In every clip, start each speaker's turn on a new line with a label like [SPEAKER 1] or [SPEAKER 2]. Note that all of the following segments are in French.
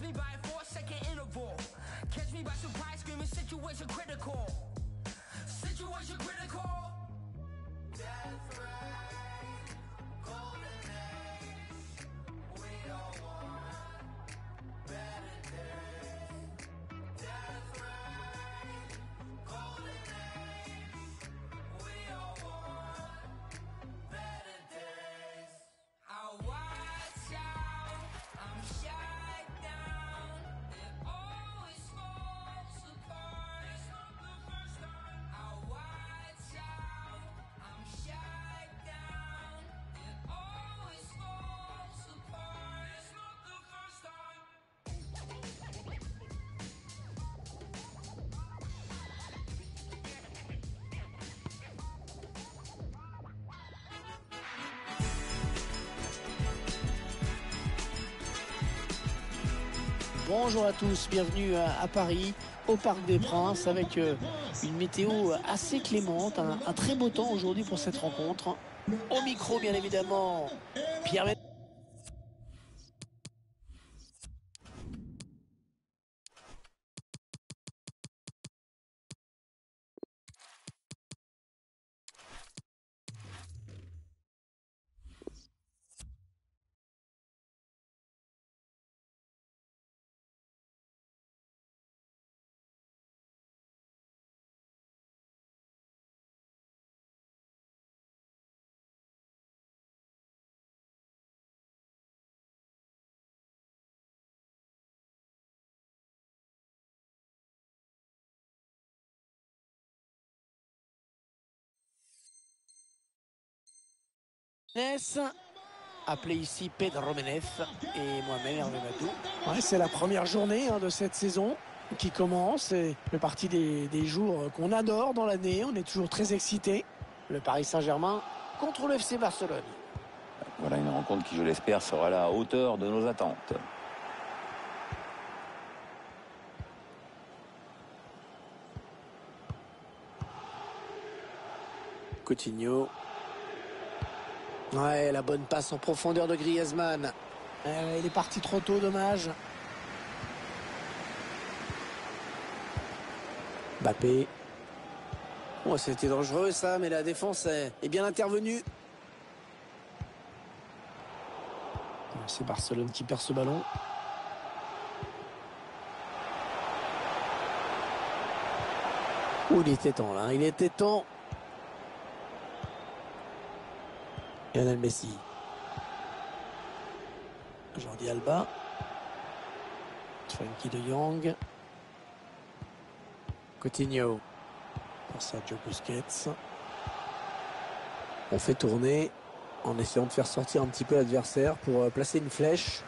[SPEAKER 1] me by a 4-second interval. Catch me by surprise, screaming situation critical. Situation critical. Death ray, golden age. We all want better days. Death ray, golden age. We all want better days. I'll watch out, I'm shut down. It always falls apart. It's not the first time. I'll watch out, I'm shut down. It always falls apart. It's not the first time.
[SPEAKER 2] Bonjour à tous, bienvenue à Paris, au Parc des Princes, avec une météo assez clémente, un très beau temps aujourd'hui pour cette rencontre. Au micro, bien évidemment, Pierre. Appelé ici Pedro Menez et moi-même Hervé Matou. Ouais, c'est la première journée de cette saison qui commence et fait partie des jours qu'on adore dans l'année. On est toujours très excités. Le Paris Saint-Germain contre le FC Barcelone.
[SPEAKER 3] Voilà une rencontre qui, je l'espère, sera à la hauteur de nos attentes.
[SPEAKER 2] Coutinho. Ouais, la bonne passe en profondeur de Griezmann. Il est parti trop tôt, dommage. Mbappé. Oh, c'était dangereux ça, mais la défense est bien intervenue. C'est Barcelone qui perd ce ballon. Oh, il était temps là, il était temps. Lionel Messi. Jordi Alba. Frenkie de Jong. Coutinho. Pour Sergio Busquets. On fait tourner en essayant de faire sortir un petit peu l'adversaire pour placer une flèche.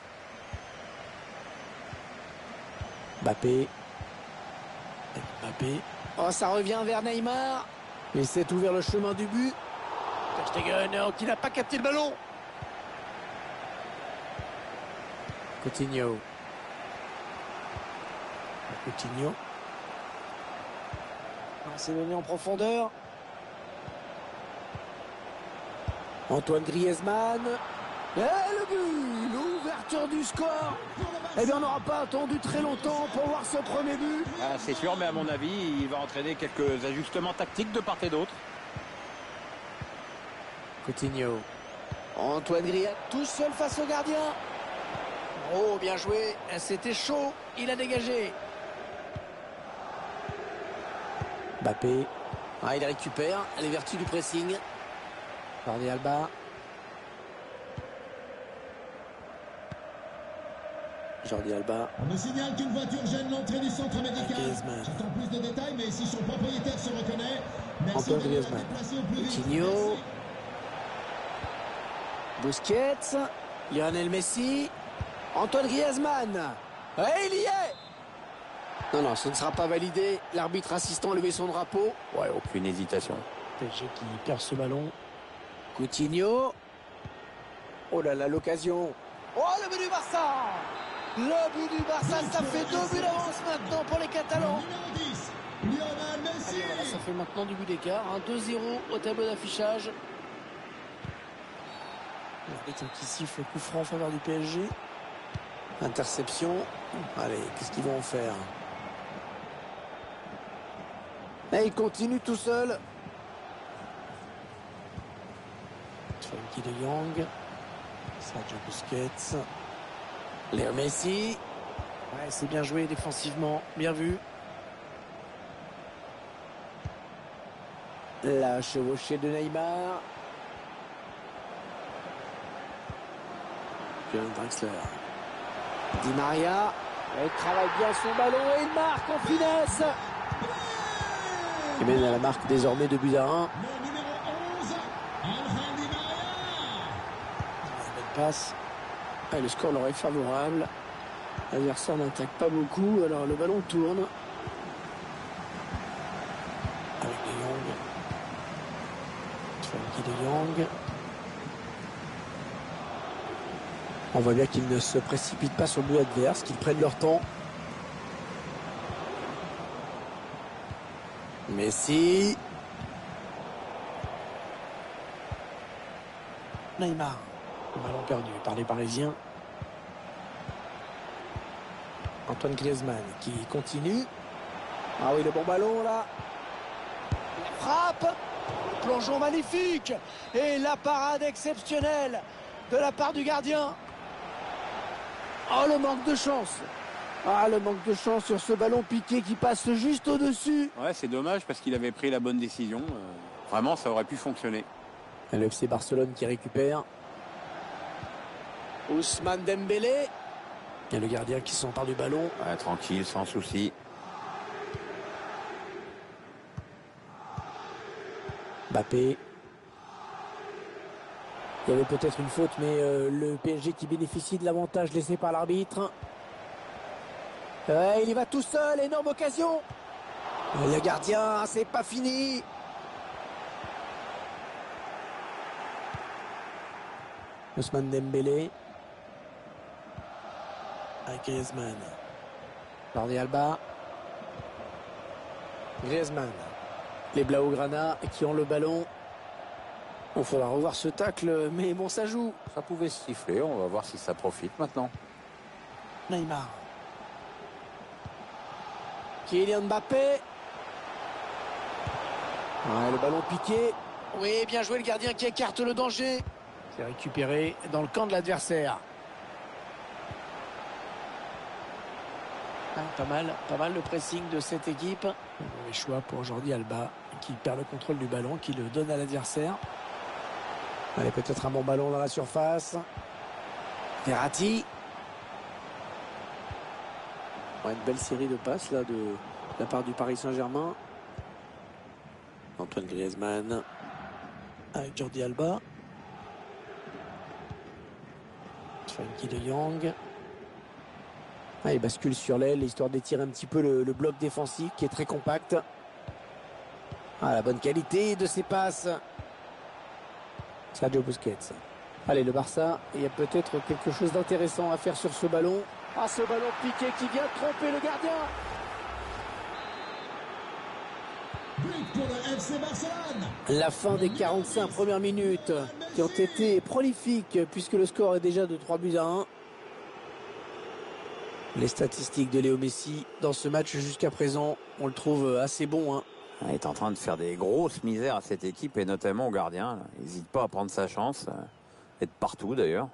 [SPEAKER 2] Mbappé. Mbappé. Oh, ça revient vers Neymar. Et c'est ouvert le chemin du but. Ter Stegen qui n'a pas capté le ballon. Coutinho. Coutinho. C'est donné en profondeur. Antoine Griezmann. Et le but, l'ouverture du score. Eh bien, on n'aura pas attendu très longtemps pour voir ce premier but.
[SPEAKER 3] Ah, c'est sûr, mais à mon avis, il va entraîner quelques ajustements tactiques de part et d'autre.
[SPEAKER 2] Coutinho. Antoine Griezmann, tout seul face au gardien. Oh, bien joué. C'était chaud. Il a dégagé. Mbappé. Ah, il récupère les vertus du pressing. Jordi Alba. Jordi Alba.
[SPEAKER 4] On me signale qu'une voiture gêne l'entrée du centre médical. J'attends plus de détails, mais si son propriétaire se reconnaît, merci
[SPEAKER 2] Antoine
[SPEAKER 4] de la
[SPEAKER 2] Griezmann.
[SPEAKER 4] déplacer au plus vite.
[SPEAKER 2] Coutinho. Busquets. Lionel Messi. Antoine Griezmann. Et il y est. Non, ce ne sera pas validé. L'arbitre assistant a levé son drapeau.
[SPEAKER 3] Ouais, aucune hésitation.
[SPEAKER 2] PSG qui perd ce ballon. Coutinho. Oh là là, l'occasion. Oh, le but du Barça. Le but du Barça, ça fait 2 buts d'avance maintenant pour les Catalans.
[SPEAKER 4] Numéro 10, Lionel Messi.
[SPEAKER 2] Allez, voilà, ça fait maintenant du but d'écart. 2-0 au tableau d'affichage. L'arbitre qui siffle le coup franc en faveur du PSG. Interception. Allez, qu'est-ce qu'ils vont en faire? Et il continue tout seul. Frankie de Jong. Sergio Busquets. Léo Messi. Ouais, c'est bien joué défensivement. Bien vu. La chevauchée de Neymar. Draxler. Di Maria. Il travaille bien son ballon et il marque en finesse. Il mène à la marque désormais de but à 1.
[SPEAKER 4] Le numéro 11, Angel Di Maria.
[SPEAKER 2] Belle passe. Et le score leur est favorable. L'adversaire n'attaque pas beaucoup, alors le ballon tourne. Avec De Jong. Frankie De Jong. On voit bien qu'ils ne se précipitent pas sur le but adverse, qu'ils prennent leur temps. Messi. Neymar. Le ballon perdu par les Parisiens. Antoine Griezmann qui continue. Ah oui, le bon ballon là. La frappe. Plongeon magnifique. Et la parade exceptionnelle de la part du gardien. Oh, le manque de chance. Ah, le manque de chance sur ce ballon piqué qui passe juste au-dessus.
[SPEAKER 3] Ouais, c'est dommage parce qu'il avait pris la bonne décision. Vraiment, ça aurait pu fonctionner.
[SPEAKER 2] Le FC Barcelone qui récupère. Ousmane Dembélé. Et le gardien qui s'empare du ballon.
[SPEAKER 3] Ouais, tranquille, sans souci.
[SPEAKER 2] Mbappé. Il y avait peut-être une faute, mais le PSG qui bénéficie de l'avantage laissé par l'arbitre. Il y va tout seul, énorme occasion. Le gardien, c'est pas fini. Ousmane Dembélé. Avec Griezmann. Jordi Alba. Griezmann. Les Blaugrana qui ont le ballon. Il faudra revoir ce tacle, mais bon, ça joue.
[SPEAKER 3] Ça pouvait se siffler, on va voir si ça profite maintenant.
[SPEAKER 2] Neymar. Kylian Mbappé. Ouais, le ballon piqué. Oui, bien joué le gardien qui écarte le danger. C'est récupéré dans le camp de l'adversaire. Pas mal le pressing de cette équipe. Mauvais choix pour Jordi Alba qui perd le contrôle du ballon, qui le donne à l'adversaire. Allez, peut-être un bon ballon dans la surface. Verratti. Ouais, une belle série de passes là de la part du Paris Saint-Germain. Antoine Griezmann avec Jordi Alba. Frankie de Jong. Il bascule sur l'aile histoire d'étirer un petit peu le bloc défensif qui est très compact. La bonne qualité de ses passes. Sergio Busquets. Allez, le Barça, il y a peut-être quelque chose d'intéressant à faire sur ce ballon. Ce ballon piqué qui vient tromper le gardien.
[SPEAKER 4] But pour le FC Barcelone.
[SPEAKER 2] La fin des 45 premières minutes qui ont été prolifiques puisque le score est déjà de 3 buts à 1. Les statistiques de Léo Messi dans ce match jusqu'à présent, on le trouve assez bon.
[SPEAKER 3] Il est en train de faire des grosses misères à cette équipe et notamment au gardien. Il n'hésite pas à prendre sa chance, et de partout d'ailleurs.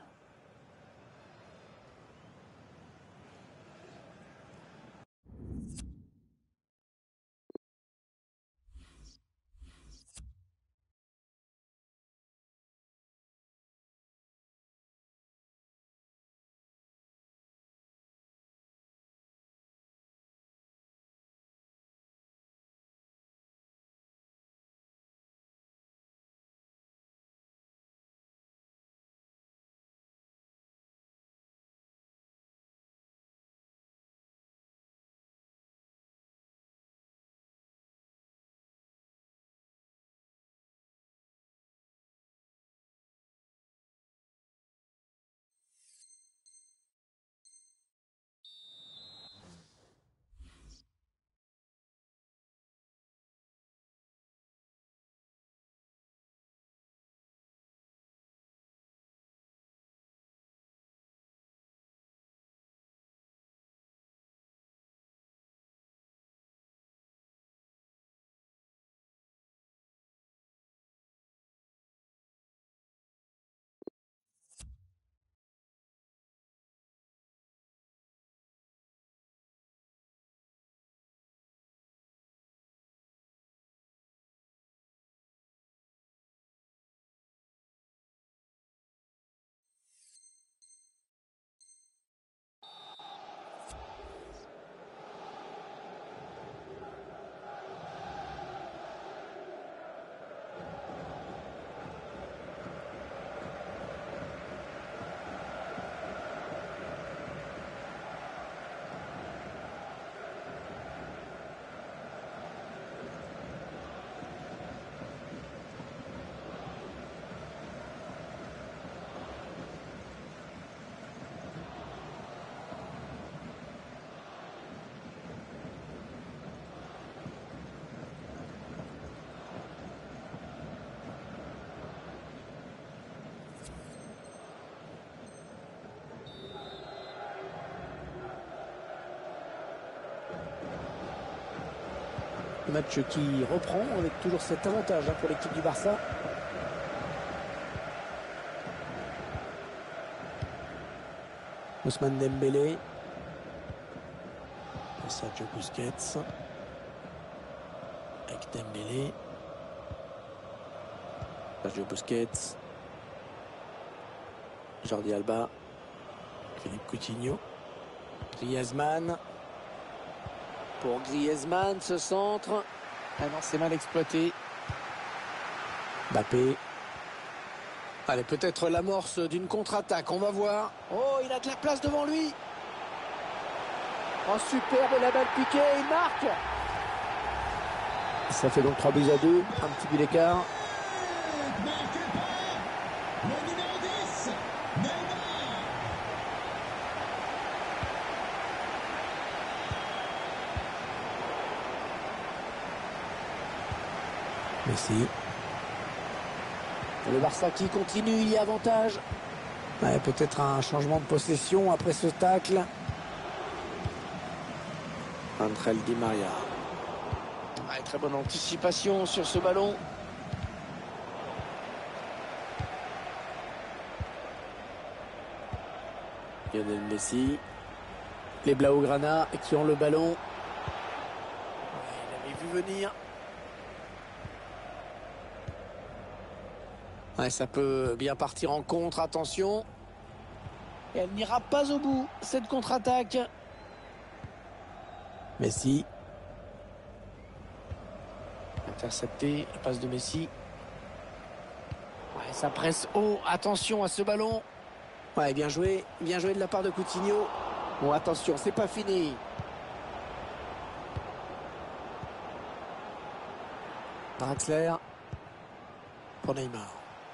[SPEAKER 2] Le match qui reprend avec toujours cet avantage pour l'équipe du Barça. Ousmane Dembélé. Sergio Busquets. Avec Dembélé. Sergio Busquets. Jordi Alba. Philippe Coutinho. Griezmann. Pour Griezmann, ce centre. Ah non, c'est mal exploité. Mbappé. Allez, peut-être l'amorce d'une contre-attaque, on va voir. Oh, il a de la place devant lui. Oh, superbe, la balle piquée, il marque. Ça fait donc 3 buts à 2, un petit but d'écart.
[SPEAKER 4] Marqué par le numéro 10, Neymar.
[SPEAKER 2] Messi. Le Barça qui continue, il y a avantage. Ouais, peut-être un changement de possession après ce tacle. Ángel Di María. Ouais, très bonne anticipation sur ce ballon. Lionel Messi. Les Blaugrana qui ont le ballon. Ouais, il avait vu venir. Ouais, ça peut bien partir en contre, attention. Et elle n'ira pas au bout, cette contre-attaque. Messi. Intercepté, la passe de Messi. Ouais, ça presse haut, attention à ce ballon. Ouais, bien joué de la part de Coutinho. Bon, attention, c'est pas fini. Draxler. Pour Neymar.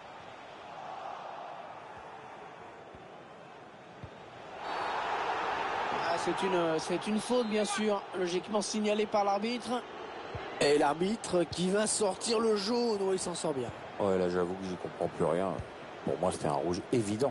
[SPEAKER 2] C'est une faute, bien sûr, logiquement signalée par l'arbitre. Et l'arbitre qui va sortir le jaune. Oui, il s'en sort bien.
[SPEAKER 3] Ouais, là, j'avoue que j'y comprends plus rien. Pour moi, c'était un rouge évident.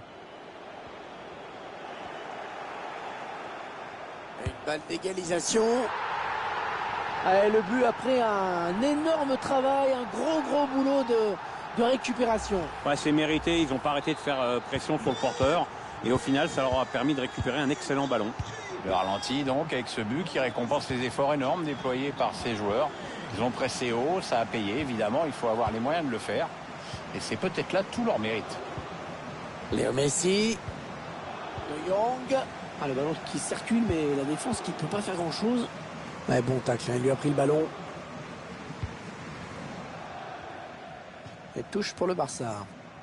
[SPEAKER 2] Une balle d'égalisation. Et le but après un énorme travail, un gros boulot de récupération.
[SPEAKER 5] Ouais, c'est mérité. Ils n'ont pas arrêté de faire pression sur le porteur. Et au final, ça leur a permis de récupérer un excellent ballon.
[SPEAKER 6] Le ralenti, donc, avec ce but qui récompense les efforts énormes déployés par ces joueurs. Ils ont pressé haut, ça a payé, évidemment. Il faut avoir les moyens de le faire. Et c'est peut-être là tout leur mérite.
[SPEAKER 2] Léo Messi. De Jong. Ah, le ballon qui circule, mais la défense qui ne peut pas faire grand-chose. Ouais, bon tacle, il lui a pris le ballon. Et touche pour le Barça.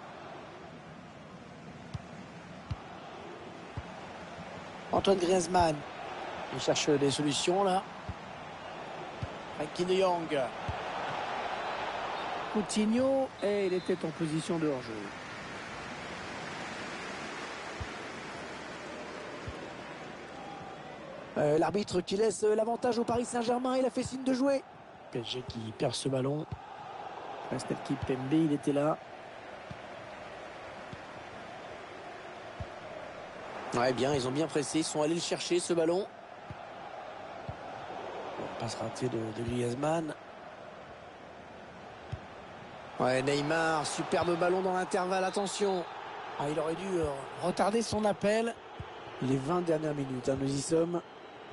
[SPEAKER 2] Antoine Griezmann. Il cherche des solutions là. Frenkie de Jong. Coutinho. Et il était en position de hors-jeu. L'arbitre qui laisse l'avantage au Paris Saint-Germain. Il a fait signe de jouer. PSG qui perd ce ballon. Reste l'équipe Pembe, il était là. Ouais, bien, ils ont bien pressé, ils sont allés le chercher, ce ballon. Passe ratée de Griezmann. Ouais, Neymar, superbe ballon dans l'intervalle, attention. Ah, il aurait dû retarder son appel. Les 20 dernières minutes, hein, nous y sommes.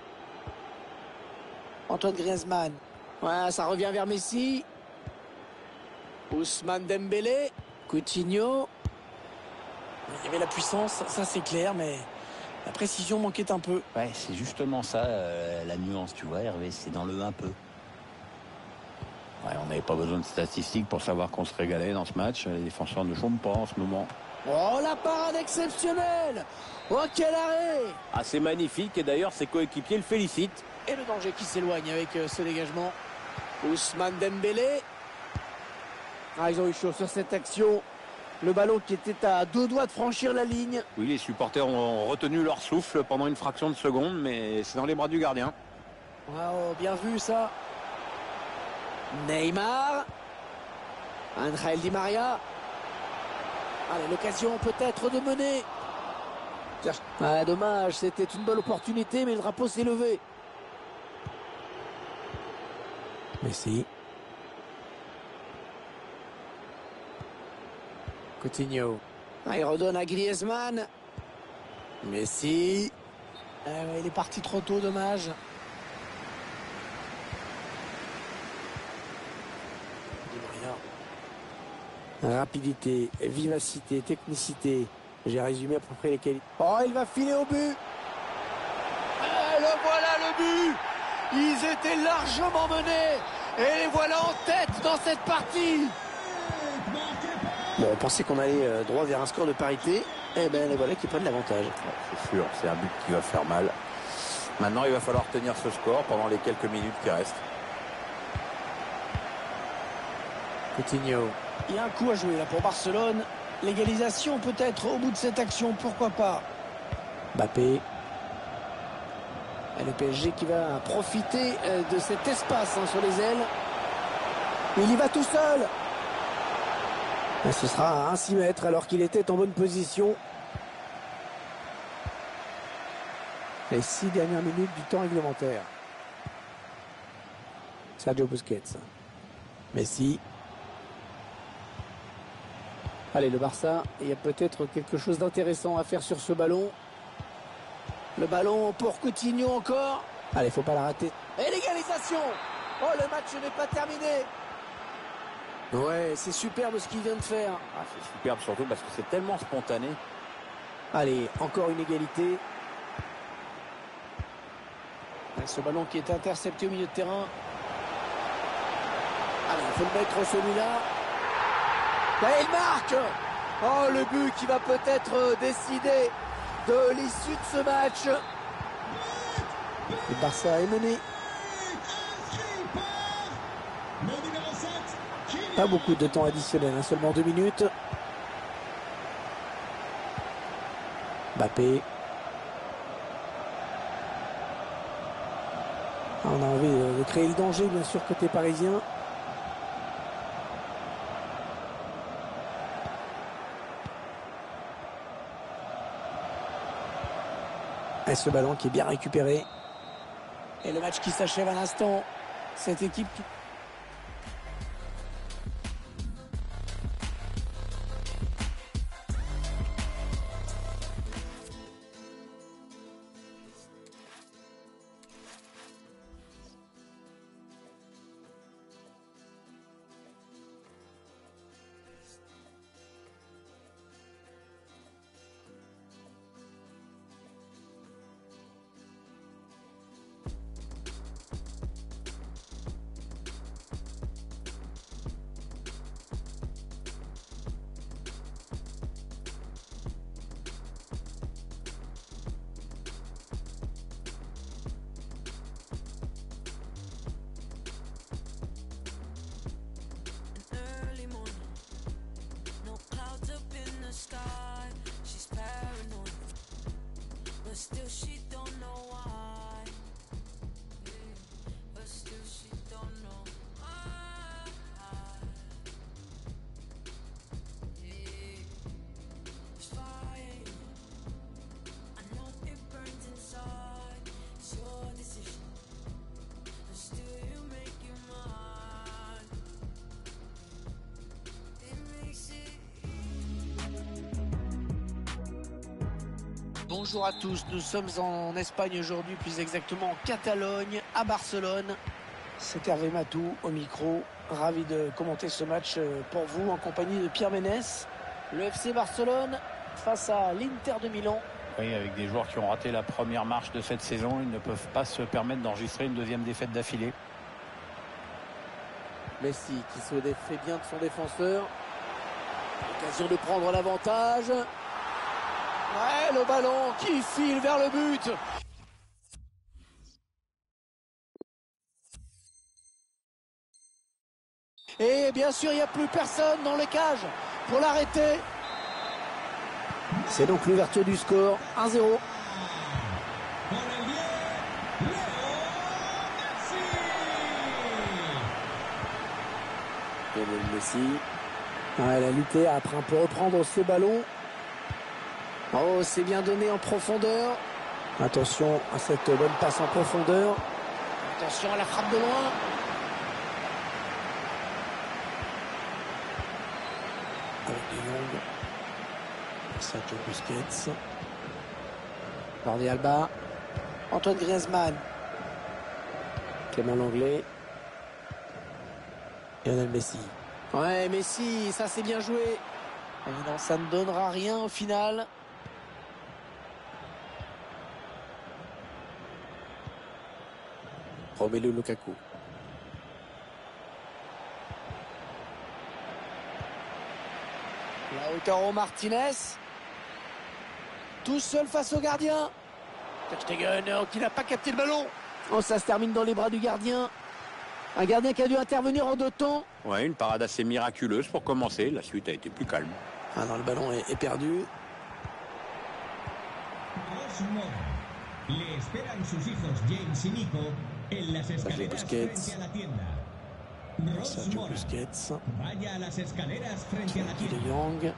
[SPEAKER 2] Antoine Griezmann. Ouais, ça revient vers Messi. Ousmane Dembélé. Coutinho. Il y avait la puissance, ça c'est clair, mais la précision manquait un peu.
[SPEAKER 6] Ouais, c'est justement ça, la nuance, tu vois, Hervé, c'est dans le un peu. Ouais, on n'avait pas besoin de statistiques pour savoir qu'on se régalait dans ce match. Les défenseurs ne chôment pas en ce moment.
[SPEAKER 2] Oh, la parade exceptionnelle! Oh, quel arrêt!
[SPEAKER 5] Ah, c'est magnifique et d'ailleurs ses coéquipiers le félicitent.
[SPEAKER 2] Et le danger qui s'éloigne avec ce dégagement. Ousmane Dembélé. Ah, ils ont eu chaud sur cette action. Le ballon qui était à 2 doigts de franchir la ligne.
[SPEAKER 5] Oui, les supporters ont retenu leur souffle pendant une fraction de seconde, mais c'est dans les bras du gardien.
[SPEAKER 2] Wow, bien vu ça. Neymar. Ángel Di María. Allez, l'occasion peut-être de mener. Ah, dommage, c'était une bonne opportunité, mais le drapeau s'est levé. Messi. Coutinho. Il redonne à Griezmann. Messi. Il est parti trop tôt, dommage. Rapidité, vivacité, technicité. J'ai résumé à peu près les qualités. Oh, il va filer au but. Et le voilà le but. Ils étaient largement menés. Et les voilà en tête dans cette partie. Bon, on pensait qu'on allait droit vers un score de parité. Eh ben, les voilà qui prennent l'avantage.
[SPEAKER 3] C'est sûr, c'est un but qui va faire mal. Maintenant, il va falloir tenir ce score pendant les quelques minutes qui restent.
[SPEAKER 2] Coutinho. Il y a un coup à jouer là pour Barcelone. L'égalisation peut-être au bout de cette action, pourquoi pas. Mbappé. Et le PSG qui va profiter de cet espace sur les ailes. Il y va tout seul. Et ce sera à 6 mètres alors qu'il était en bonne position. Les 6 dernières minutes du temps réglementaire. Sergio Busquets. Messi. Allez, le Barça, il y a peut-être quelque chose d'intéressant à faire sur ce ballon. Le ballon pour Coutinho encore. Allez, faut pas la rater. Et l'égalisation. Oh, le match n'est pas terminé. Ouais, c'est superbe ce qu'il vient de faire.
[SPEAKER 3] Ah, c'est superbe surtout parce que c'est tellement spontané.
[SPEAKER 2] Allez, encore une égalité. Ce ballon qui est intercepté au milieu de terrain. Allez, il faut le mettre celui-là. Et il marque. Oh, le but qui va peut-être décider de l'issue de ce match. Le Barça est mené. Pas beaucoup de temps additionnel, seulement 2 minutes. Mbappé. On a envie de créer le danger, bien sûr, côté parisien. Et ce ballon qui est bien récupéré. Et le match qui s'achève à l'instant. Cette équipe qui...
[SPEAKER 1] Still she don't know why. But still she don't know why. It's fine. I know it burns inside. It's your decision. But still you make it mine. It makes it.
[SPEAKER 2] Bonjour à tous, nous sommes en Espagne aujourd'hui, plus exactement en Catalogne, à Barcelone. C'est Hervé Matou au micro, ravi de commenter ce match pour vous en compagnie de Pierre Ménès. Le FC Barcelone face à l'Inter de Milan.
[SPEAKER 6] Oui, avec des joueurs qui ont raté la première marche de cette saison, ils ne peuvent pas se permettre d'enregistrer une deuxième défaite d'affilée.
[SPEAKER 2] Messi qui se défait bien de son défenseur. Occasion de prendre l'avantage. Ouais, le ballon qui file vers le but. Et bien sûr, il n'y a plus personne dans les cages pour l'arrêter. C'est donc l'ouverture du score, 1-0. Messi. Ouais, elle a lutté après un peu reprendre ce ballon. Oh, c'est bien donné en profondeur. Attention à cette bonne passe en profondeur. Attention à la frappe de loin. De Jong. Sergio Busquets. Jordi Alba. Antoine Griezmann. Clément Lenglet. Lionel Messi. Ouais, Messi, ça c'est bien joué. Et non, ça ne donnera rien au final. Romelu Lukaku. Lautaro Martinez. Tout seul face au gardien. Ter Stegen qui n'a pas capté le ballon. Oh, ça se termine dans les bras du gardien. Un gardien qui a dû intervenir en 2 temps.
[SPEAKER 5] Ouais, une parade assez miraculeuse pour commencer. La suite a été plus calme.
[SPEAKER 2] Ah non, le ballon est perdu.
[SPEAKER 4] Le esperan sus hijos James y Nico en las escaleras
[SPEAKER 2] Busquets.
[SPEAKER 4] frente a la tienda. Ross
[SPEAKER 2] Sergio
[SPEAKER 4] Mora
[SPEAKER 2] Busquets.
[SPEAKER 4] vaya a las escaleras frente a la
[SPEAKER 2] De
[SPEAKER 4] tienda.
[SPEAKER 2] Jong.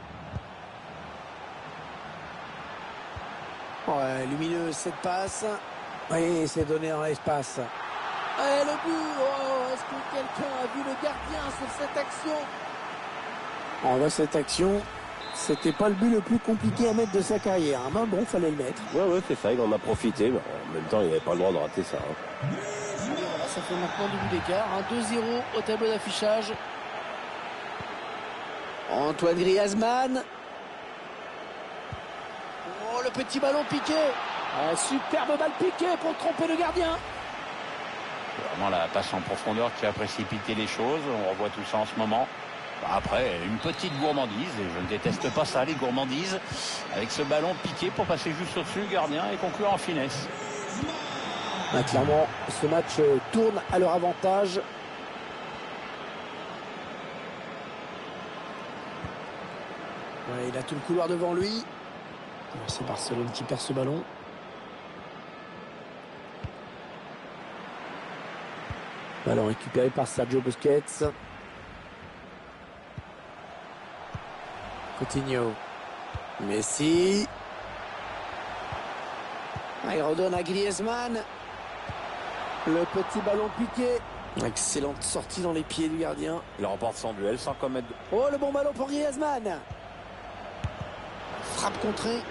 [SPEAKER 2] Ouais, lumineux cette passe. Oui, c'est donné dans l'espace. Et le but. Oh, est-ce que quelqu'un a vu le gardien sur cette action? On voit cette action. C'était pas le but le plus compliqué à mettre de sa carrière. Mais bon, fallait le mettre.
[SPEAKER 7] Ouais, c'est ça, il en a profité. Mais en même temps, il n'avait pas le droit de rater ça.
[SPEAKER 2] Voilà, ça fait maintenant 2 buts d'écart. 2-0 au tableau d'affichage. Antoine Griezmann. Oh, le petit ballon piqué. Un superbe balle piquée pour tromper le gardien.
[SPEAKER 6] C'est vraiment la passe en profondeur qui a précipité les choses. On revoit tout ça en ce moment. Après, une petite gourmandise, et je ne déteste pas ça, les gourmandises, avec ce ballon piqué pour passer juste au-dessus du gardien et conclure en finesse.
[SPEAKER 2] Ah, clairement, ce match tourne à leur avantage. Ouais, il a tout le couloir devant lui. C'est Barcelone qui perd ce ballon. Ballon récupéré par Sergio Busquets. Coutinho. Messi. Il redonne à Griezmann. Le petit ballon piqué. Excellente sortie dans les pieds du gardien.
[SPEAKER 3] Il remporte son duel sans commettre de...
[SPEAKER 2] Oh, le bon ballon pour Griezmann. Frappe contrée.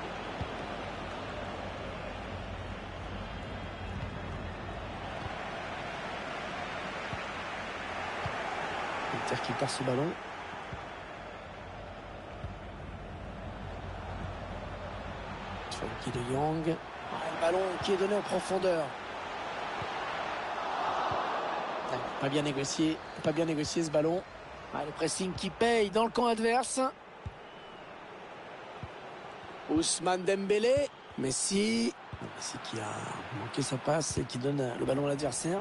[SPEAKER 2] Inter qui perd ce ballon. Frankie de Jong. Le ballon qui est donné en profondeur. Pas bien négocié ce ballon. Le pressing qui paye dans le camp adverse. Ousmane Dembélé. Messi qui a manqué sa passe et qui donne le ballon à l'adversaire.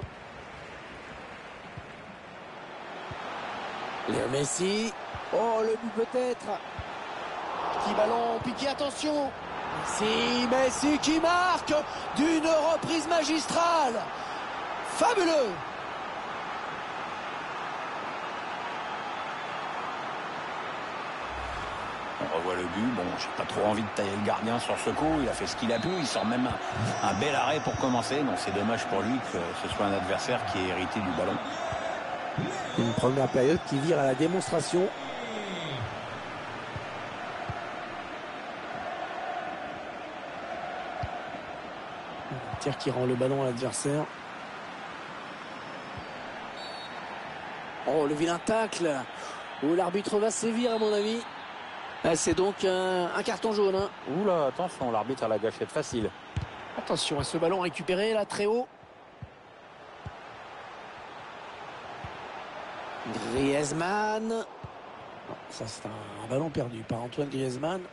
[SPEAKER 2] Léo Messi. Oh, le but peut-être. Petit ballon piqué, attention. Messi qui marque d'une reprise magistrale. Fabuleux.
[SPEAKER 6] On revoit le but. Bon, j'ai pas trop envie de tailler le gardien sur ce coup. Il a fait ce qu'il a pu. Il sort même un bel arrêt pour commencer. Donc c'est dommage pour lui que ce soit un adversaire qui ait hérité du ballon.
[SPEAKER 2] Une première période qui vire à la démonstration. Tir qui rend le ballon à l'adversaire. Oh, le vilain tacle. Oh, l'arbitre va sévir à mon avis. C'est donc un carton jaune. Hein.
[SPEAKER 3] Oula, attention, l'arbitre a la gâchette facile.
[SPEAKER 2] Attention à ce ballon récupéré là très haut. Griezmann. Ça c'est un ballon perdu par Antoine Griezmann.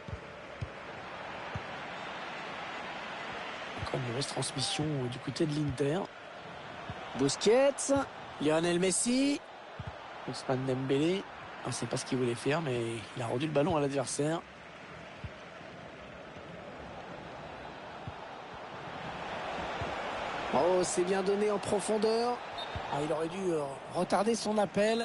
[SPEAKER 2] Encore une mauvaise transmission du côté de l'Inter. Busquets. Lionel Messi. Ousmane Dembélé. On ne sait pas ce qu'il voulait faire, mais il a rendu le ballon à l'adversaire. Oh, c'est bien donné en profondeur. Il aurait dû retarder son appel.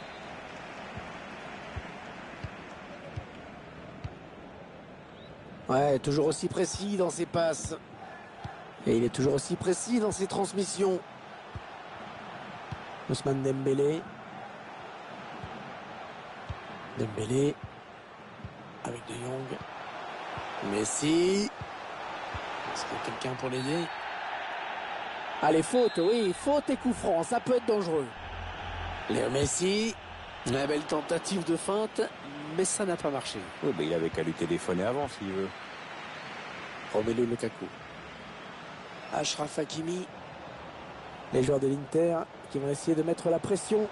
[SPEAKER 2] Ouais, toujours aussi précis dans ses passes. Et il est toujours aussi précis dans ses transmissions. Ousmane Dembélé. Dembélé avec De Jong. Messi. Est-ce qu'il y a quelqu'un pour l'aider? Allez, faute, oui, faute et coup franc, ça peut être dangereux. Léo Messi, une belle tentative de feinte, mais ça n'a pas marché.
[SPEAKER 3] Oui, il avait qu'à lui téléphoner avant s'il veut.
[SPEAKER 2] Romelu Lukaku. Achraf Hakimi. Les joueurs de l'Inter qui vont essayer de mettre la pression.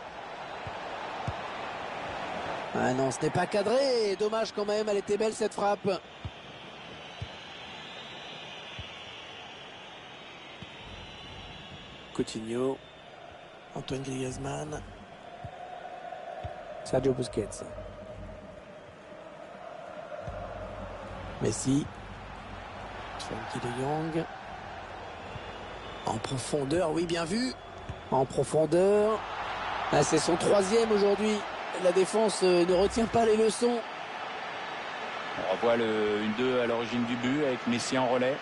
[SPEAKER 2] Ah non, ce n'est pas cadré. Dommage quand même, elle était belle cette frappe. Coutinho. Antoine Griezmann. Sergio Busquets. Messi. Frenkie de Jong. En profondeur, oui, bien vu. En profondeur. Ah, c'est son 3e aujourd'hui. La défense ne retient pas les leçons.
[SPEAKER 6] On revoit le 1-2 à l'origine du but avec Messi en relais.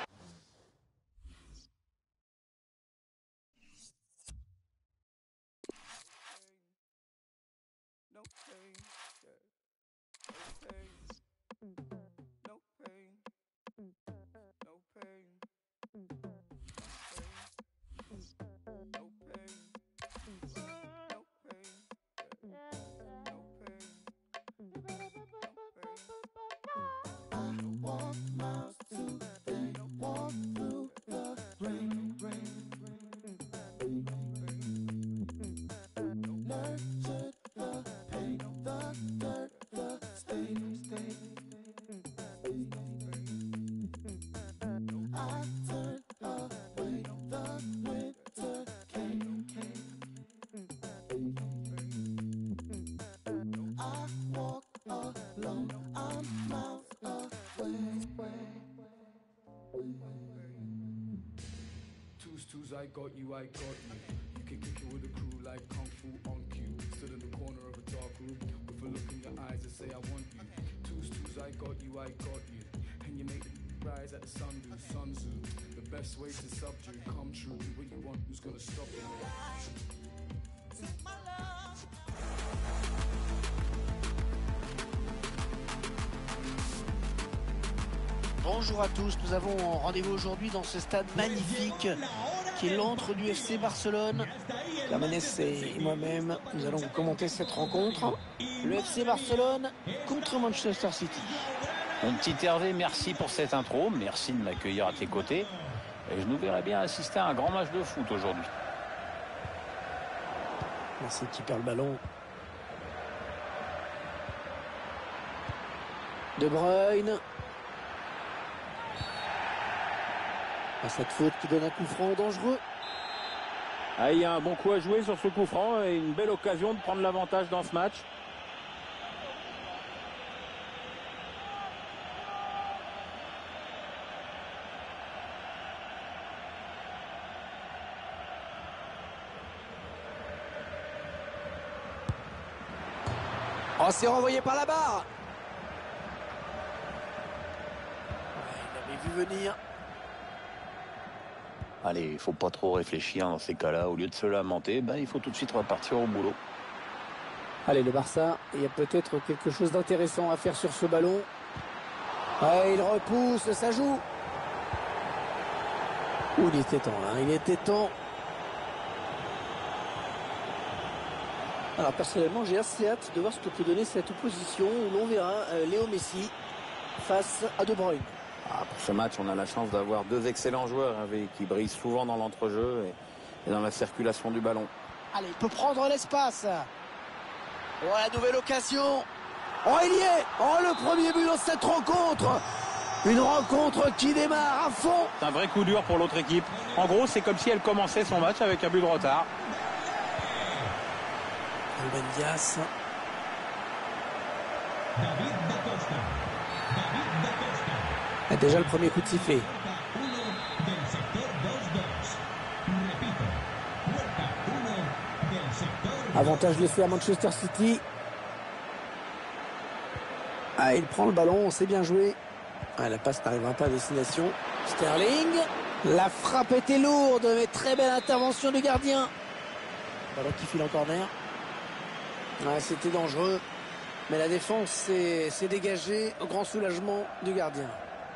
[SPEAKER 8] I got you. You can kick it with a crew like Kung Fu on cue. Stood in the corner of a dark room with a look in your eyes and say I want you. Twos, I got you. And you make the rise at the sun do, Sun Tzu. The best way to subdue, come true. Do what you want, who's gonna stop you?
[SPEAKER 2] Bonjour à tous, nous avons rendez-vous aujourd'hui dans ce stade magnifique qui est l'antre du FC Barcelone. Lamanès et moi-même, nous allons commenter cette rencontre. Le FC Barcelone contre Manchester City.
[SPEAKER 6] Mon petit Hervé, merci pour cette intro, merci de m'accueillir à tes côtés. Et je nous verrai bien assister à un grand match de foot aujourd'hui.
[SPEAKER 2] Merci qui perd le ballon. De Bruyne. Cette faute qui donne un coup franc dangereux.
[SPEAKER 5] Ah, il y a un bon coup à jouer sur ce coup franc et une belle occasion de prendre l'avantage dans ce match.
[SPEAKER 2] Oh, c'est renvoyé par la barre. Il avait vu venir.
[SPEAKER 6] Allez, il faut pas trop réfléchir dans ces cas-là. Au lieu de se lamenter, il faut tout de suite repartir au boulot.
[SPEAKER 2] Allez, le Barça, il y a peut-être quelque chose d'intéressant à faire sur ce ballon. Ouais, il repousse, ça joue. Ouh, il était temps, hein, il était temps. Alors, personnellement, j'ai assez hâte de voir ce que peut donner cette opposition où l'on verra Léo Messi face à De Bruyne.
[SPEAKER 3] Pour ce match, on a la chance d'avoir deux excellents joueurs qui brillent souvent dans l'entrejeu et dans la circulation du ballon.
[SPEAKER 2] Allez, il peut prendre l'espace. Oh, la nouvelle occasion. Oh, il y est. Oh, le premier but dans cette rencontre. Une rencontre qui démarre à fond.
[SPEAKER 5] C'est un vrai coup dur pour l'autre équipe. En gros, c'est comme si elle commençait son match avec un but de retard.
[SPEAKER 2] Ruben Dias. Et déjà le premier coup de sifflet. Avantage laissé à Manchester City. Ah, il prend le ballon, c'est bien joué. Ah, la passe n'arrivera pas à destination. Sterling. La frappe était lourde, mais très belle intervention du gardien. Ballon qui file en corner. Ah, c'était dangereux. Mais la défense s'est dégagée au grand soulagement du gardien.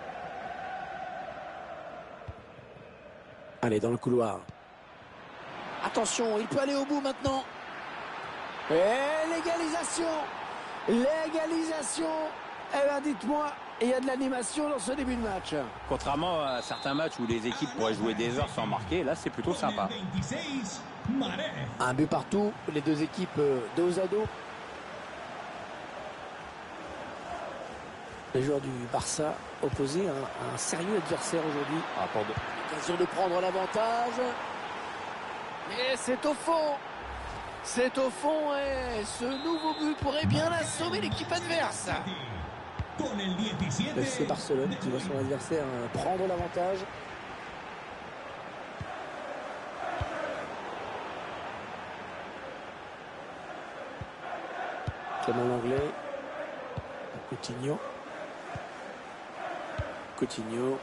[SPEAKER 2] Allez, dans le couloir. Attention, il peut aller au bout maintenant. Et l'égalisation. L'égalisation. Eh bien, dites-moi, il y a de l'animation dans ce début de match.
[SPEAKER 5] Contrairement à certains matchs où les équipes pourraient jouer des heures sans marquer, là c'est plutôt sympa.
[SPEAKER 2] Un but partout, les deux équipes dos à dos. Les joueurs du Barça opposés à un sérieux adversaire aujourd'hui. L'occasion de prendre l'avantage. Mais c'est au fond. C'est au fond et ce nouveau but pourrait bien assommer l'équipe adverse. C'est Barcelone qui voit son adversaire prendre l'avantage. Clément Langlais. Coutinho. Coutinho.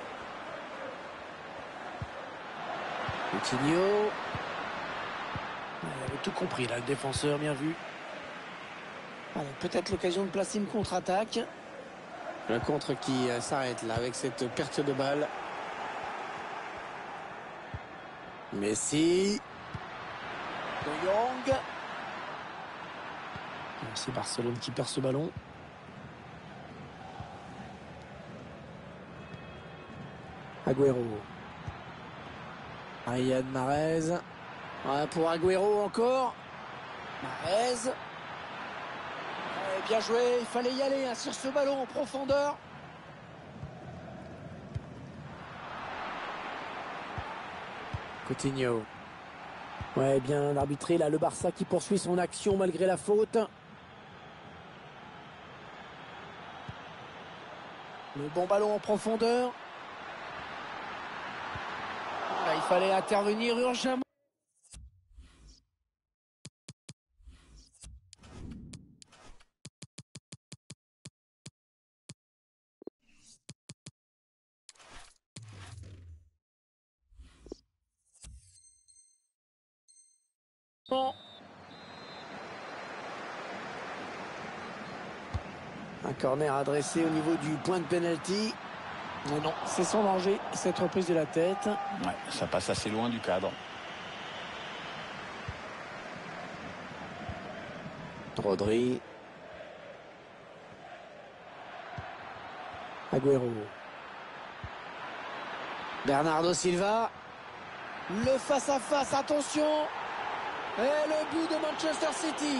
[SPEAKER 2] Il avait tout compris là, le défenseur, bien vu. Peut-être l'occasion de placer une contre-attaque. Le contre qui s'arrête là avec cette perte de balle. Messi. De Jong. C'est Barcelone qui perd ce ballon. Agüero. Riyad Mahrez. Ouais, pour Agüero encore. Mahrez. Bien joué, il fallait y aller sur ce ballon en profondeur. Coutinho. Ouais, bien arbitré là, le Barça qui poursuit son action malgré la faute. Le bon ballon en profondeur. Là, il fallait intervenir urgemment. Un corner adressé au niveau du point de pénalty. Mais non, c'est sans danger, cette reprise de la tête.
[SPEAKER 6] Ouais, ça passe assez loin du cadre.
[SPEAKER 2] Rodri. Agüero. Bernardo Silva. Le face-à-face, attention. Et le but de Manchester City.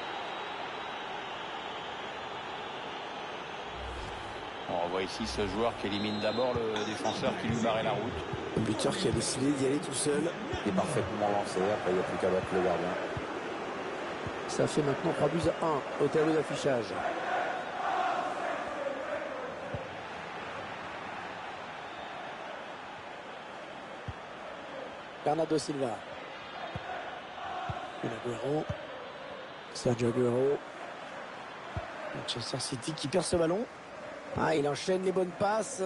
[SPEAKER 6] On revoit ici ce joueur qui élimine d'abord le défenseur qui lui barrait la route.
[SPEAKER 2] Le buteur qui a décidé d'y aller tout seul.
[SPEAKER 3] Il est parfaitement lancé, après il n'y a plus qu'à battre le gardien.
[SPEAKER 2] Ça fait maintenant 3 buts à 1 au tableau d'affichage. Bernardo Silva. Agüero. Sergio Agüero. Manchester City qui perd ce ballon. Ah, il enchaîne les bonnes passes.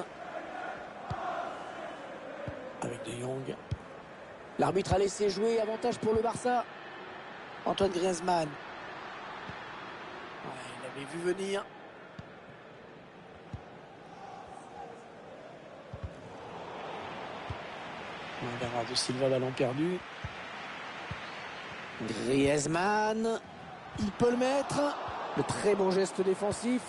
[SPEAKER 2] Avec De Jong. L'arbitre a laissé jouer, avantage pour le Barça. Antoine Griezmann. Ouais, il avait vu venir. Bernardo Silva, ballon perdu. Griezmann. Il peut le mettre. Le très bon geste défensif.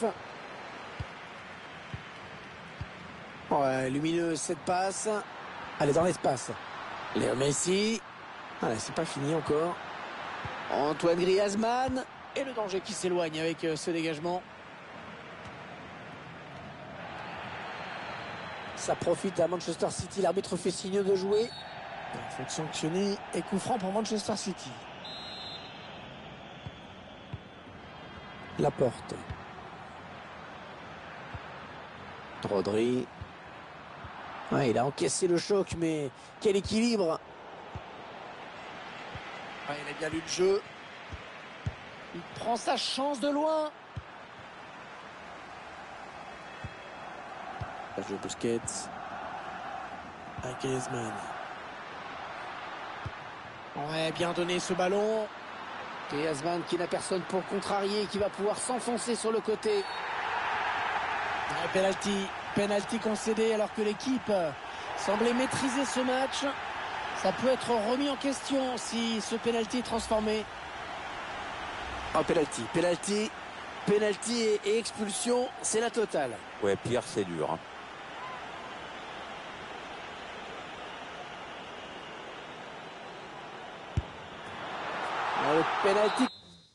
[SPEAKER 2] Ouais, lumineuse cette passe. Allez, dans l'espace. Léo Messi. Allez, c'est pas fini encore. Antoine Griezmann. Et le danger qui s'éloigne avec ce dégagement. Ça profite à Manchester City. L'arbitre fait signe de jouer. Il faut sanctionner. Et coup franc pour Manchester City. Laporte. Rodri. Ouais, il a encaissé le choc, mais quel équilibre. Ouais, il a bien lu le jeu. Il prend sa chance de loin. Sergio Busquets. Griezmann. Ouais, bien donné ce ballon. Griezmann qui n'a personne pour contrarier, qui va pouvoir s'enfoncer sur le côté. Penalty concédé alors que l'équipe semblait maîtriser ce match. Ça peut être remis en question si ce penalty est transformé. Oh, penalty et expulsion, c'est la totale.
[SPEAKER 3] Ouais, Pierre, c'est dur. Hein.
[SPEAKER 2] Le penalty.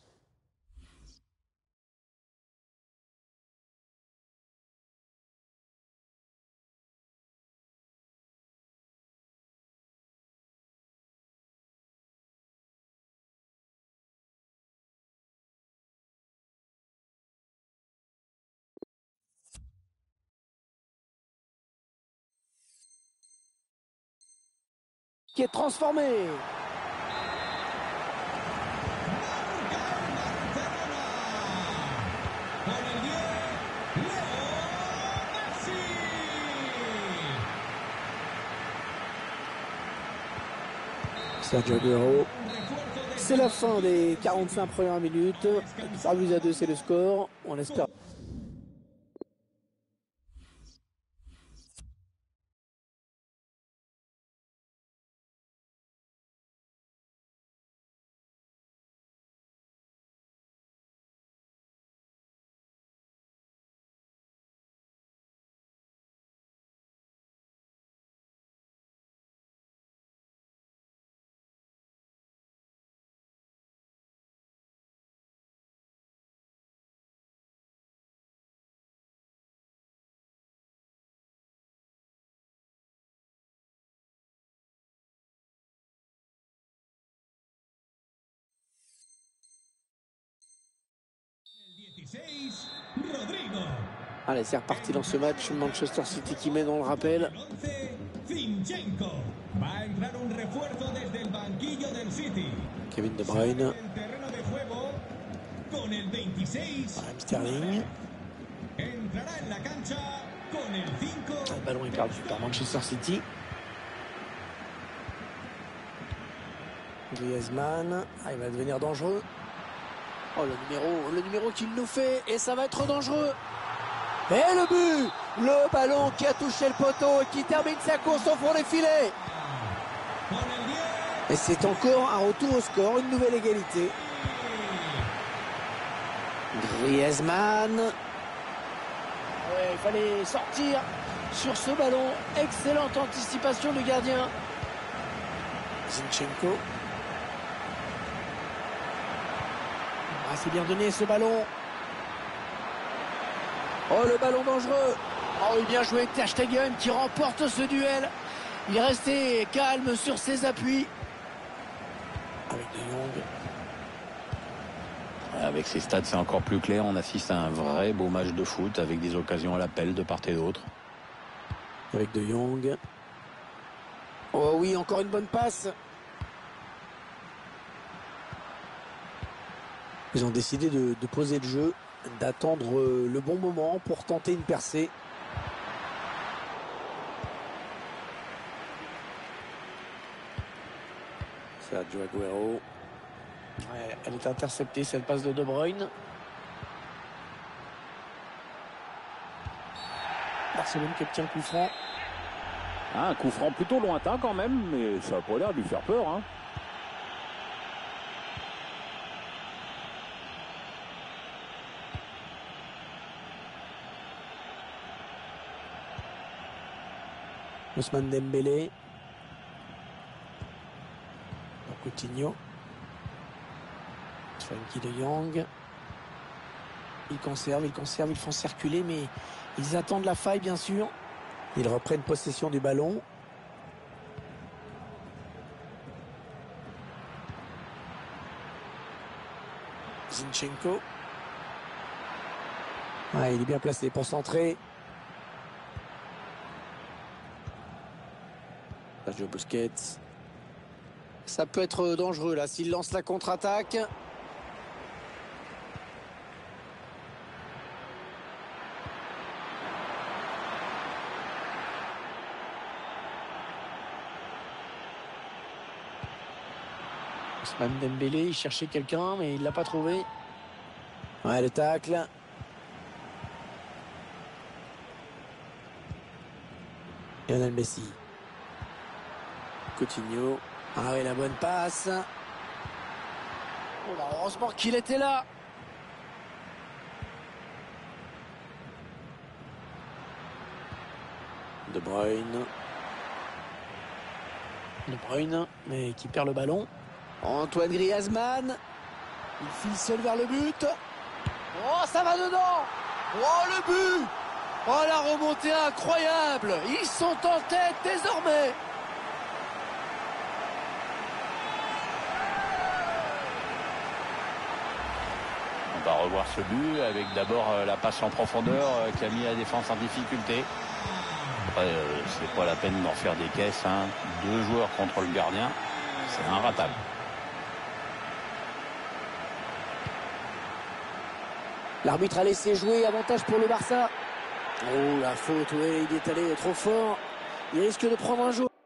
[SPEAKER 2] Qui est transformé. Sergio Aguero. C'est la fin des 45 premières minutes. 3-2, c'est le score. On espère.
[SPEAKER 4] Rodrigo.
[SPEAKER 2] Allez, c'est reparti dans ce match. Manchester City qui mène, on le rappelle.
[SPEAKER 4] Zinchenko. Va a entrar un refuerzo desde el banquillo del City.
[SPEAKER 2] Kevin De Bruyne.
[SPEAKER 4] El terreno de juego con el 26.
[SPEAKER 2] Raheem Sterling.
[SPEAKER 4] Entrará en la cancha con el 5.
[SPEAKER 2] Le ballon est perdu par Manchester City. Griezmann. Ah, il va devenir dangereux. Oh, le numéro qu'il nous fait. Et ça va être dangereux. Et le but. Le ballon qui a touché le poteau et qui termine sa course au fond des filets. Et c'est encore un retour au score. Une nouvelle égalité. Griezmann. Ouais, il fallait sortir sur ce ballon. Excellente anticipation du gardien. Zinchenko. Ah, c'est bien donné ce ballon. Oh, le ballon dangereux. Oh, et bien joué Ter Stegen qui remporte ce duel. Il est resté calme sur ses appuis. Avec De Jong.
[SPEAKER 6] Avec ces stats, c'est encore plus clair. On assiste à un vrai beau match de foot avec des occasions à l'appel de part et d'autre.
[SPEAKER 2] Avec De Jong. Oh oui, encore une bonne passe. Ils ont décidé de poser le jeu, d'attendre le bon moment pour tenter une percée. Sergio Aguero. Ouais, elle est interceptée, cette passe de De Bruyne. Barcelone qui obtient le coup franc.
[SPEAKER 5] Un coup franc plutôt lointain quand même, mais ça n'a pas l'air de lui faire peur. Hein.
[SPEAKER 2] Ousmane Dembélé. Coutinho. Frenkie de Jong. Ils conservent, ils font circuler, mais ils attendent la faille, bien sûr. Ils reprennent possession du ballon. Zinchenko. Ouais, il est bien placé pour centrer. Sergio Busquets. Ça peut être dangereux là s'il lance la contre-attaque. Ousmane Dembélé, il cherchait quelqu'un, mais il l'a pas trouvé. Ouais, le tacle. Lionel Messi. Coutinho. Ah oui, la bonne passe. Oh là, heureusement qu'il était là. De Bruyne. De Bruyne, mais qui perd le ballon. Antoine Griezmann. Il file seul vers le but. Oh, ça va dedans. Oh, le but. Oh, la remontée incroyable. Ils sont en tête désormais.
[SPEAKER 6] On va revoir ce but avec d'abord la passe en profondeur qui a mis la défense en difficulté. Après, c'est pas la peine d'en faire des caisses. Hein. 2 joueurs contre le gardien, c'est inratable.
[SPEAKER 2] L'arbitre a laissé jouer, avantage pour le Barça. Oh, la faute, oui, il est allé trop fort. Il risque de prendre un joueur.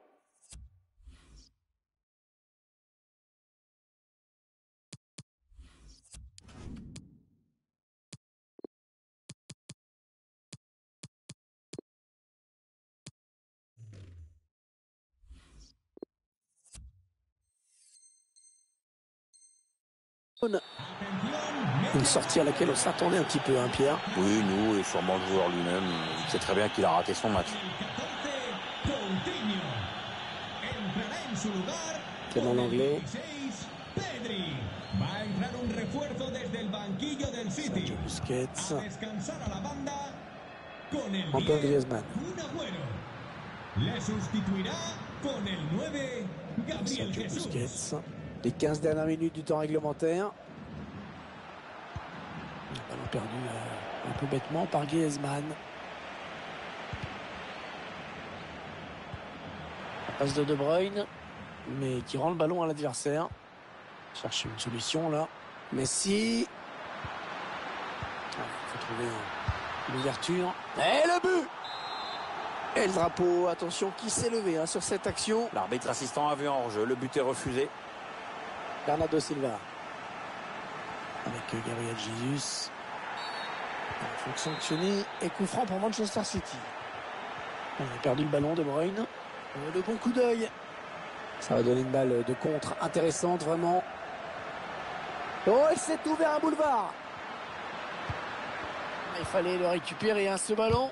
[SPEAKER 2] Une sortie à laquelle on s'attendait un petit peu, hein, Pierre.
[SPEAKER 3] Oui, nous, et sûrement le joueur lui-même. Il sait très bien qu'il a raté son match.
[SPEAKER 2] Clément Langlais. Sergio Busquets. Antoine Griezmann. Sergio Busquets. Les 15 dernières minutes du temps réglementaire. Ballon perdu un peu bêtement par Griezmann. La passe de Bruyne, mais qui rend le ballon à l'adversaire. Cherche une solution là. Messi. Il faut trouver une ouverture. Et le but! Et le drapeau, attention, qui s'est levé hein, sur cette action.
[SPEAKER 3] L'arbitre assistant a vu en hors-jeu. Le but est refusé.
[SPEAKER 2] Bernardo Silva. Avec Gabriel Jesus. Il faut sanctionner et coup franc pour Manchester City. On a perdu le ballon de Bruyne. Le bon coup d'œil. Ça va donner une balle de contre intéressante vraiment. Oh, il s'est ouvert un boulevard. Il fallait le récupérer hein, ce ballon.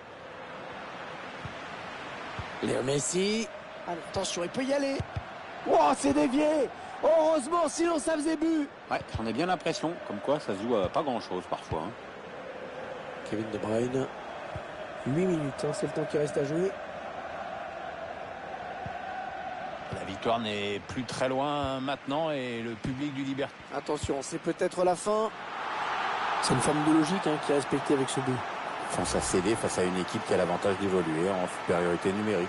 [SPEAKER 2] Léo Messi. Allez, attention, il peut y aller. Oh, c'est dévié. Heureusement, sinon ça faisait but.
[SPEAKER 5] Ouais, j'en ai bien l'impression. Comme quoi, ça se joue à pas grand-chose parfois. Hein.
[SPEAKER 2] Kevin De Bruyne. 8 minutes, hein, c'est le temps qui reste à jouer.
[SPEAKER 6] La victoire n'est plus très loin maintenant et le public du Liberté.
[SPEAKER 2] Attention, c'est peut-être la fin. C'est une forme de logique hein, qui est respectée avec ce but.
[SPEAKER 3] Fonce à céder face à une équipe qui a l'avantage d'évoluer en supériorité numérique.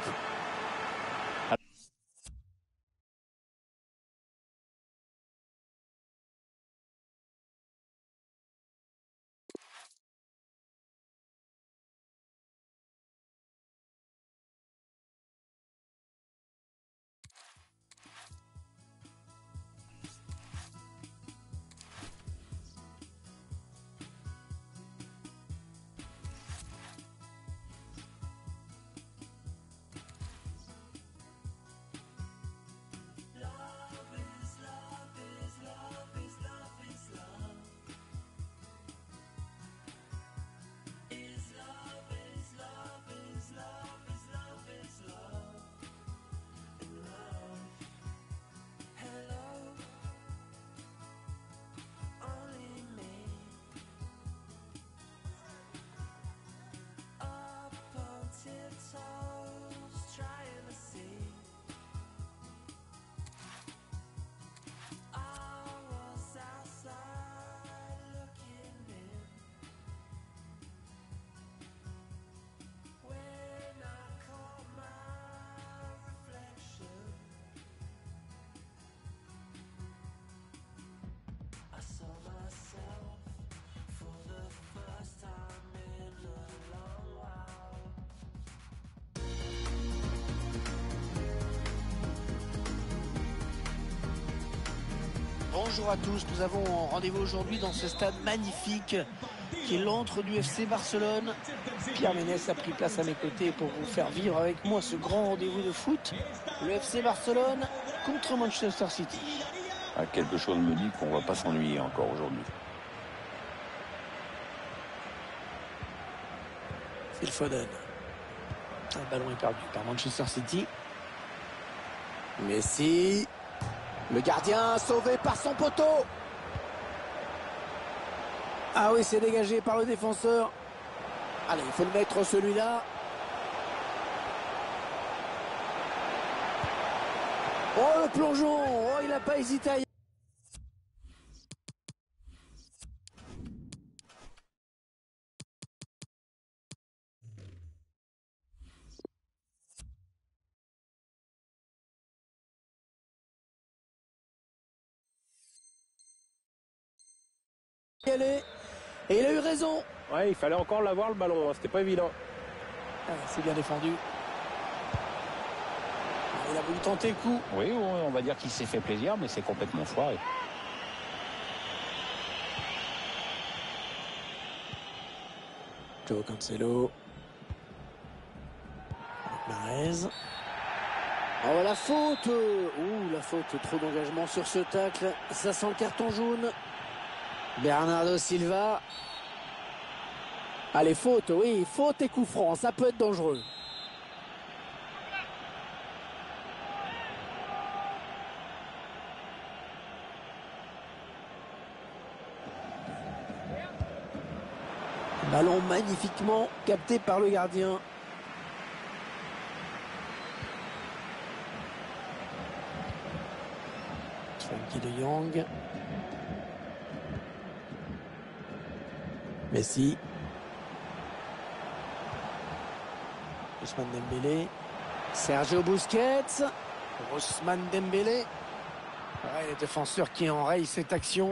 [SPEAKER 2] Bonjour à tous, nous avons rendez-vous aujourd'hui dans ce stade magnifique qui est l'antre du FC Barcelone. Pierre Ménès a pris place à mes côtés pour vous faire vivre avec moi ce grand rendez-vous de foot. Le FC Barcelone contre Manchester City.
[SPEAKER 6] Ah, quelque chose me dit qu'on va pas s'ennuyer encore aujourd'hui.
[SPEAKER 2] Phil Foden. Le ballon est perdu par Manchester City. Messi. Le gardien sauvé par son poteau. Ah oui, c'est dégagé par le défenseur. Allez, il faut le mettre celui-là. Oh, le plongeon. Oh, il n'a pas hésité à y aller. Et il a eu raison.
[SPEAKER 7] Ouais, il fallait encore l'avoir le ballon, hein. C'était pas évident.
[SPEAKER 2] Ah, c'est bien défendu. Ah, il a voulu tenter le coup.
[SPEAKER 6] Oui, on va dire qu'il s'est fait plaisir, mais c'est complètement foiré.
[SPEAKER 2] Joe Cancelo. Mahrez. Oh, la faute. Ouh, la faute. Trop d'engagement sur ce tacle. Ça sent le carton jaune. Bernardo Silva. Allez, faute, oui. Faute et coup franc. Ça peut être dangereux. Ballon magnifiquement capté par le gardien. Frenkie de Jong. Messi. Ousmane Dembélé. Sergio Busquets. Ousmane Dembélé. Ouais, les défenseurs qui enrayent cette action.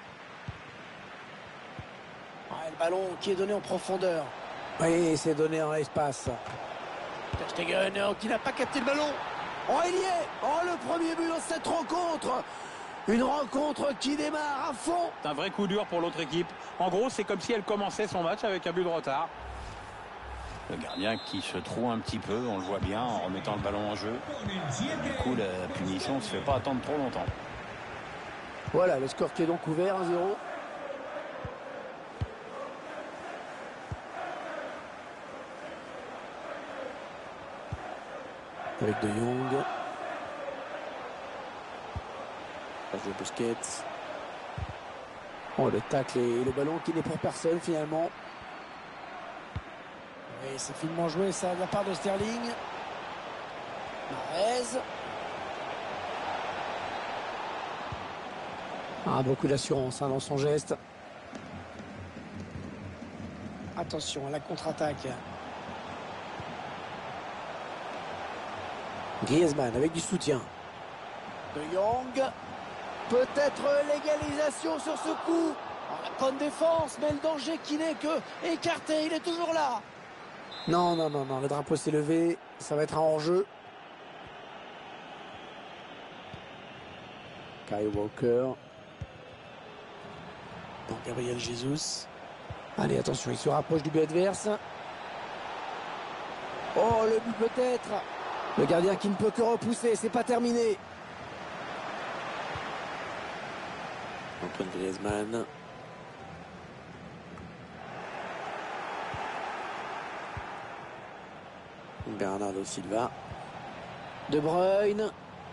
[SPEAKER 2] Ouais, le ballon qui est donné en profondeur. Oui, c'est donné en l'espace. Ter Stegen qui n'a pas capté le ballon. Oh, il y est. Oh, le premier but dans cette rencontre. Une rencontre qui démarre à fond.
[SPEAKER 5] C'est un vrai coup dur pour l'autre équipe. En gros, c'est comme si elle commençait son match avec un but de retard.
[SPEAKER 6] Le gardien qui se trouve un petit peu, on le voit bien, en remettant le ballon en jeu. Du coup, la punition ne se fait pas attendre trop longtemps.
[SPEAKER 2] Voilà, le score qui est donc ouvert, 1-0. Avec De Jong. Passe de Busquets. Oh, le tacle et le ballon qui n'est pour personne finalement. Oui, c'est finement joué ça de la part de Sterling. Mahrez. Ah, beaucoup d'assurance dans son geste. Attention à la contre-attaque. Griezmann avec du soutien. De Jong. Peut-être l'égalisation sur ce coup. La bonne défense, mais le danger qui n'est que écarté. Il est toujours là. Non, non, non, non. Le drapeau s'est levé. Ça va être un hors-jeu. Kyle Walker. Pour Gabriel Jesus. Allez, attention, il se rapproche du but adverse. Oh, le but peut-être. Le gardien qui ne peut que repousser. C'est pas terminé. Antoine Griezmann. Bernardo Silva. De Bruyne.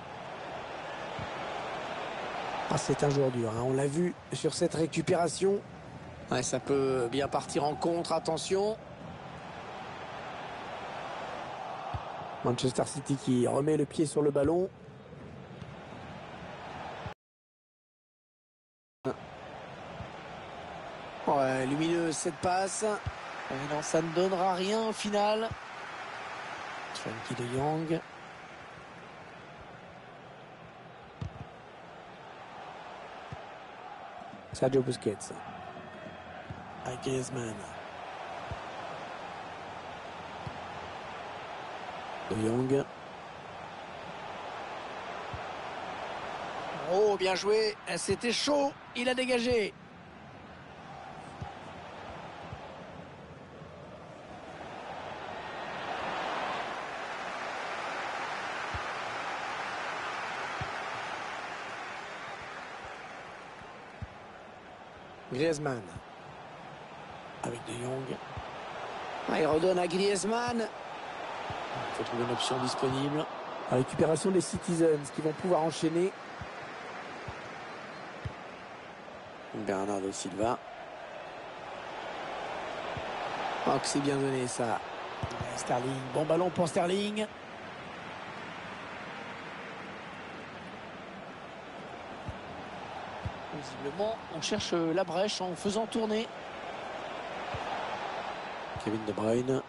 [SPEAKER 2] Ah, c'est un joueur dur, hein. On l'a vu sur cette récupération. Ouais, ça peut bien partir en contre, attention. Manchester City qui remet le pied sur le ballon. Ouais, lumineuse cette passe. Et non, ça ne donnera rien au final. Frenkie de Jong. Sergio Busquets. Avec Griezmann. De Jong. Oh, bien joué. C'était chaud. Il a dégagé. Griezmann. Avec De Jong. Il redonne à Griezmann. Il faut trouver une option disponible. La récupération des Citizens qui vont pouvoir enchaîner. Bernardo Silva. Oh, que c'est bien donné ça. Sterling. Bon ballon pour Sterling. Visiblement, on cherche la brèche en faisant tourner. Kevin De Bruyne.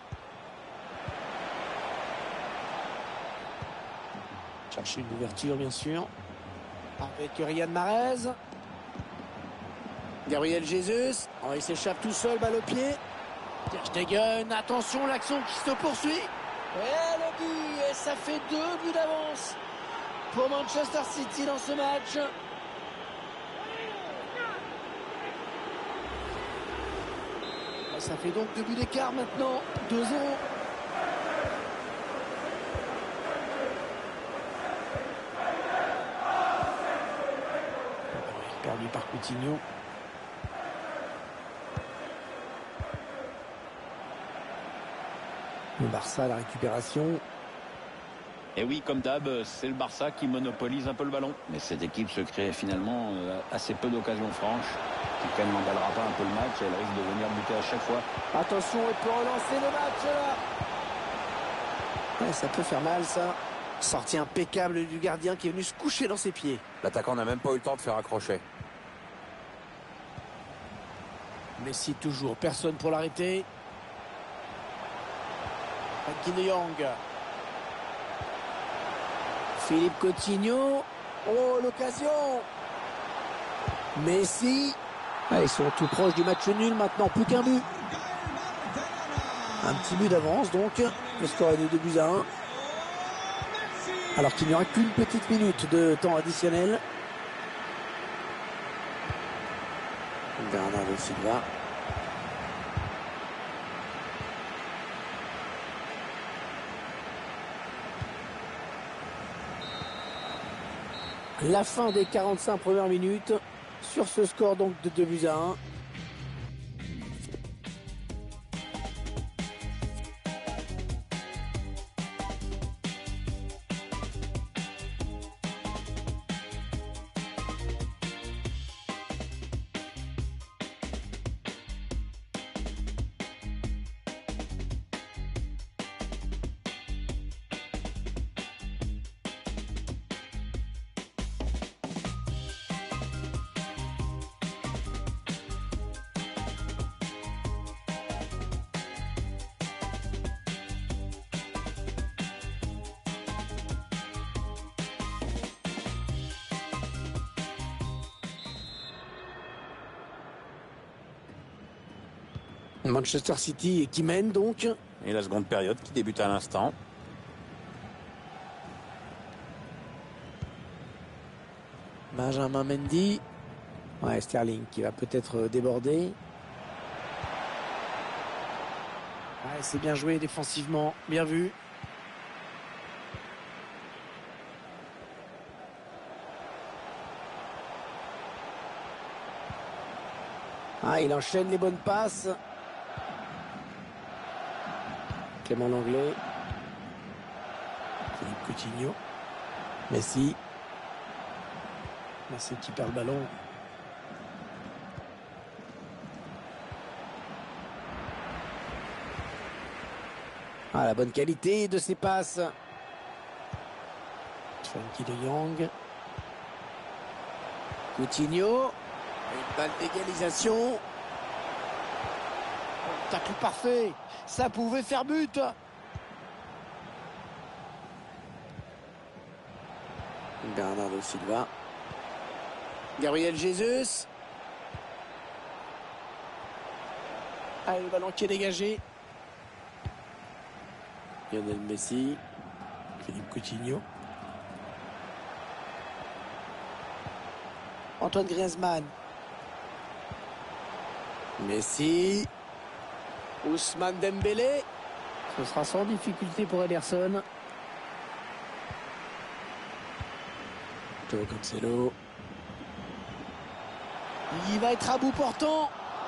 [SPEAKER 2] Chercher une ouverture, bien sûr. Avec Riyad Mahrez. Gabriel Jesus. Oh, il s'échappe tout seul, balle au pied. Ter Stegen. Attention, l'action qui se poursuit. Et le but. Et ça fait 2 buts d'avance pour Manchester City dans ce match. Ça fait donc 2 buts d'écart maintenant. 2-0. Perdu par Coutinho. Le Barça, la récupération.
[SPEAKER 6] Et oui, comme d'hab, c'est le Barça qui monopolise un peu le ballon. Mais cette équipe se crée finalement assez peu d'occasions franches. Si elle n'emballera pas un peu le match, elle risque de venir buter à chaque fois.
[SPEAKER 2] Attention, il peut relancer le match là. Ouais, ça peut faire mal ça. Sortie impeccable du gardien qui est venu se coucher dans ses pieds.
[SPEAKER 3] L'attaquant n'a même pas eu le temps de faire accrocher.
[SPEAKER 2] Messi toujours, personne pour l'arrêter. Frenkie de Jong. Philippe Coutinho. Oh, l'occasion. Messi. Ils sont tout proches du match nul maintenant, plus qu'un but. Un petit but d'avance donc. Le score est de 2-1. Alors qu'il n'y aura qu'une petite minute de temps additionnel. Bernardo Silva. La fin des 45 premières minutes sur ce score donc de 2-1. Manchester City qui mène donc.
[SPEAKER 3] Et la seconde période qui débute à l'instant.
[SPEAKER 2] Benjamin Mendy. Ouais, Sterling qui va peut-être déborder. Ouais, c'est bien joué défensivement, bien vu. Il enchaîne les bonnes passes. Clément Langlais. Philippe Coutinho. Messi. Messi qui perd le ballon. La bonne qualité de ses passes. Frenkie de Jong. Coutinho. Une balle d'égalisation. Tacle parfait. Ça pouvait faire but. Bernardo Silva. Gabriel Jesus. Le ballon qui est dégagé. Lionel Messi. Philippe Coutinho. Antoine Griezmann. Messi. Ousmane Dembélé. Ce sera sans difficulté pour Ederson. Joao Cancelo. Il va être à bout portant.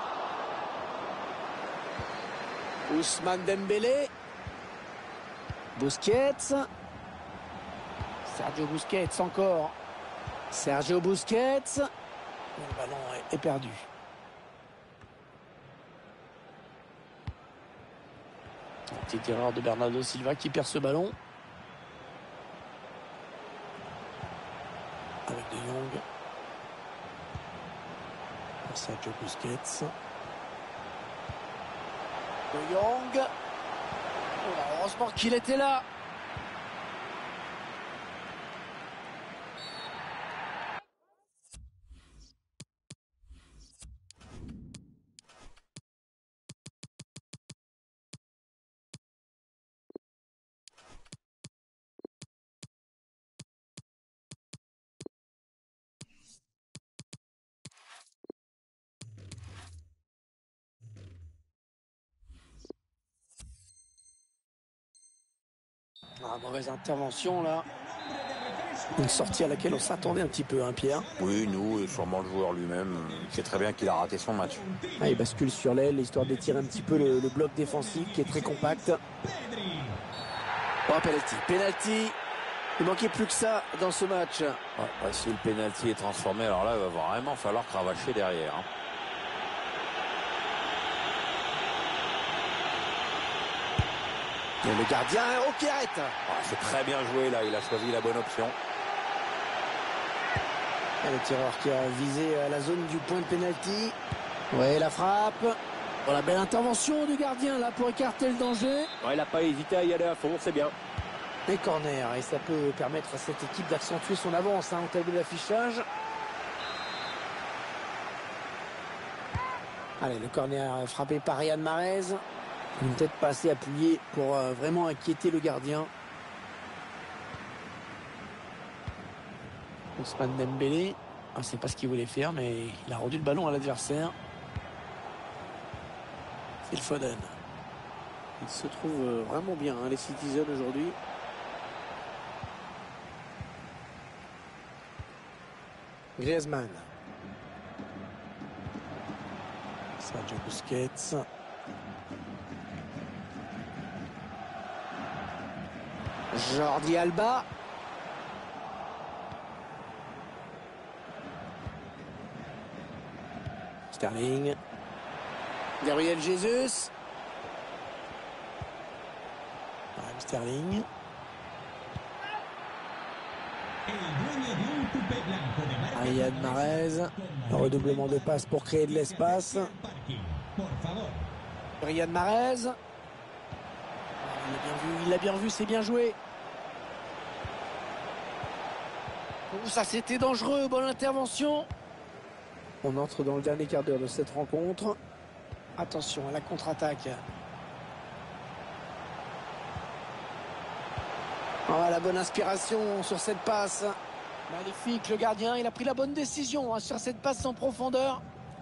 [SPEAKER 2] Ousmane Dembélé. Busquets. Sergio Busquets encore. Sergio Busquets. Le ballon est perdu. Petite erreur de Bernardo Silva qui perd ce ballon. Avec De Jong. Pour Sergio Busquets. De Jong. Oh, heureusement qu'il était là. Ah, mauvaise intervention là. Une sortie à laquelle on s'attendait un petit peu, hein, Pierre.
[SPEAKER 3] Oui, nous, et sûrement le joueur lui-même. Il sait très bien qu'il a raté son match.
[SPEAKER 2] Ah, il bascule sur l'aile, histoire d'étirer un petit peu le bloc défensif qui est très compact. Oh, penalty. Il manquait plus que ça dans ce match.
[SPEAKER 3] Ouais, si le penalty est transformé, alors là, il va vraiment falloir cravacher derrière. Hein.
[SPEAKER 2] Et le gardien, qui arrête.
[SPEAKER 3] C'est très bien joué là, il a choisi la bonne option.
[SPEAKER 2] Et le tireur qui a visé la zone du point de pénalty. Ouais, la frappe. Bon, la belle intervention du gardien là pour écarter le danger.
[SPEAKER 7] Ouais, il n'a pas hésité à y aller à fond, c'est bien.
[SPEAKER 2] Et corner, et ça peut permettre à cette équipe d'accentuer son avance au tableau d'affichage. Allez, le corner frappé par Riyad Mahrez. Une tête pas assez appuyée pour vraiment inquiéter le gardien. Ousmane Dembélé. Ah, c'est pas ce qu'il voulait faire, mais il a rendu le ballon à l'adversaire. C'est le Foden. Ils se trouvent vraiment bien, hein, les Citizens aujourd'hui. Griezmann. Sergio Busquets. Jordi Alba. Sterling. Gabriel Jesus. Sterling. Riyad Mahrez. Un redoublement de passe pour créer de l'espace. Riyad Mahrez. Il l'a bien vu, c'est bien joué. Oh, ça c'était dangereux, bonne intervention. On entre dans le dernier quart d'heure de cette rencontre. Attention à la contre-attaque. Oh, la bonne inspiration sur cette passe. Magnifique, le gardien, il a pris la bonne décision sur cette passe en profondeur.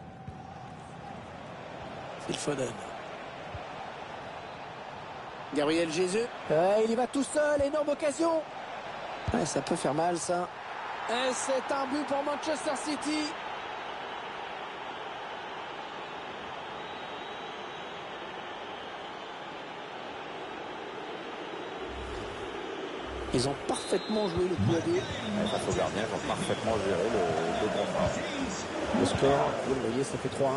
[SPEAKER 2] C'est le Foden. Gabriel Jesus. Il y va tout seul, énorme occasion. Ouais, ça peut faire mal ça. Et c'est un but pour Manchester City. Ils ont parfaitement joué le coup à deux.
[SPEAKER 3] Face au gardien, ils ont parfaitement géré le bon pas.
[SPEAKER 2] Le score, vous le voyez, ça fait 3-1.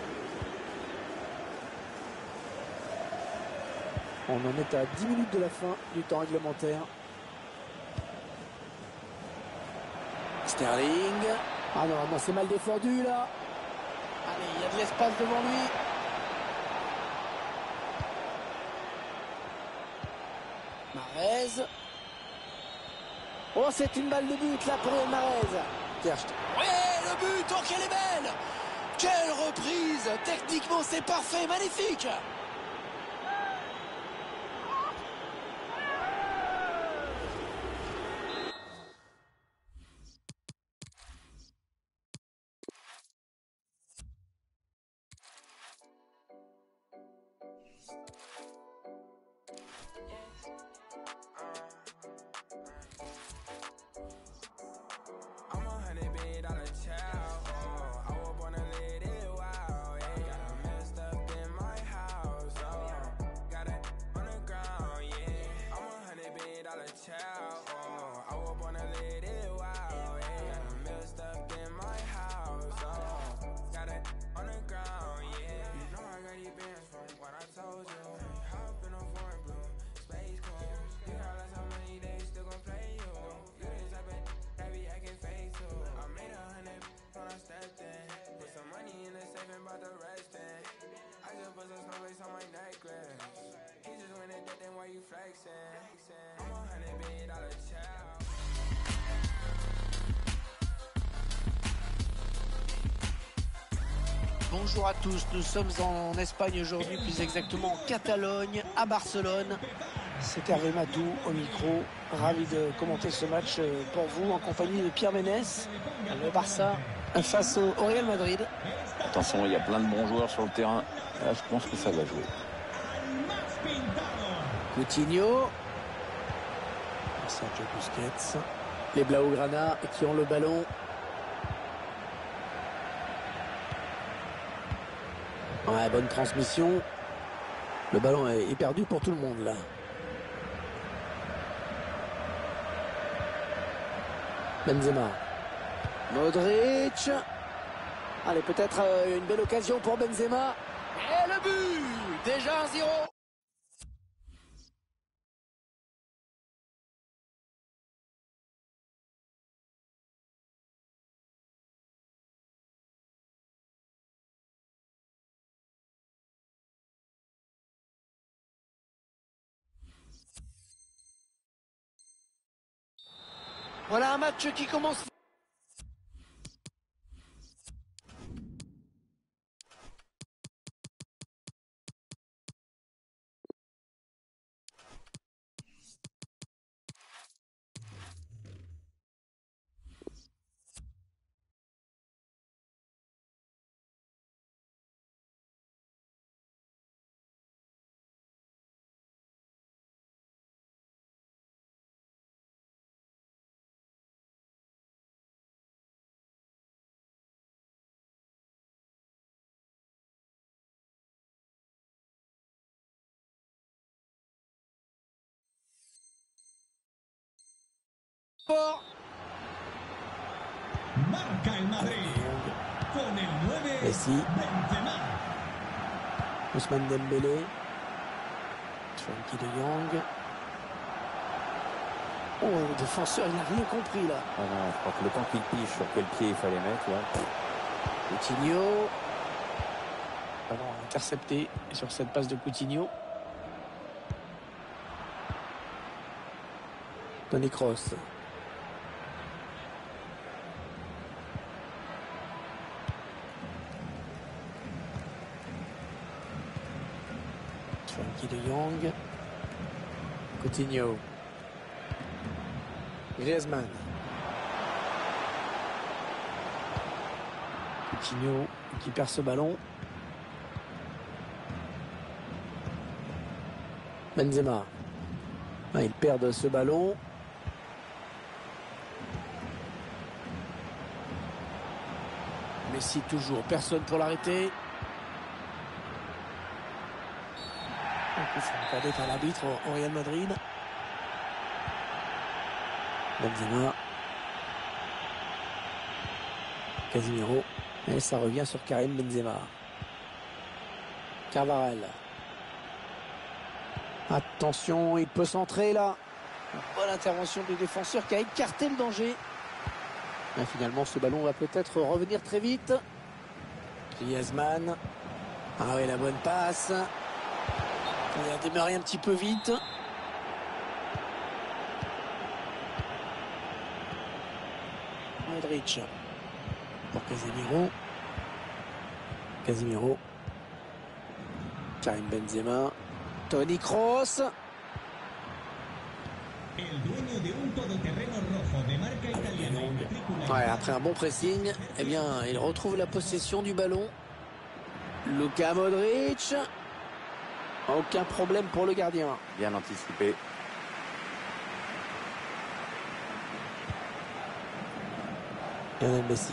[SPEAKER 2] On en est à 10 minutes de la fin du temps réglementaire. Sterling. Ah non, c'est mal défendu là. Allez, il y a de l'espace devant lui. Mahrez. Oh, c'est une balle de but là pour Riyad Mahrez. Ouais, le but, oh qu'elle est belle. Quelle reprise. Techniquement, c'est parfait, magnifique. Bonjour à tous, nous sommes en Espagne aujourd'hui, plus exactement en Catalogne, à Barcelone. C'est Hervé Matou au micro, ravi de commenter ce match pour vous en compagnie de Pierre Ménès, le Barça face au Real Madrid.
[SPEAKER 6] Attention, il y a plein de bons joueurs sur le terrain. Là, je pense que ça va jouer.
[SPEAKER 2] Coutinho, Sergio Busquets, les Blaugrana qui ont le ballon. Ouais, bonne transmission. Le ballon est perdu pour tout le monde là. Benzema. Modric. Allez, peut-être une belle occasion pour Benzema. Et le but! Déjà 1-0. Voilà un match qui commence.
[SPEAKER 4] Marca el Madrid con el 9
[SPEAKER 2] Messi.
[SPEAKER 4] Benzema.
[SPEAKER 2] Ousmane Dembélé. Frankie de Jong. Oh, le défenseur, il n'a rien compris là.
[SPEAKER 3] Ah non, je crois que le temps qu'il pige sur quel pied il fallait mettre, là.
[SPEAKER 2] Coutinho. Ballon intercepté sur cette passe de Coutinho. Toni Kroos. Frankie de Jong. Coutinho. Griezmann. Coutinho qui perd ce ballon. Benzema. Ah, ils perdent ce ballon. Messi toujours, personne pour l'arrêter. Il faut regarder par l'arbitre au Real Madrid. Benzema. Casemiro. Et ça revient sur Karim Benzema. Carvajal. Attention, il peut centrer là. Une bonne intervention du défenseur qui a écarté le danger. Et finalement, ce ballon va peut-être revenir très vite. Griezmann. Ah oui, la bonne passe. Il a démarré un petit peu vite. Modric. Pour Casemiro. Casemiro. Karim Benzema. Toni Kroos. Ouais, après un bon pressing, eh bien, il retrouve la possession du ballon. Luka Modric. Aucun problème pour le gardien.
[SPEAKER 3] Bien anticipé.
[SPEAKER 2] Lionel Messi.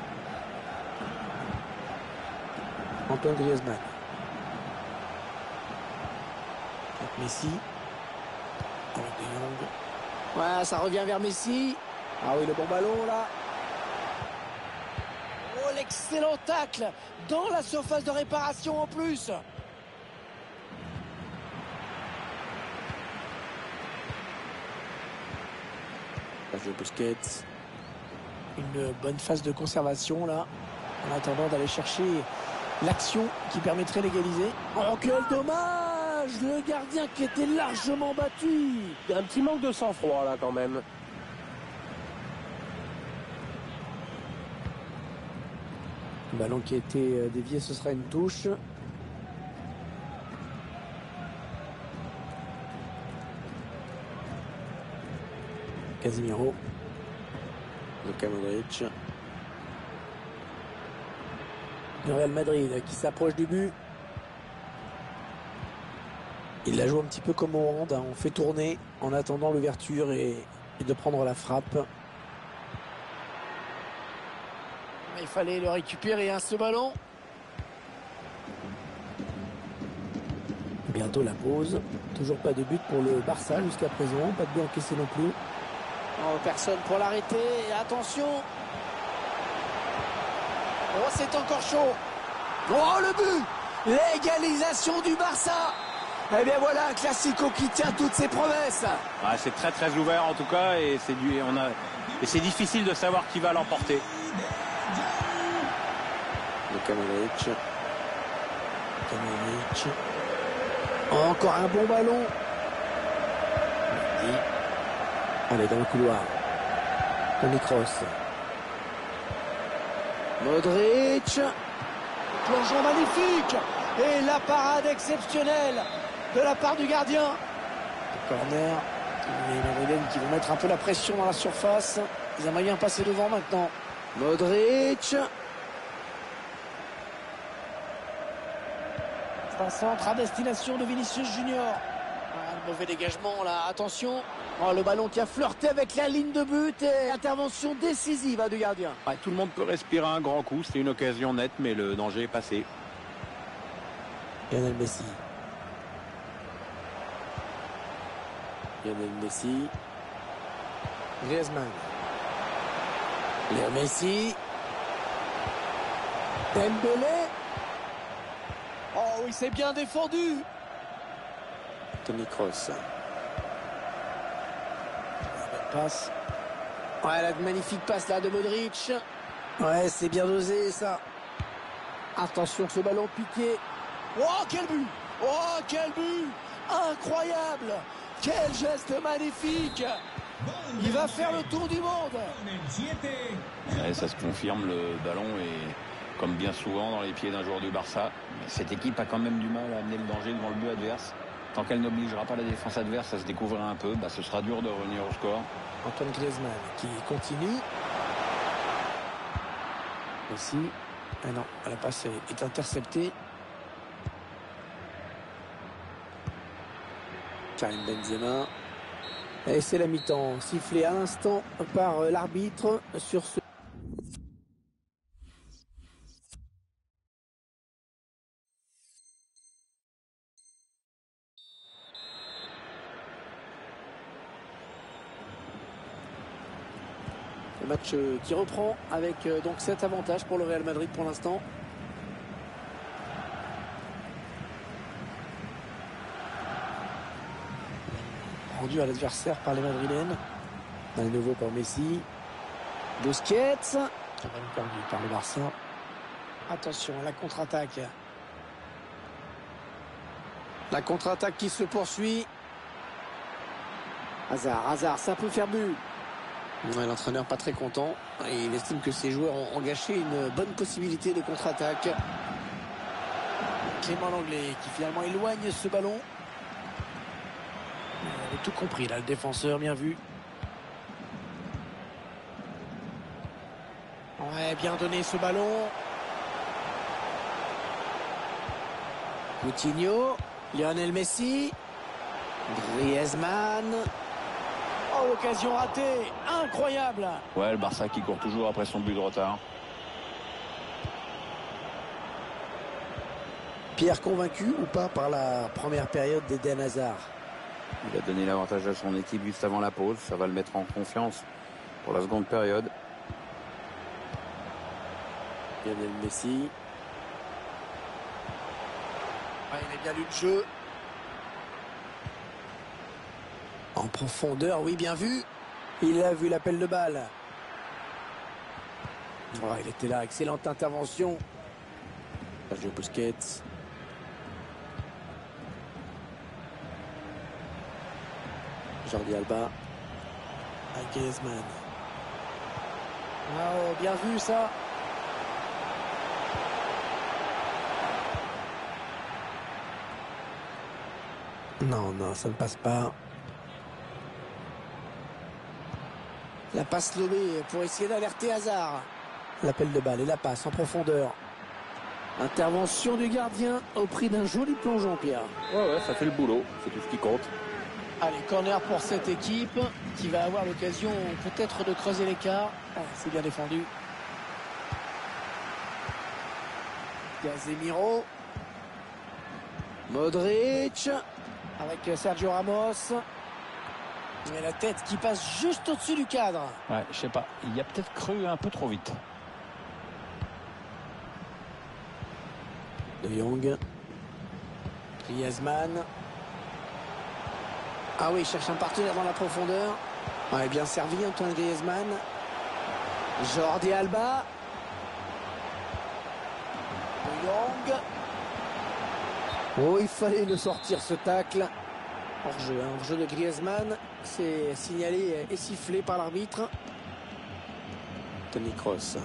[SPEAKER 2] Antoine Griezmann. Messi. Avec De Jong. Ouais, ça revient vers Messi. Ah oui, le bon ballon là. Oh, l'excellent tacle dans la surface de réparation en plus. Sergio Busquets. Une bonne phase de conservation là, en attendant d'aller chercher l'action qui permettrait d'égaliser. Oh, quel dommage! Le gardien qui était largement battu.
[SPEAKER 7] Il y a un petit manque de sang-froid là quand même.
[SPEAKER 2] Le ballon qui a été dévié, ce sera une touche. Casemiro. Luka Modric. Le Real Madrid qui s'approche du but. Il la joue un petit peu comme au hand, hein. On fait tourner en attendant l'ouverture et de prendre la frappe. Il fallait le récupérer, hein, ce ballon. Bientôt la pause. Toujours pas de but pour le Barça jusqu'à présent. Pas de but encaissé non plus. Oh, personne pour l'arrêter. Attention. Oh, c'est encore chaud. Oh, le but. L'égalisation du Barça. Eh bien voilà, un classico qui tient toutes ses promesses.
[SPEAKER 5] Ouais, c'est très très ouvert en tout cas et c'est difficile de savoir qui va l'emporter.
[SPEAKER 2] Luka Modric. Encore un bon ballon. Allez, dans le couloir. Toni Kroos. Modric. Plongeon magnifique. Et la parade exceptionnelle de la part du gardien. Corner. Les Madrilènes qui vont mettre un peu la pression dans la surface. Ils aimeraient bien passer devant maintenant. Modric. C'est un centre à destination de Vinicius Junior. Un mauvais dégagement là, attention. Oh, le ballon qui a flirté avec la ligne de but et intervention décisive du gardien.
[SPEAKER 5] Ouais, tout le monde peut respirer un grand coup, c'était une occasion nette mais le danger est passé.
[SPEAKER 2] Lionel Messi. Griezmann. Léo Messi. Dembélé. Oh oui, c'est bien défendu. Toni Kroos. Passe. Ouais, la magnifique passe là de Modric. Ouais, c'est bien dosé ça. Attention, ce ballon piqué. Oh, quel but! Oh, quel but! Incroyable! Quel geste magnifique! Il va faire le tour du monde!
[SPEAKER 6] Ouais, ça se confirme, le ballon est comme bien souvent dans les pieds d'un joueur du Barça. Mais cette équipe a quand même du mal à amener le danger devant le but adverse. Tant qu'elle n'obligera pas la défense adverse à se découvrir un peu, ce sera dur de revenir au score.
[SPEAKER 2] Antoine Griezmann qui continue. Aussi. Ah non, la passe est interceptée. Karim Benzema. Et c'est la mi-temps, sifflé à l'instant par l'arbitre sur ce... Le match qui reprend avec donc cet avantage pour le Real Madrid pour l'instant. Rendu à l'adversaire par les Madrilènes. À nouveau par Messi. Busquets. Ballon perdu par le Barça. Attention à la contre-attaque. La contre-attaque qui se poursuit. Hazard, ça peut faire but. Ouais, l'entraîneur pas très content. Il estime que ses joueurs ont gâché une bonne possibilité de contre-attaque. Clément Lenglet qui finalement éloigne ce ballon. Il avait tout compris là, le défenseur, bien vu. Ouais, bien donné ce ballon. Coutinho, Lionel Messi, Griezmann. Oh, l'occasion ratée, incroyable.
[SPEAKER 6] Ouais, le Barça qui court toujours après son but de retard.
[SPEAKER 2] Pierre convaincu ou pas par la première période d'Eden Hazard?
[SPEAKER 3] Il a donné l'avantage à son équipe juste avant la pause. Ça va le mettre en confiance pour la seconde période.
[SPEAKER 2] Lionel Messi. Ah, il a bien lu le jeu. En profondeur, oui, bien vu. Il a vu l'appel de balle. Oh, il était là, excellente intervention. Sergio Busquets. Jordi Alba. Griezmann. Oh, bien vu ça. Non, ça ne passe pas. La passe lobée pour essayer d'alerter Hazard. L'appel de balle et la passe en profondeur. Intervention du gardien au prix d'un joli plongeon, Pierre.
[SPEAKER 7] Ouais, ça fait le boulot. C'est tout ce qui compte.
[SPEAKER 2] Allez, corner pour cette équipe qui va avoir l'occasion peut-être de creuser l'écart. Ah, c'est bien défendu. Casemiro. Modric. Avec Sergio Ramos. Mais la tête qui passe juste au-dessus du cadre.
[SPEAKER 6] Ouais, je sais pas. Il y a peut-être cru un peu trop vite.
[SPEAKER 2] De Jong. Griezmann. Ah oui, il cherche un partenaire dans la profondeur. Ouais, bien servi Antoine Griezmann. Jordi Alba. De Jong. Oh, il fallait le sortir ce tacle. Hors-jeu, hein, hors-jeu de Griezmann. C'est signalé et sifflé par l'arbitre. Toni Kroos.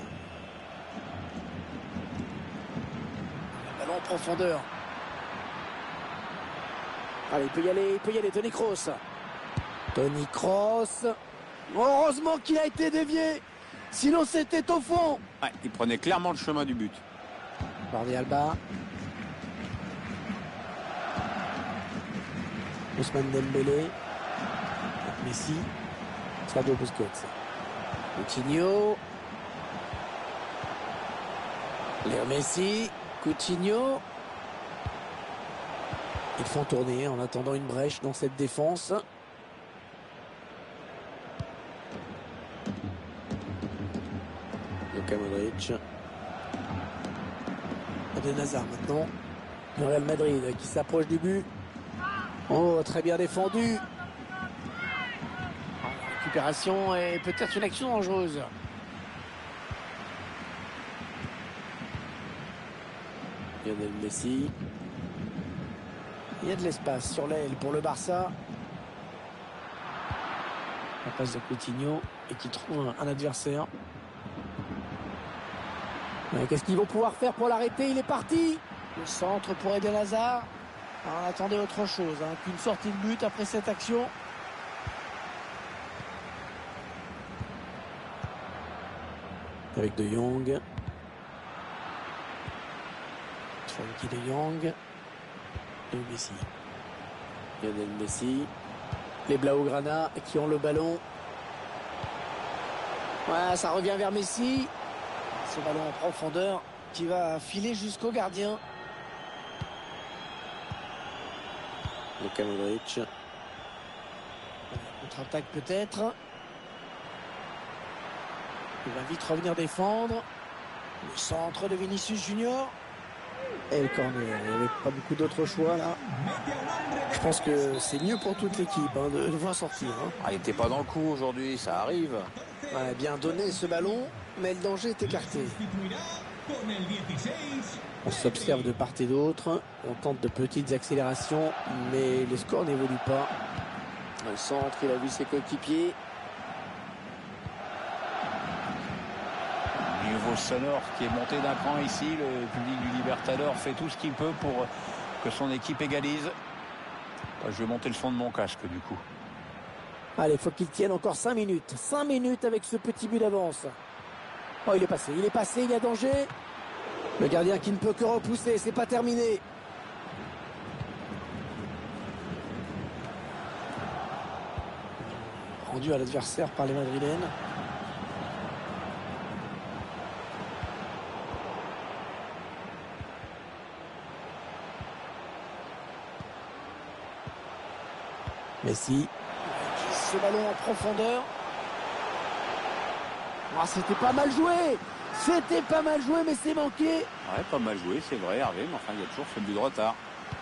[SPEAKER 2] Ballon en profondeur. Allez, il peut y aller, Toni Kroos. Toni Kroos. Heureusement qu'il a été dévié. Sinon, c'était au fond.
[SPEAKER 5] Ouais, il prenait clairement le chemin du but.
[SPEAKER 2] Jordi Alba. Ousmane Dembélé. Messi. Sergio Busquets. Coutinho. Léo Messi. Coutinho. Ils font tourner en attendant une brèche dans cette défense. Luka Modric. Eden Hazard maintenant. Le Real Madrid qui s'approche du but. Oh, très bien défendu. Récupération et peut-être une action dangereuse. Lionel Messi. Il y a de l'espace sur l'aile pour le Barça. La passe de Coutinho et qui trouve un adversaire. Qu'est-ce qu'ils vont pouvoir faire pour l'arrêter? Il est parti. Le centre pour Eden Hazard. Alors, on attendait autre chose qu'une sortie de but après cette action. Avec De Jong. Frankie De Jong. Et Messi. Lionel Messi. Les Blaugrana qui ont le ballon. Ouais, ça revient vers Messi. Ce ballon en profondeur qui va filer jusqu'au gardien. Luka Modric. Contre-attaque peut-être. Il va vite revenir défendre. Le centre de Vinicius Junior. Et le corner. Il n'y avait pas beaucoup d'autres choix là. Je pense que c'est mieux pour toute l'équipe de le voir sortir.
[SPEAKER 3] Ah, il n'était pas dans le coup aujourd'hui, ça arrive.
[SPEAKER 2] Ouais, bien donné ce ballon, mais le danger est écarté. On s'observe de part et d'autre. On tente de petites accélérations, mais les scores n'évoluent pas. Dans le centre, il a vu ses coéquipiers.
[SPEAKER 6] Niveau sonore qui est monté d'un cran ici. Le public du Libertador fait tout ce qu'il peut pour que son équipe égalise. Je vais monter le son de mon casque du coup.
[SPEAKER 2] Allez, faut qu'il tienne encore 5 minutes. 5 minutes avec ce petit but d'avance. Oh, il est passé, il y a danger. Le gardien qui ne peut que repousser, c'est pas terminé. Rendu à l'adversaire par les Madrilènes. Messi. Ce ballon en profondeur. Oh, c'était pas mal joué. C'était pas mal joué, mais c'est manqué.
[SPEAKER 5] Ouais, pas mal joué, c'est vrai, Hervé, mais enfin, il y a toujours ce but de retard.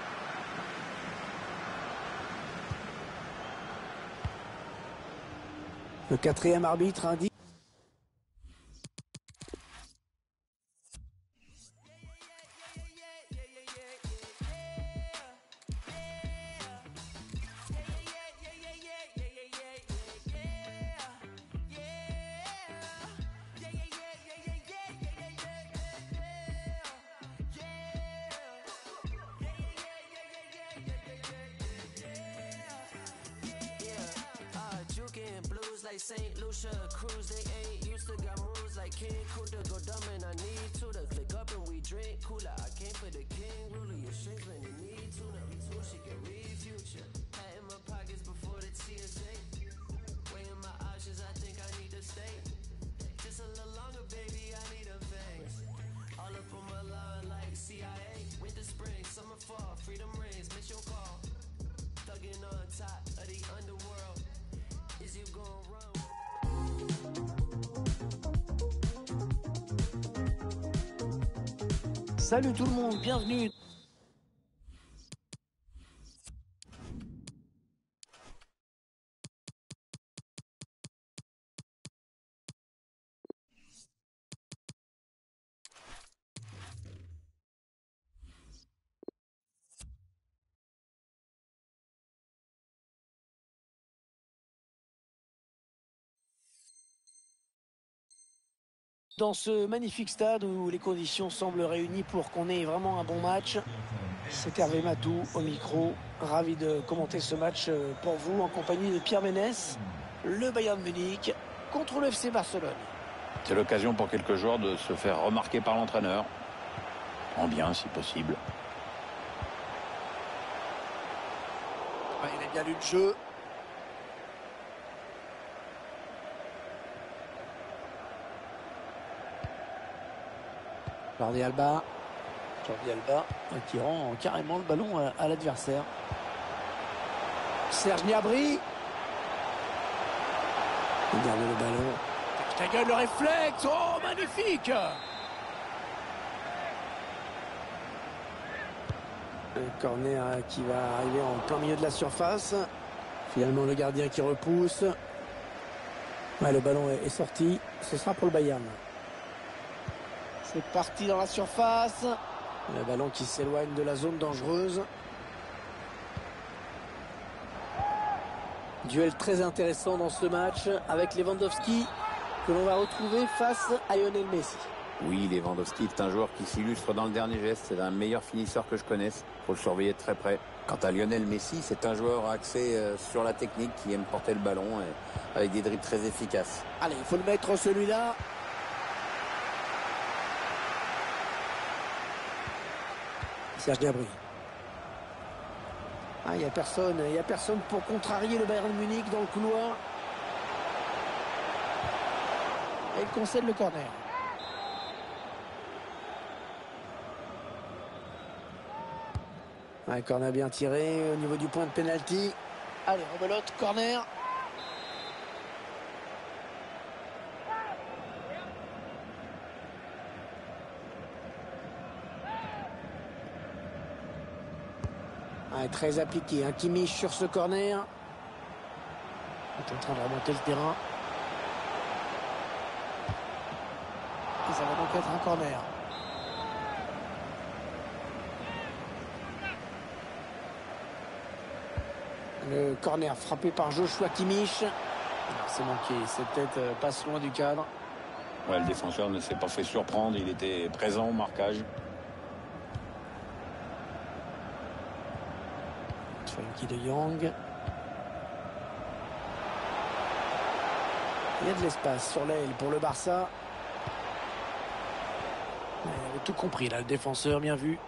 [SPEAKER 2] Le quatrième arbitre indique.
[SPEAKER 1] like St. Lucia. Cruise, they ain't used to got moves like King Kuda. Go dumb and I need to click up and we drink cooler. I came for the king, ruler your strings when you need to. Now me too, she can read future. Hat in my pockets before the TSA. Weighing my options, I think I need to stay. Just a little longer, baby, I need a veins. All up on my line like CIA. Winter, spring, summer, fall, freedom reigns, miss your call. Thugging on top of the underworld. Is you gon' run?
[SPEAKER 2] Salut tout le monde, bienvenue. Dans ce magnifique stade où les conditions semblent réunies pour qu'on ait vraiment un bon match, c'est Hervé Matou au micro. Ravi de commenter ce match pour vous en compagnie de Pierre Ménès, le Bayern Munich contre le FC Barcelone.
[SPEAKER 6] C'est l'occasion pour quelques joueurs de se faire remarquer par l'entraîneur. En bien, si possible.
[SPEAKER 2] Il a bien lu le jeu. Jordi Alba qui rend carrément le ballon à l'adversaire. Serge Gnabry. Il garde le ballon. Ta gueule, le réflexe. Oh, magnifique. Le corner qui va arriver en plein milieu de la surface. Finalement, le gardien qui repousse. Ouais, le ballon est sorti. Ce sera pour le Bayern. C'est parti dans la surface. Le ballon qui s'éloigne de la zone dangereuse. Duel très intéressant dans ce match avec Lewandowski que l'on va retrouver face à Lionel Messi.
[SPEAKER 3] Oui, Lewandowski est un joueur qui s'illustre dans le dernier geste. C'est un meilleur finisseur que je connaisse. Il faut le surveiller de très près. Quant à Lionel Messi, c'est un joueur axé sur la technique qui aime porter le ballon avec des dribbles très efficaces.
[SPEAKER 2] Allez, il faut le mettre celui-là. Serge Gnabry. Il n'y a personne pour contrarier le Bayern Munich dans le couloir. Et il concède le corner. Un corner bien tiré au niveau du point de pénalty. Allez, rebelote, corner. Très appliqué, Kimmich sur ce corner. Il est en train de remonter le terrain. Et ça va donc être un corner. Le corner frappé par Joshua Kimmich. C'est manqué, cette tête passe loin du cadre.
[SPEAKER 6] Ouais, le défenseur ne s'est pas fait surprendre, il était présent au marquage.
[SPEAKER 2] Frenkie de Jong. Il y a de l'espace sur l'aile pour le Barça. Il avait tout compris là, le défenseur, bien vu.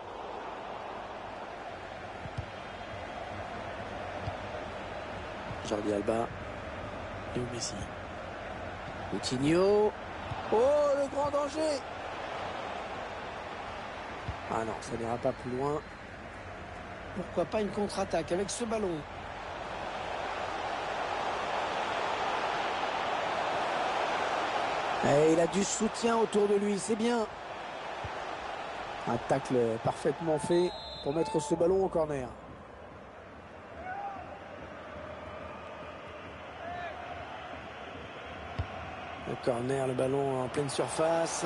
[SPEAKER 2] Jordi Alba. Et Messi. Coutinho. Oh, le grand danger. Ah non, ça n'ira pas plus loin. Pourquoi pas une contre-attaque avec ce ballon? Et il a du soutien autour de lui, c'est bien. Un tacle parfaitement fait pour mettre ce ballon au corner. Le corner, le ballon en pleine surface.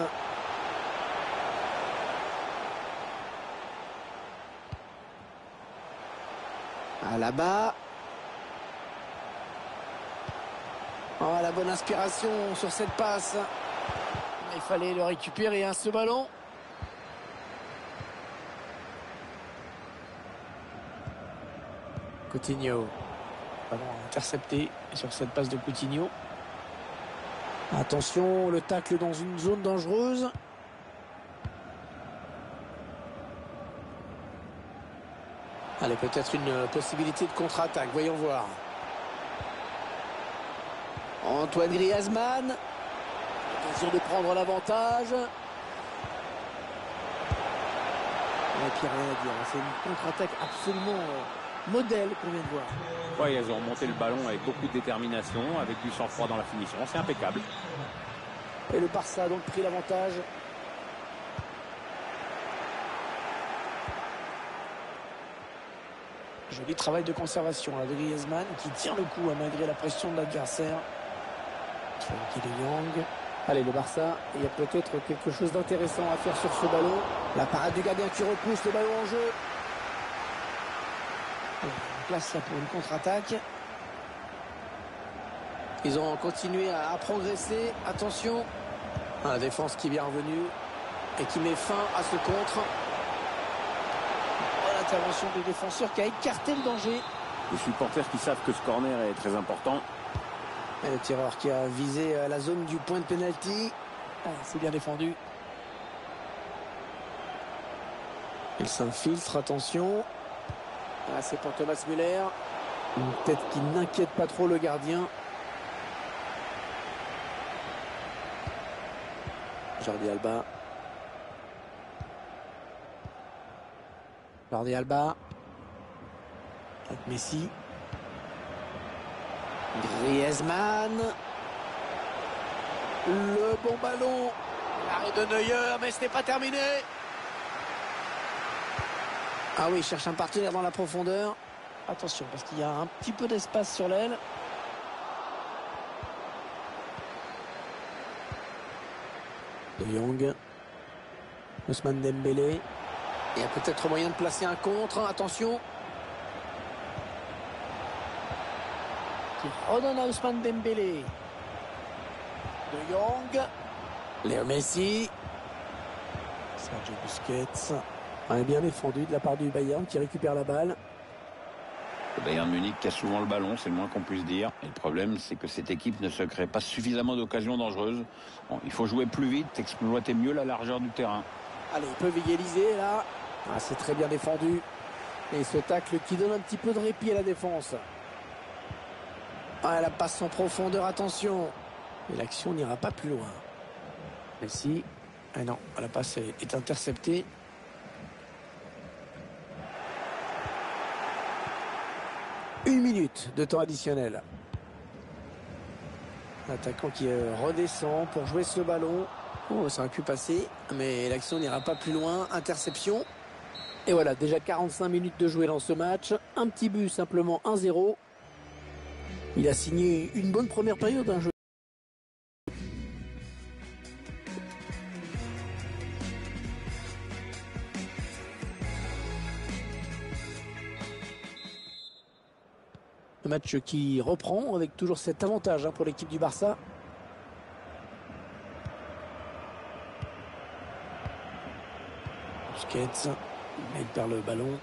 [SPEAKER 2] Là-bas. Oh, la bonne inspiration sur cette passe. Il fallait le récupérer, ce ballon. Coutinho. Ballon intercepté sur cette passe de Coutinho. Attention, le tacle dans une zone dangereuse. Allez, peut-être une possibilité de contre-attaque. Voyons voir. Antoine Griezmann. Occasion de prendre l'avantage. Et puis rien à dire. C'est une contre-attaque absolument modèle qu'on vient de voir.
[SPEAKER 5] Ouais, ils ont remonté le ballon avec beaucoup de détermination, avec du sang-froid dans la finition. C'est impeccable.
[SPEAKER 2] Et le Barça a donc pris l'avantage. Joli travail de conservation de Griezmann qui tient le coup malgré la pression de l'adversaire. Frenkie de Jong. Allez, le Barça, il y a peut-être quelque chose d'intéressant à faire sur ce ballon. La parade du gardien qui repousse le ballon en jeu. On place là pour une contre-attaque. Ils ont continué à progresser. Attention. La défense qui vient revenue et qui met fin à ce contre. L'intervention du défenseur qui a écarté le danger.
[SPEAKER 5] Les supporters qui savent que ce corner est très important.
[SPEAKER 2] Et le tireur qui a visé la zone du point de pénalty. C'est bien défendu. Il s'infiltre, attention. C'est pour Thomas Müller. Une tête qui n'inquiète pas trop le gardien. Jordi Alba. Jordi Alba. Avec Messi. Griezmann. Le bon ballon. L'arrêt de Neuer, mais ce n'est pas terminé. Ah oui, il cherche un partenaire dans la profondeur. Attention, parce qu'il y a un petit peu d'espace sur l'aile. De Jong. Ousmane Dembélé. Il y a peut-être moyen de placer un contre. Attention. Qui redonne à Ousmane Dembélé. De Jong. Léo Messi. Sergio Busquets. Bien défendu de la part du Bayern qui récupère la balle.
[SPEAKER 6] Le Bayern Munich qui a souvent le ballon, c'est le moins qu'on puisse dire. Et le problème, c'est que cette équipe ne se crée pas suffisamment d'occasions dangereuses. Bon, il faut jouer plus vite, exploiter mieux la largeur du terrain.
[SPEAKER 2] Allez, ils peuvent égaliser là. C'est très bien défendu. Et ce tacle qui donne un petit peu de répit à la défense. La passe en profondeur, attention. Et l'action n'ira pas plus loin. Messi. Non, la passe est interceptée. Une minute de temps additionnel. L'attaquant qui redescend pour jouer ce ballon. Ça aurait pu passer, mais l'action n'ira pas plus loin. Interception. Et voilà, déjà 45 minutes de jouer dans ce match. Un petit but, simplement 1-0. Il a signé une bonne première période, un jeu. Le match qui reprend avec toujours cet avantage pour l'équipe du Barça. Busquets, il perd le ballon.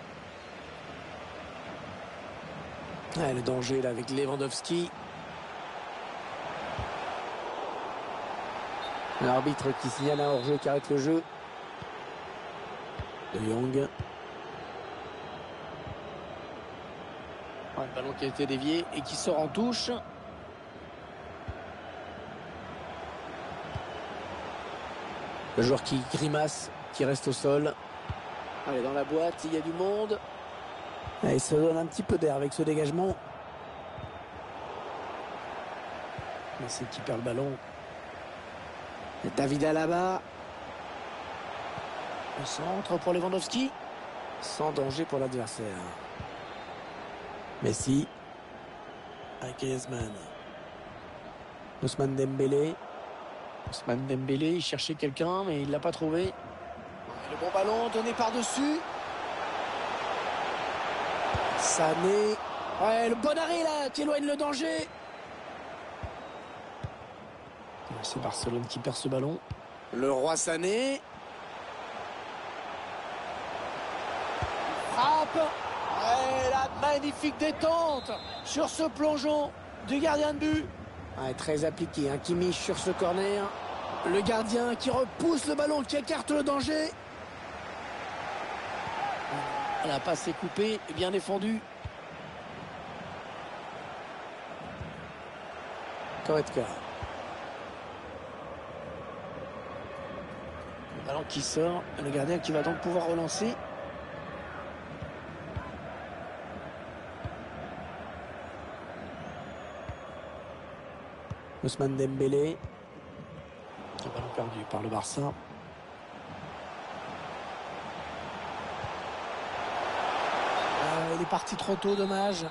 [SPEAKER 2] Le danger là avec Lewandowski. L'arbitre qui signale un hors-jeu qui arrête le jeu. De Jong. Le ballon qui a été dévié et qui sort en touche. Le joueur qui grimace, qui reste au sol. Allez, dans la boîte, il y a du monde. Il se donne un petit peu d'air avec ce dégagement. Messi qui perd le ballon. Et David Alaba. Le centre pour Lewandowski. Sans danger pour l'adversaire. Messi. Avec Griezmann. Ousmane Dembélé. Ousmane Dembélé, il cherchait quelqu'un, mais il ne l'a pas trouvé. Le bon ballon donné par-dessus. Sané. Le bon arrêt là, qui éloigne le danger. C'est Barcelone qui perd ce ballon. Le roi Sané. Frappe. La magnifique détente sur ce plongeon du gardien de but. Ouais, très appliqué, hein, qui mise sur ce corner. Le gardien qui repousse le ballon, qui écarte le danger. La passe est coupée, bien défendue. Koretka. Le ballon qui sort, le gardien qui va donc pouvoir relancer. Ousmane Dembélé. Le ballon perdu par le Barça. Il est parti trop tôt, dommage.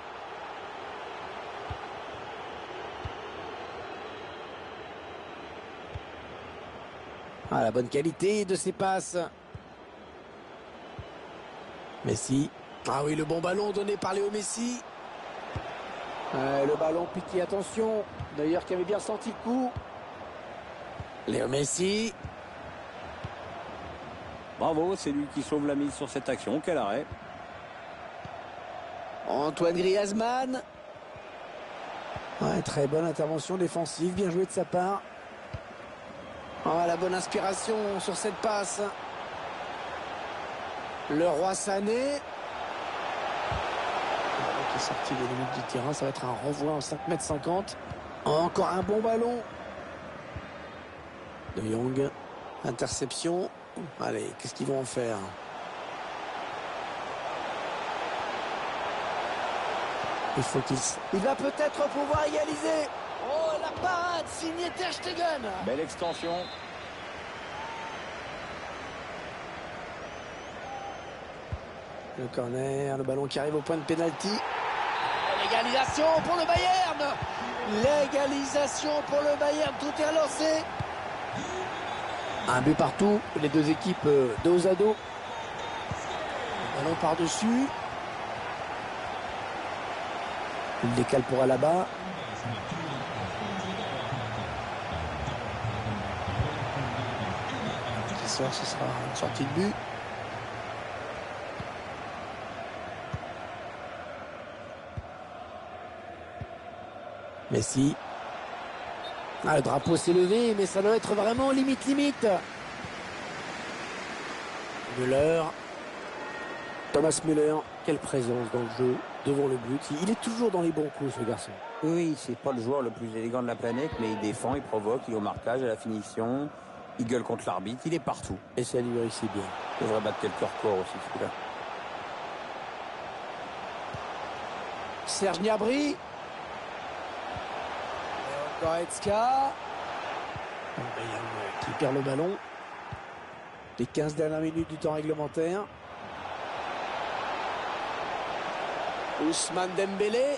[SPEAKER 2] Ah, la bonne qualité de ses passes. Messi. Ah oui, le bon ballon donné par Léo Messi. Le ballon piqué, attention. D'ailleurs, qui avait bien senti le coup. Léo Messi.
[SPEAKER 5] Bravo, c'est lui qui sauve la mise sur cette action. Quel arrêt.
[SPEAKER 2] Antoine Griezmann. Ouais, très bonne intervention défensive, bien joué de sa part. Oh, la bonne inspiration sur cette passe. Le Roi Sané. Qui est sorti des limites du terrain, ça va être un renvoi en 5,50 m. Encore un bon ballon. De Jong. Interception. Allez, qu'est-ce qu'ils vont en faire? Il va peut-être pouvoir égaliser. Oh, la parade signée Ter Stegen.
[SPEAKER 5] Belle extension.
[SPEAKER 2] Le corner, le ballon qui arrive au point de pénalty. L'égalisation pour le Bayern. L'égalisation pour le Bayern, tout est relancé. Un but partout, les deux équipes dos à dos. Le ballon par-dessus. Il décale pour Alaba. Qui sort, ce sera une sortie de but. Messi. Ah, le drapeau s'est levé, mais ça doit être vraiment limite. Müller. Thomas Müller, quelle présence dans le jeu, devant le but. Il est toujours dans les bons coups, ce garçon.
[SPEAKER 3] Oui, c'est pas le joueur le plus élégant de la planète, mais il défend, il provoque, il est au marquage, à la finition, il gueule contre l'arbitre, il est partout.
[SPEAKER 2] Et ça lui réussit bien.
[SPEAKER 3] Il devrait battre quelques records aussi, celui-là.
[SPEAKER 2] Serge Gnabry. Goretzka. Qui perd le ballon. Les 15 dernières minutes du temps réglementaire. Ousmane Dembélé.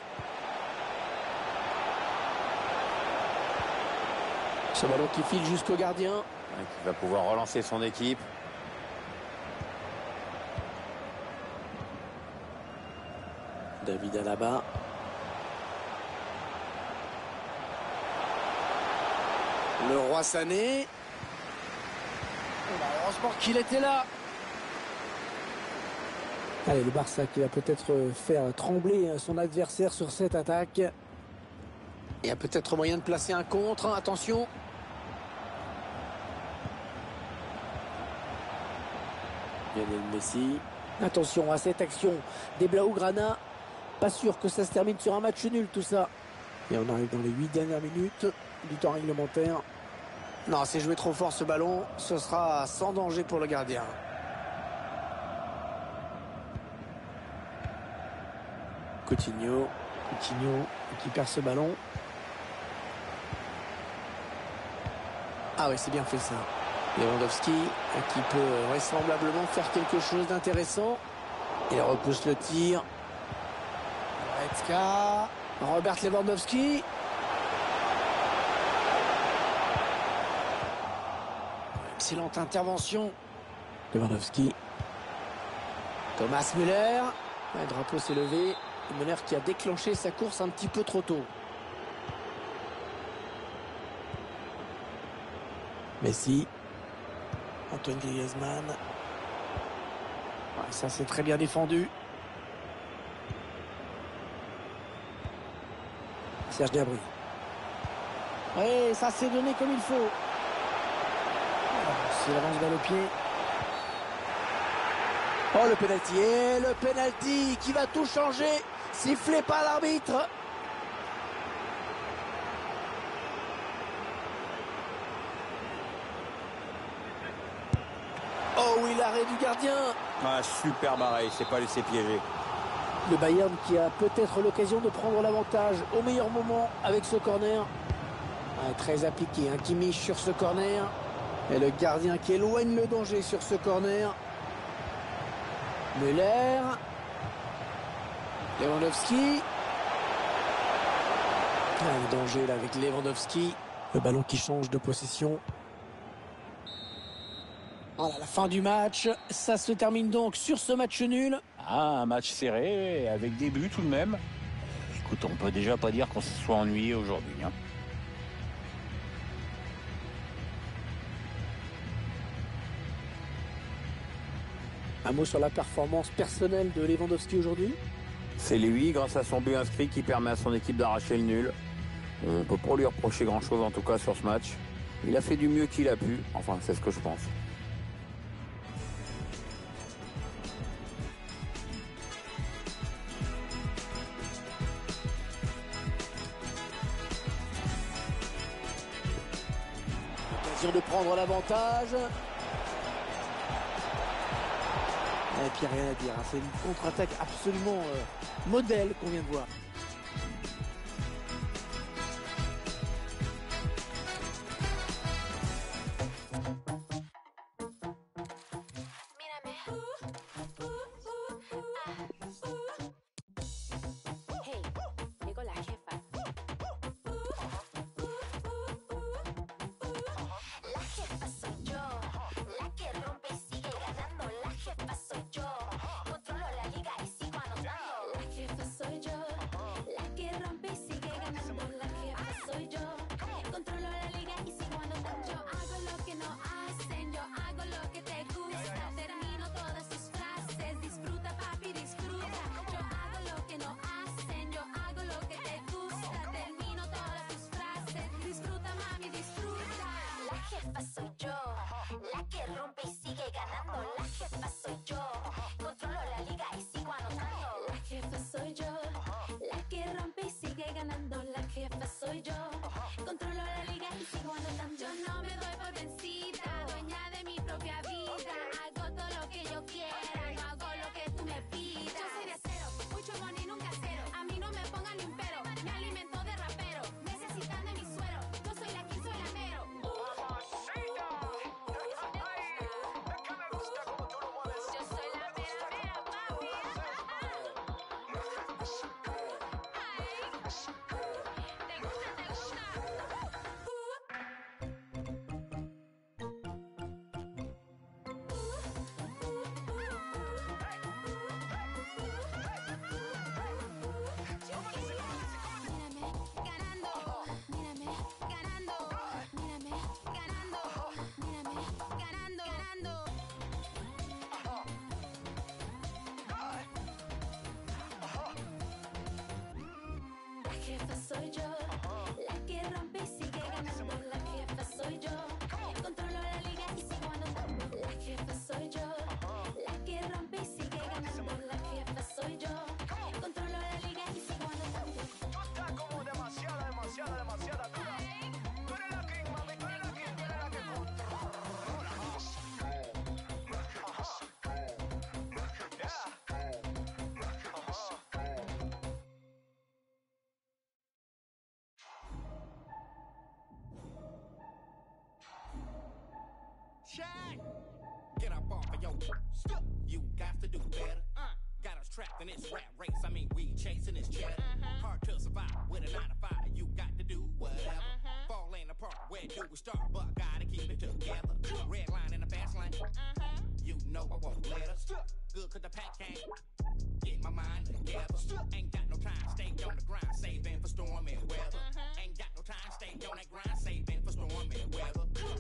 [SPEAKER 2] Ce ballon qui file jusqu'au gardien.
[SPEAKER 3] Qui va pouvoir relancer son équipe.
[SPEAKER 2] David Alaba. Le Roi Sané. Heureusement qu'il était là. Allez, le Barça qui va peut-être faire trembler son adversaire sur cette attaque. Il y a peut-être moyen de placer un contre. Attention. Lionel Messi. Attention à cette action des Blaugrana. Pas sûr que ça se termine sur un match nul tout ça. Et on arrive dans les 8 dernières minutes du temps réglementaire. Non, c'est joué trop fort ce ballon. Ce sera sans danger pour le gardien. Coutinho qui perd ce ballon. Ah oui, c'est bien fait ça. Lewandowski qui peut vraisemblablement faire quelque chose d'intéressant. Il repousse le tir. Goretzka. Robert Lewandowski. Excellente intervention. Lewandowski. Thomas Müller. Le drapeau s'est levé. Müller qui a déclenché sa course un petit peu trop tôt. Messi. Antoine Griezmann. Ouais, ça c'est très bien défendu. Serge Gnabry. Oui, ça s'est donné comme il faut. C'est l'avance balle au pied. Oh, le penalty. Et le penalty qui va tout changer. Sifflé par l'arbitre. Oh oui, l'arrêt du gardien.
[SPEAKER 5] Ah, super barré, il s'est pas laissé piéger.
[SPEAKER 2] Le Bayern qui a peut-être l'occasion de prendre l'avantage au meilleur moment avec ce corner. Très appliqué, hein, Kimmich sur ce corner. Et le gardien qui éloigne le danger sur ce corner. Müller. Lewandowski. Le danger là avec Lewandowski. Le ballon qui change de possession. Voilà, la fin du match. Ça se termine donc sur ce match nul.
[SPEAKER 6] Ah, un match serré avec des buts tout de même. Écoute, on peut déjà pas dire qu'on se soit ennuyé aujourd'hui, hein.
[SPEAKER 2] Un mot sur la performance personnelle de Lewandowski aujourd'hui.
[SPEAKER 3] C'est lui, grâce à son but inscrit, qui permet à son équipe d'arracher le nul. On peut pas lui reprocher grand-chose en tout cas sur ce match. Il a fait du mieux qu'il a pu. Enfin, c'est ce que je pense.
[SPEAKER 2] Occasion de prendre l'avantage. Et puis rien à dire, hein. C'est une contre-attaque absolument modèle qu'on vient de voir.
[SPEAKER 9] Hey, llegó la jefa. La jefa soy yo, la que rompe y sigue ganando. La jefa soy yo, controlo la liga y sigo anotando. La jefa soy yo, la que rompe y sigue ganando. La jefa soy yo, controlo la liga y sigo anotando. Yo hago lo que no hacen, yo hago lo que te gusta. Termino todas sus frases, disfruta papi, disfruta. Yo hago lo que no hacen, yo hago lo que te gusta. Termino todas tus frases, disfruta mami, disfruta. La jefa soy yo, la que rompe y sigue ganando. La jefa soy yo, controlo la liga y sigo anotando. La jefa soy yo, la que rompe y sigue ganando. La jefa soy yo, controlo la liga y sigo anotando. Yo no me doy por vencida, dueña de mi propia vida. Hago todo lo que yo quiera, no hago lo que tú me pidas. Yo soy de cero, mucho money, nunca cero. A mí no me pongan ni un pero, me alimento de rapero. Necesitan de mi suero, yo soy la que soy la mero. Yo soy la mera, mera, papi. ¿Te gusta, te gusta? Mírame ganando, mírame ganando, mírame ganando, mírame ganando, ganando. La jefa soy yo, la que rompe y sigue ganando. La jefa soy yo, controlo la liga y sigo anotando. La jefa soy yo, la que rompe y sigue ganando. La jefa soy yo, controlo la liga y sigo anotando.
[SPEAKER 1] Tú estás como demasiada dura. Tú eres la king, mami, tú eres la king, tú eres la que
[SPEAKER 10] Check. Get up off of your stuff. You got to do better. Got us trapped in this rap race. I mean, we chasing this cheddar. Hard to survive with a 9 to 5. You got to do whatever. Falling apart. Where do we start? But gotta keep it together. Red line in the fast lane. You know I won't let us. Good 'cause the pack can't get my mind together. Ain't got no time. Stay on the grind. Saving for stormy weather. Ain't got no time. Stay on that grind. Saving for stormy weather.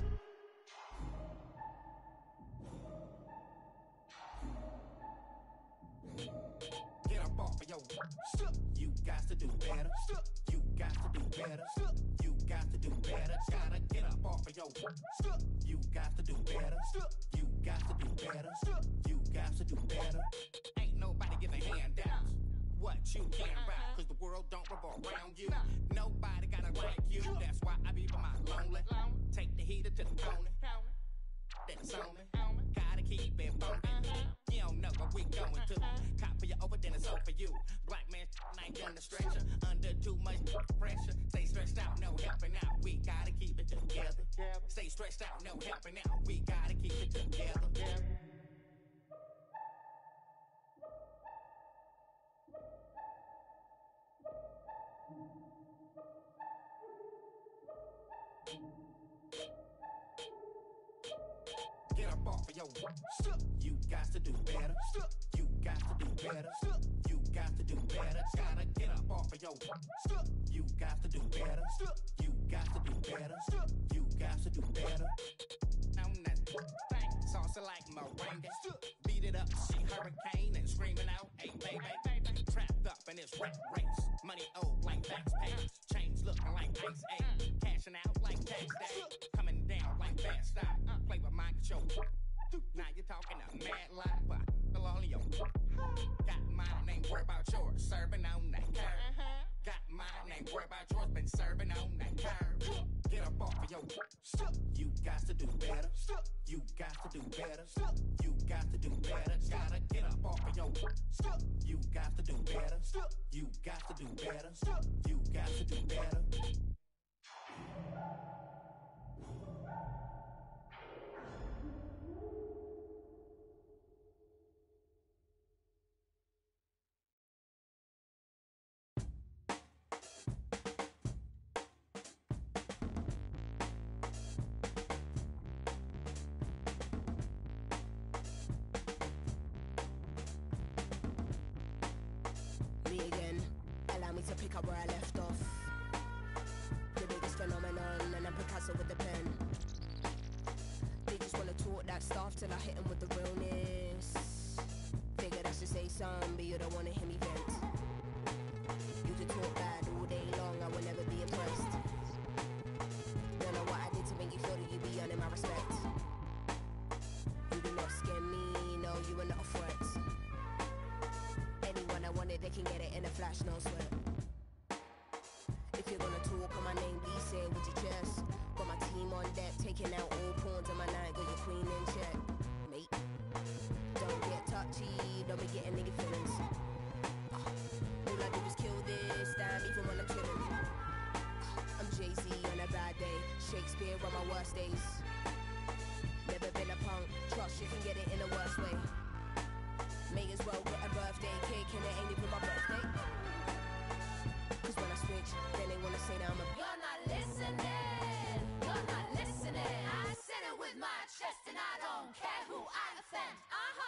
[SPEAKER 10] Get up off of your stuff. You got to do better. You got to do better. You got to do better. Gotta get up off of your stuff. You got to do better. You got to do better. You got to do better. Ain't nobody giving handouts. What you care about? Cause the world don't revolve around you. Nobody gotta like you. That's why I be by my lonely. Take the heater to the corner. That's on me. Gotta keep it bumping. You don't know what we going to. Cop for you over, then it's over for you. Black man ain't on the stretcher. Under too much pressure. Stay stressed out, no helping out. We gotta keep it together. Stay stressed out, no helping out. We gotta keep it together. Get up off of your stuff. You got to do better. You got to do better. You got to do better. Gotta get up off of your stuff. You got to do better. You got to do better. You got to do better. On that thing, saucy like meringue. Beat it up, she hurricane and screaming out, hey baby. Trapped up in this rap race. Money old like tax pays. Chains looking like ice age. Cashing out like tax day. Coming down like bad stock. Play with mine, get your. Now you're talking a mad lie, but all of your. Got mine, ain't worried about yours. Serving on that curve. Got mine, ain't worried about yours. Been serving on that curve. Get up off of your. You got to do better. You got to do better. You got to do better. Gotta get up off of your. You got to do better. You got to do better. You got to do better.
[SPEAKER 11] Me again, allow me to pick up where I left off. The biggest phenomenon, and I'm Picasso with the pen. They just wanna talk that stuff till I hit them with the realness. Figured I should say some, but you don't wanna hear me vent. You could talk bad all day long, I will never be impressed. Don't know what I did to make you feel that you be earning my respect. You do not scare me, no, you are not a threat. Anyone I wanted, they can get it in a flash, no sweat. If you're gonna talk on my name, please say it with your chest. Got my team on deck, taking out all pawns on my night, got your queen in check. Mate, don't get touchy, don't be getting nigga feelings. All I do is kill this, damn, even when I'm chilling. I'm Jay-Z on a bad day, Shakespeare on my worst days. Never been a punk, trust you can get it in a worse way. May as well get a birthday cake and it ain't even my birthday. Cause when I switch, then they wanna say that I'm a.
[SPEAKER 9] You're not listening. You're not listening. I said it with my chest and I don't care who I offend.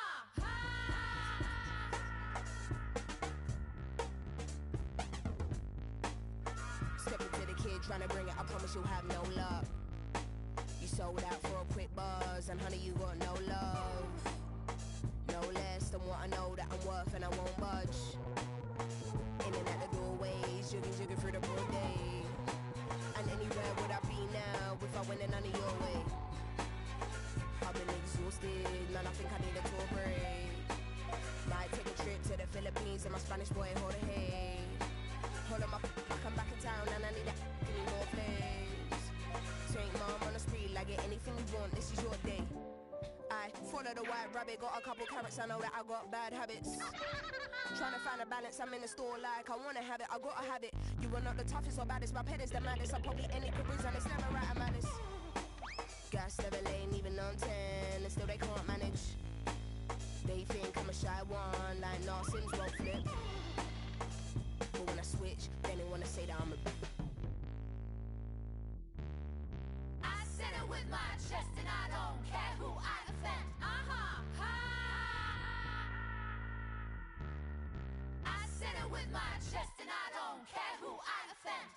[SPEAKER 11] Step into the kid trying to bring it, I promise you'll have no luck. You sold out for a quick buzz, and honey, you got no love. No less than what I know that I'm worth, and I won't budge. In and out the doorways, jugging through the broad day. And anywhere would I be now if I went in none of your way? I've been exhausted, man, I think I need a tour break. Might take a trip to the Philippines and my Spanish boy hold a hay. Hold on, I come back in town and I need that, give me more plays. Take mom on the street, like get anything you want, this is your day. I follow the white rabbit, got a couple carrots, I know that I got bad habits. Trying to find a balance, I'm in the store like I wanna have it, I gotta have it. You are not the toughest or baddest, my pet is the maddest. I probably end it careers and it's never right, I'm malice. Gas never lane, even on 10, and still they can't manage. They think I'm a shy one, like Narsins won't flip. But when I switch, then they wanna say that I'm a.
[SPEAKER 9] I said it with my chest and I don't care who I offend. I said it with my chest and I don't care who I offend.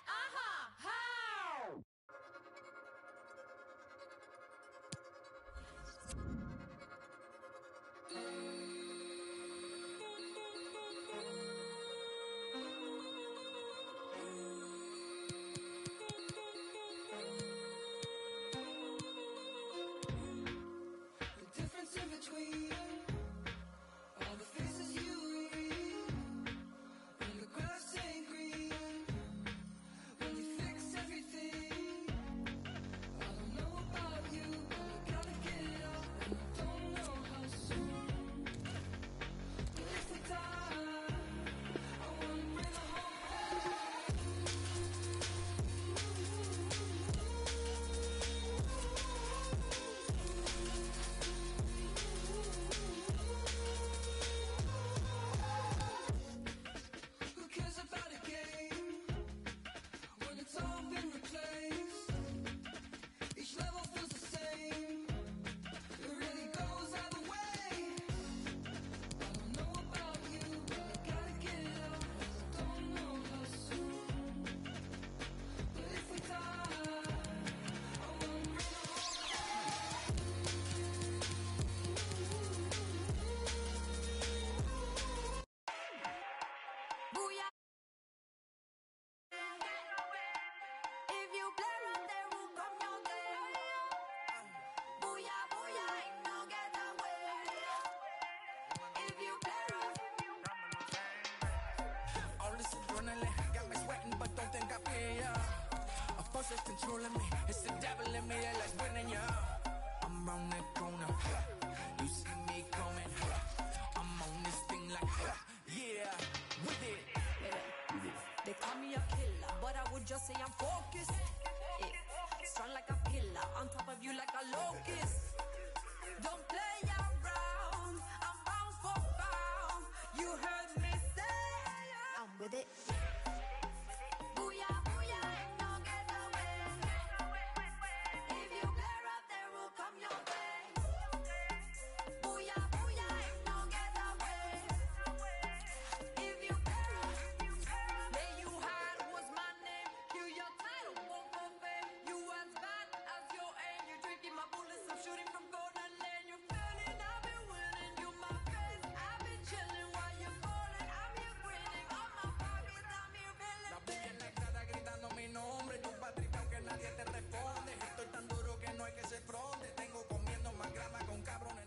[SPEAKER 10] that's controlling me. It's the devil in me that likes winning, yeah. I'm round that corner. You see me coming. I'm on this thing like, yeah, with it.
[SPEAKER 12] They call me a killer, but I would just say I'm focused. Strong like a pillar, on top of you like a locust. Don't play around, I'm bound for pound. You heard me say, I'm with it. Booyah, booyah, ain't no get away. If you glare out, there will come your way. Booyah, booyah, ain't no get away. If you glare, lay you hard was my name. Kill your title, won't forfeit. You as bad as your aim. You're drinking my bullets, I'm shooting from corner lane. You're feeling, I've been winning. You my face, I've been chilling while you're falling. I'm here grinning on my pockets, I'm here feeling.
[SPEAKER 10] La bulla en la cara gritando mi nombre. Tu patricia aunque nadie te responde. Estoy tan duro que no hay que se fronte. Tengo comiendo más grama con cabrones.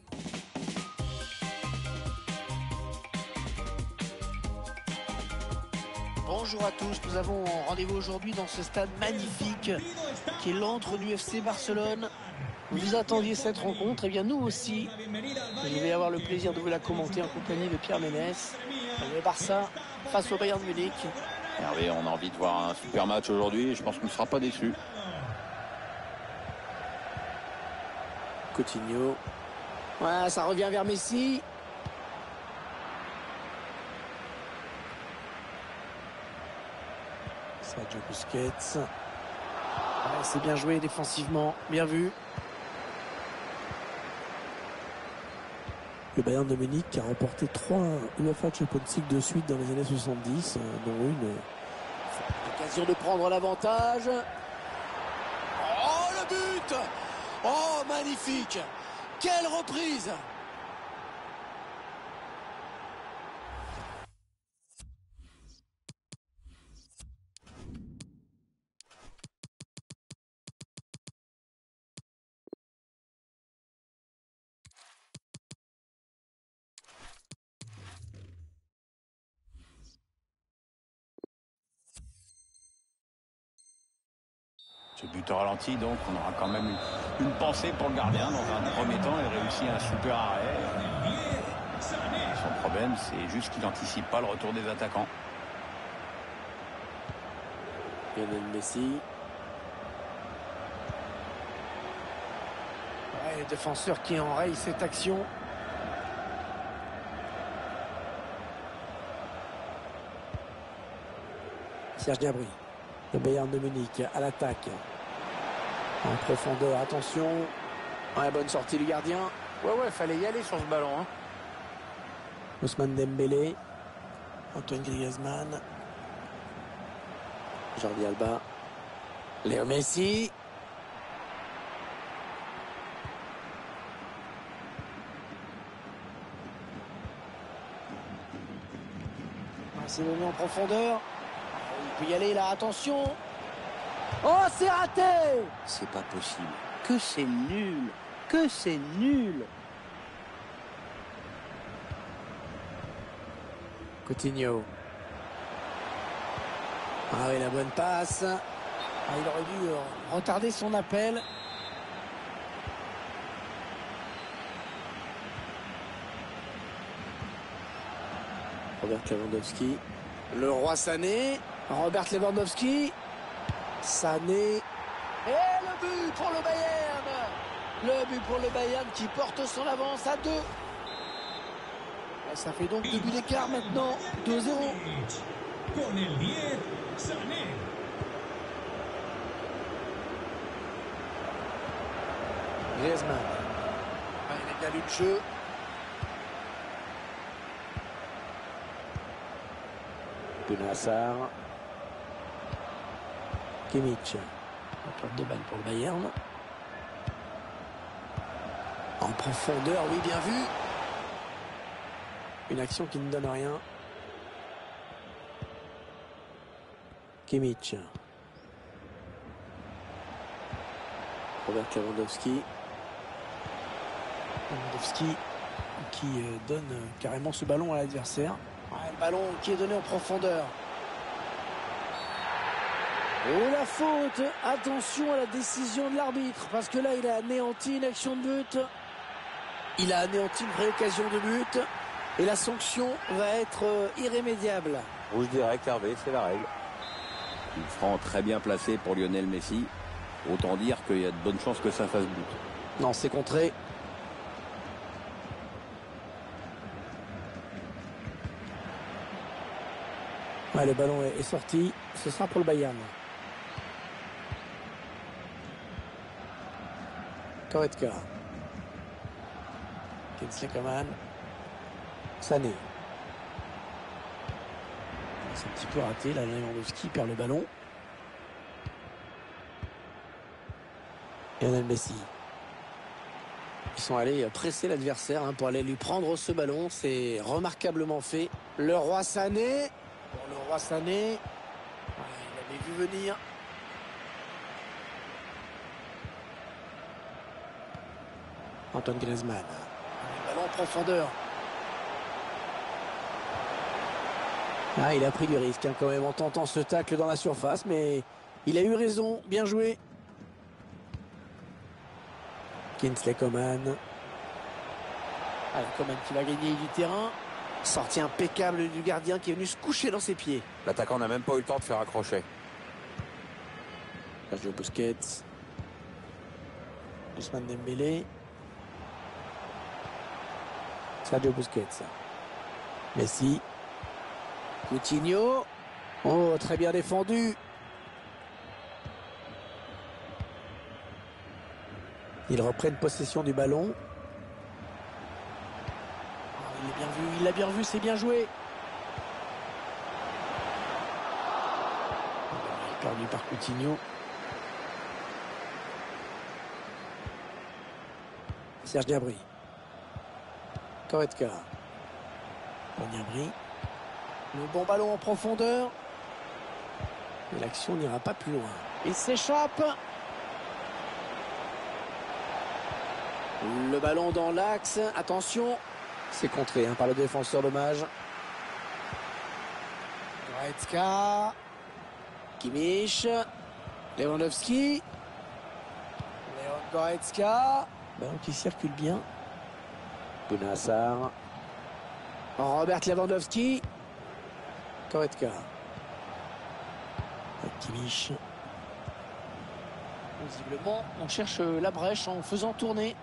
[SPEAKER 2] Bonjour à tous, nous avons rendez-vous aujourd'hui dans ce stade magnifique qui est l'antre du FC Barcelone. Vous attendiez cette rencontre, et bien nous aussi. Je vais avoir le plaisir de vous la commenter en compagnie de Pierre Ménès. Le Barça face au Bayern de Munich.
[SPEAKER 6] Hervé, on a envie de voir un super match aujourd'hui et je pense qu'on ne sera pas déçus.
[SPEAKER 2] Coutinho. Ouais, ça revient vers Messi. Sergio Busquets. Ouais, c'est bien joué défensivement, bien vu.
[SPEAKER 13] Le Bayern de Munich a remporté 3 UEFA Champions League de suite dans les années 70, dont une.
[SPEAKER 2] Occasion de prendre l'avantage. Oh, le but! Oh, magnifique! Quelle reprise!
[SPEAKER 6] Ce but au ralenti, donc on aura quand même une pensée pour le gardien. Dans un premier temps, il réussit un super arrêt. Son problème, c'est juste qu'il n'anticipe pas le retour des attaquants.
[SPEAKER 2] Lionel Messi. Ouais, le défenseur qui enraye cette action.
[SPEAKER 13] Serge Gnabry. Le Bayern de Munich à l'attaque. En profondeur, attention.
[SPEAKER 2] Ouais, bonne sortie du gardien. Ouais, fallait y aller sur ce ballon. Hein.
[SPEAKER 13] Ousmane Dembélé. Antoine Griezmann.
[SPEAKER 2] Jordi Alba. Léo Messi. C'est venu en profondeur. Il peut y aller là, attention. Oh, c'est raté! C'est pas possible. Que c'est nul. Que c'est nul. Coutinho. Ah oui, la bonne passe. Ah, il aurait dû retarder son appel. Robert Lewandowski. Le roi Sané. Robert Lewandowski. Sané. Et le but pour le Bayern. Le but pour le Bayern qui porte son avance à 2. Et ça fait donc 2 buts d'écart maintenant. 2-0. Griezmann. Il a bien lu le jeu. Benassar. Kimmich. La perte de balle pour le Bayern. En profondeur, oui, bien vu. Une action qui ne donne rien. Kimmich. Robert Lewandowski. Lewandowski qui donne carrément ce ballon à l'adversaire. Ouais, le ballon qui est donné en profondeur.
[SPEAKER 13] Oh la faute, attention à la décision de l'arbitre, parce que là il a anéanti une action de but. Il a anéanti une vraie occasion de but. Et la sanction va être irrémédiable.
[SPEAKER 3] Rouge direct, Hervé, c'est la règle. Une franc très bien placé pour Lionel Messi. Autant dire qu'il y a de bonnes chances que ça fasse but.
[SPEAKER 13] Non, c'est contré. Ouais, le ballon est sorti. Ce sera pour le Bayern. Goretzka. Kingsley Coman. Sané. C'est un petit peu raté. Là, Lewandowski perd le ballon. Lionel Messi. Ils sont allés presser l'adversaire pour aller lui prendre ce ballon. C'est remarquablement fait. Le roi Sané. Bon, le roi Sané. Il avait vu venir. Antoine Griezmann. Le ballon en profondeur. Ah, il a pris du risque quand même en tentant ce tacle dans la surface, mais il a eu raison. Bien joué. Kingsley Coman. Alors Coman qui va gagner du terrain. Sortie impeccable du gardien qui est venu se coucher dans ses pieds.
[SPEAKER 3] L'attaquant n'a même pas eu le temps de faire un crochet.
[SPEAKER 13] Sergio Busquets. Ousmane Dembélé. Sergio Busquets. Messi. Coutinho. Oh, très bien défendu. Ils reprennent possession du ballon. Il l'a bien vu, c'est bien joué. Perdu par Coutinho. Serge Gnabry. Goretzka. Gnabry. Le bon ballon en profondeur. Et l'action n'ira pas plus loin. Il s'échappe. Le ballon dans l'axe. Attention. C'est contré par le défenseur, dommage. Goretzka. Kimmich. Lewandowski. Léon Goretzka. Ballon qui circule bien. Bounassar. Robert Lewandowski. Goretzka. Kimmich. Visiblement, on cherche la brèche en faisant tourner.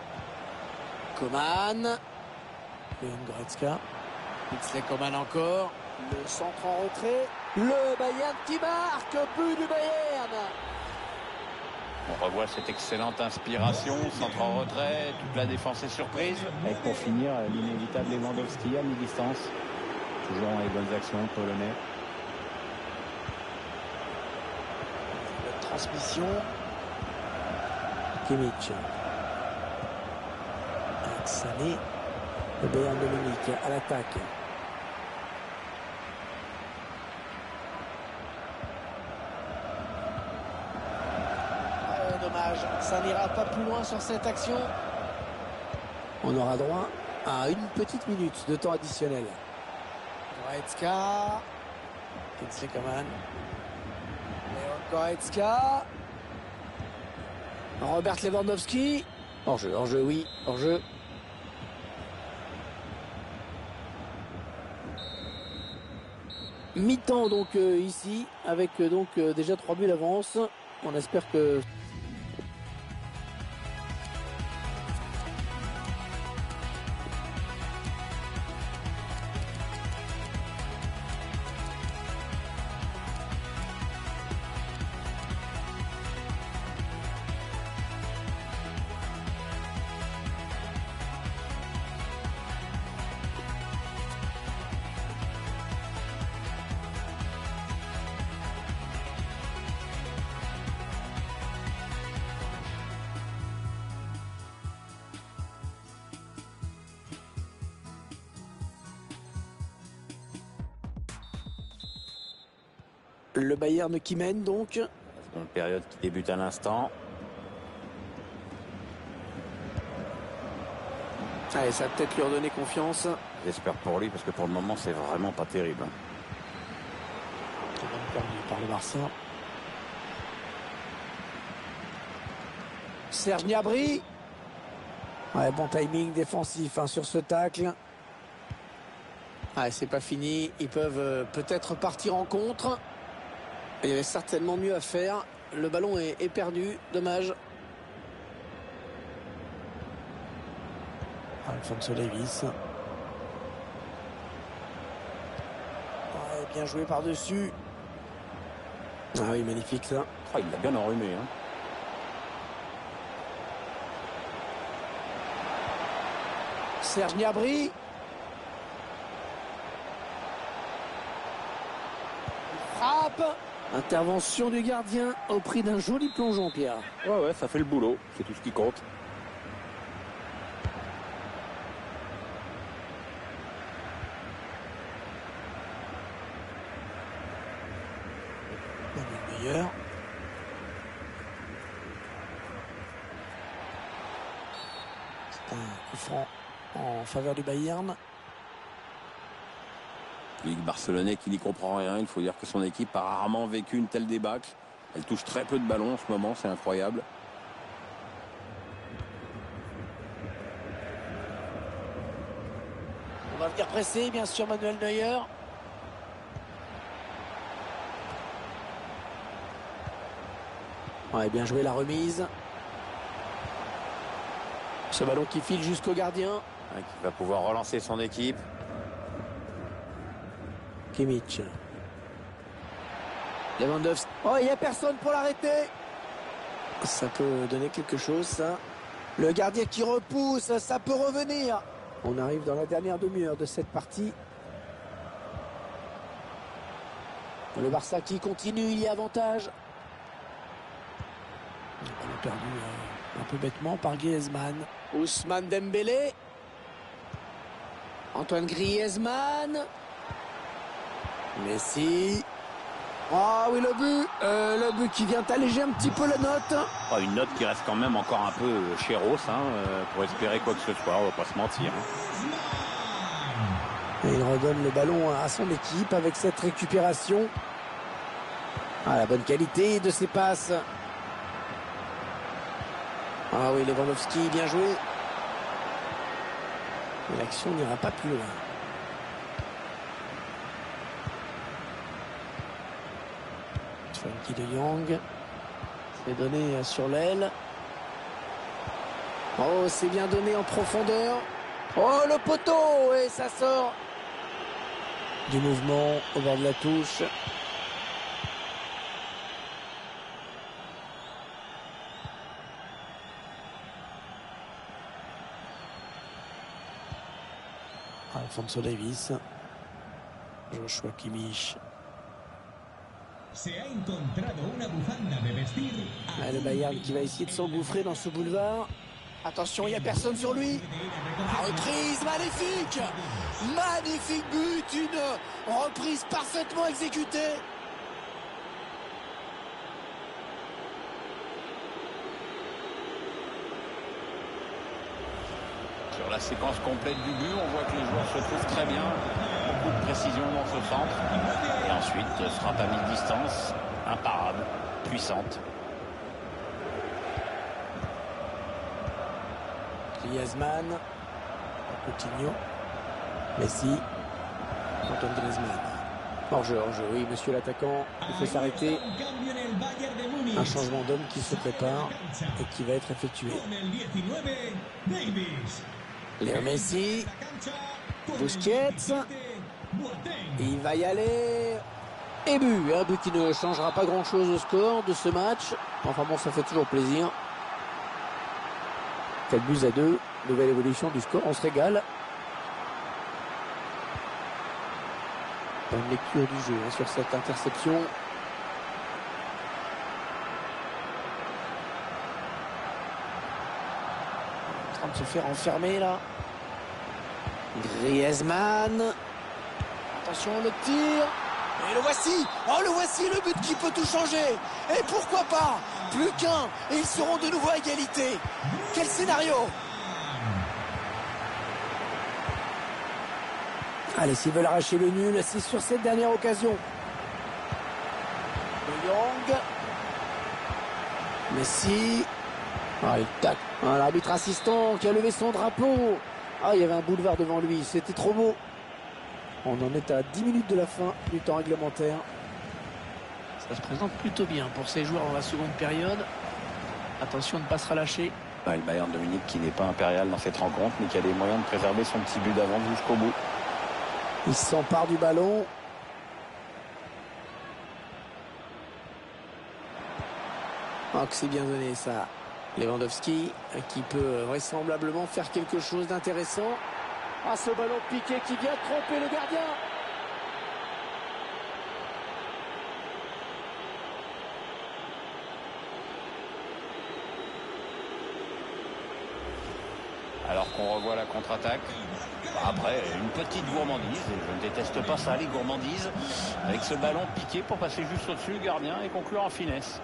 [SPEAKER 13] Coman. Léon Goretzka. Kingsley Coman encore. Le centre en retrait. Le Bayern qui marque. But du Bayern.
[SPEAKER 6] On revoit cette excellente inspiration, centre en retrait, toute la défense est surprise.
[SPEAKER 5] Et pour finir, l'inévitable Lewandowski à mi-distance. Toujours dans les bonnes actions, polonais.
[SPEAKER 13] Transmission. Kimmich. Sané. Le Bayern de Munich à l'attaque. Dommage, ça n'ira pas plus loin sur cette action. On aura droit à une petite minute de temps additionnel. Goretzka. Kingsley Coman. Léon Goretzka. Robert Lewandowski. Hors-jeu, oui, hors-jeu. Mi-temps donc ici, avec donc déjà 3 buts d'avance. On espère que... Le Bayern qui mène donc.
[SPEAKER 3] Une période qui débute à l'instant.
[SPEAKER 13] Allez, ça va peut-être lui redonner confiance.
[SPEAKER 3] J'espère pour lui parce que pour le moment c'est vraiment pas terrible.
[SPEAKER 13] Perdu par le Barça. Serge Gnabry. Ouais, bon timing défensif sur ce tacle. Ah, c'est pas fini. Ils peuvent peut-être partir en contre. Il y avait certainement mieux à faire. Le ballon est perdu. Dommage. Alphonso Davies. Ouais, bien joué par-dessus. Ah oui, magnifique ça.
[SPEAKER 5] Oh, il l'a bien enrhumé. Hein.
[SPEAKER 13] Serge Gnabry. Frappe. Intervention du gardien au prix d'un joli plongeon, Pierre.
[SPEAKER 5] Ouais, ça fait le boulot. C'est tout ce qui compte.
[SPEAKER 13] Meilleur. C'est un coup franc en faveur du Bayern.
[SPEAKER 3] Ligue barcelonais qui n'y comprend rien. Il faut dire que son équipe a rarement vécu une telle débâcle. Elle touche très peu de ballons en ce moment, c'est incroyable.
[SPEAKER 13] On va venir presser, bien sûr, Manuel Neuer. Ouais, bien joué la remise. Ce ballon qui file jusqu'au gardien.
[SPEAKER 3] Ouais, qui va pouvoir relancer son équipe.
[SPEAKER 13] Kimmich. Lewandowski. Oh, il n'y a personne pour l'arrêter. Ça peut donner quelque chose, ça. Le gardien qui repousse, ça peut revenir. On arrive dans la dernière demi-heure de cette partie. Le Barça qui continue, il y a avantage. On a perdu un peu bêtement par Griezmann. Ousmane Dembélé. Antoine Griezmann. Messi. Ah oui, le but qui vient alléger un petit peu la note.
[SPEAKER 5] Oh, une note qui reste quand même encore un peu chéros pour espérer quoi que ce soit, on va pas se mentir.
[SPEAKER 13] Et il redonne le ballon à son équipe avec cette récupération. Ah, la bonne qualité de ses passes. Ah oui, Lewandowski, bien joué. Mais l'action n'ira pas plus loin. Frankie de Jong. C'est donné sur l'aile. Oh, c'est bien donné en profondeur. Oh, le poteau. Et ça sort. Du mouvement au bord de la touche. Alphonso Davies. Joshua Kimmich. Le Bayern qui va essayer de s'engouffrer dans ce boulevard. Attention, il n'y a personne sur lui. La reprise, magnifique. Magnifique but, une reprise parfaitement exécutée.
[SPEAKER 6] Sur la séquence complète du but, on voit que les joueurs se trouvent très bien. Beaucoup de précision dans ce centre. Et ensuite, frappe à mi-distance, imparable, puissante.
[SPEAKER 13] Griezmann, Coutinho, Messi, Antoine Griezmann. Hors-jeu, oui, monsieur l'attaquant, il faut s'arrêter. Un changement d'homme qui se prépare et qui va être effectué. Léo Messi, Busquets, il va y aller. Et but, un but qui ne changera pas grand-chose au score de ce match. Enfin bon, ça fait toujours plaisir. 4-2, nouvelle évolution du score, on se régale. Bonne lecture du jeu sur cette interception. En train de se faire enfermer là. Griezmann. Attention le tir. Et le voici. Oh, le voici, le but qui peut tout changer. Et pourquoi pas. Plus qu'un. Et ils seront de nouveau à égalité. Quel scénario. Allez, s'ils veulent arracher le nul, c'est sur cette dernière occasion. De Jong. Messi. Ah, tac. Ah, l'arbitre assistant qui a levé son drapeau. Ah, il y avait un boulevard devant lui, c'était trop beau. On en est à 10 minutes de la fin du temps réglementaire. Ça se présente plutôt bien pour ces joueurs dans la seconde période. Attention de ne pas se relâcher.
[SPEAKER 6] Le Bayern de Munich qui n'est pas impérial dans cette rencontre, mais qui a les moyens de préserver son petit but d'avance jusqu'au bout.
[SPEAKER 13] Il s'empare du ballon. Oh, que c'est bien donné ça. Lewandowski qui peut vraisemblablement faire quelque chose d'intéressant. Ah, ce ballon piqué qui vient tromper le gardien.
[SPEAKER 6] Alors qu'on revoit la contre-attaque. Après, une petite gourmandise, et je ne déteste pas ça, les gourmandises, avec ce ballon piqué pour passer juste au-dessus du gardien et conclure en finesse.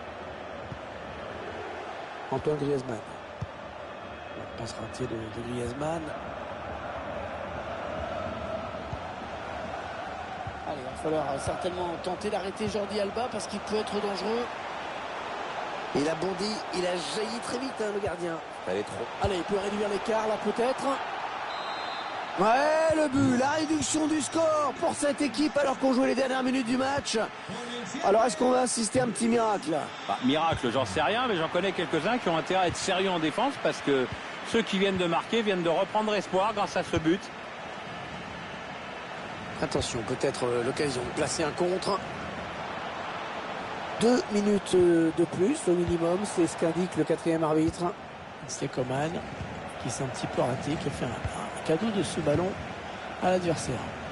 [SPEAKER 13] Antoine Griezmann. Passe ratier de Griezmann. Allez, il va falloir certainement tenter d'arrêter Jordi Alba parce qu'il peut être dangereux. Il a bondi, il a jailli très vite, le gardien.
[SPEAKER 3] Elle est trop.
[SPEAKER 13] Allez, il peut réduire l'écart là peut-être. Ouais, le but, la réduction du score pour cette équipe alors qu'on jouait les dernières minutes du match. Alors est-ce qu'on va assister à un petit miracle?
[SPEAKER 5] Miracle, j'en sais rien, mais j'en connais quelques-uns qui ont intérêt à être sérieux en défense parce que ceux qui viennent de marquer viennent de reprendre espoir grâce à ce but.
[SPEAKER 13] Attention, peut-être l'occasion de placer un contre. 2 minutes de plus au minimum, c'est ce qu'indique le quatrième arbitre. C'est Coman qui s'est un petit peu raté, qui a fait un cadeau de ce ballon à l'adversaire.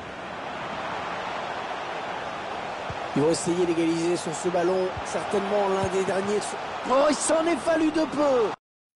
[SPEAKER 13] Ils vont essayer d'égaliser sur ce ballon, certainement l'un des derniers. Oh, il s'en est fallu de peu.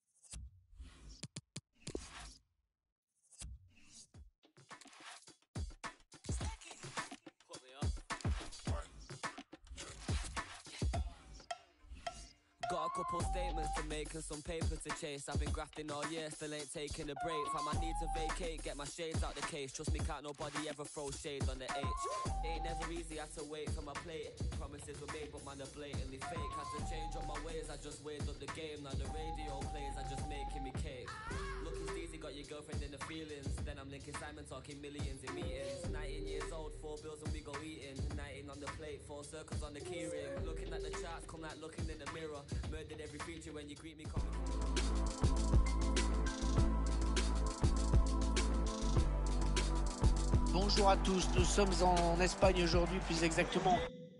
[SPEAKER 1] Got a couple statements to make and some paper to chase. I've been grafting all year, still ain't taking a break. Find my need to vacate, get my shades out the case. Trust me, can't nobody ever throw shade on the H. Ain't never easy, had to wait for my plate. Promises were made, but man are blatantly fake. Had to change up my ways, I just weighed up the game. Now the radio plays, I just making me cake. Looking steezy, got your girlfriend in the feelings. Then I'm linking Simon, talking millions in meetings. 19 years old, 4 bills and we go eating. 19 on the plate, 4 circles on the key ring. Looking at the charts, come like looking in the mirror. Murdered every feature when you greet me coming.
[SPEAKER 2] Bonjour à tous, nous sommes en Espagne aujourd'hui, plus exactement.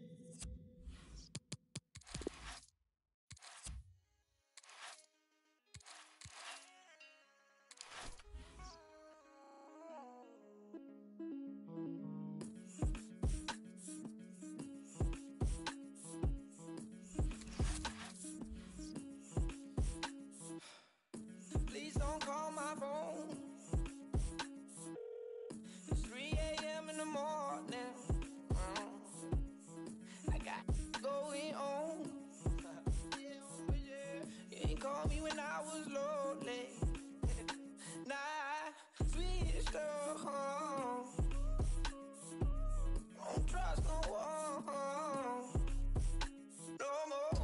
[SPEAKER 14] Please don't call my phone. It's 3 a.m. in the morning. I got going on. You ain't called me when I was lonely. Nah, switched up home. Don't trust no one. No more.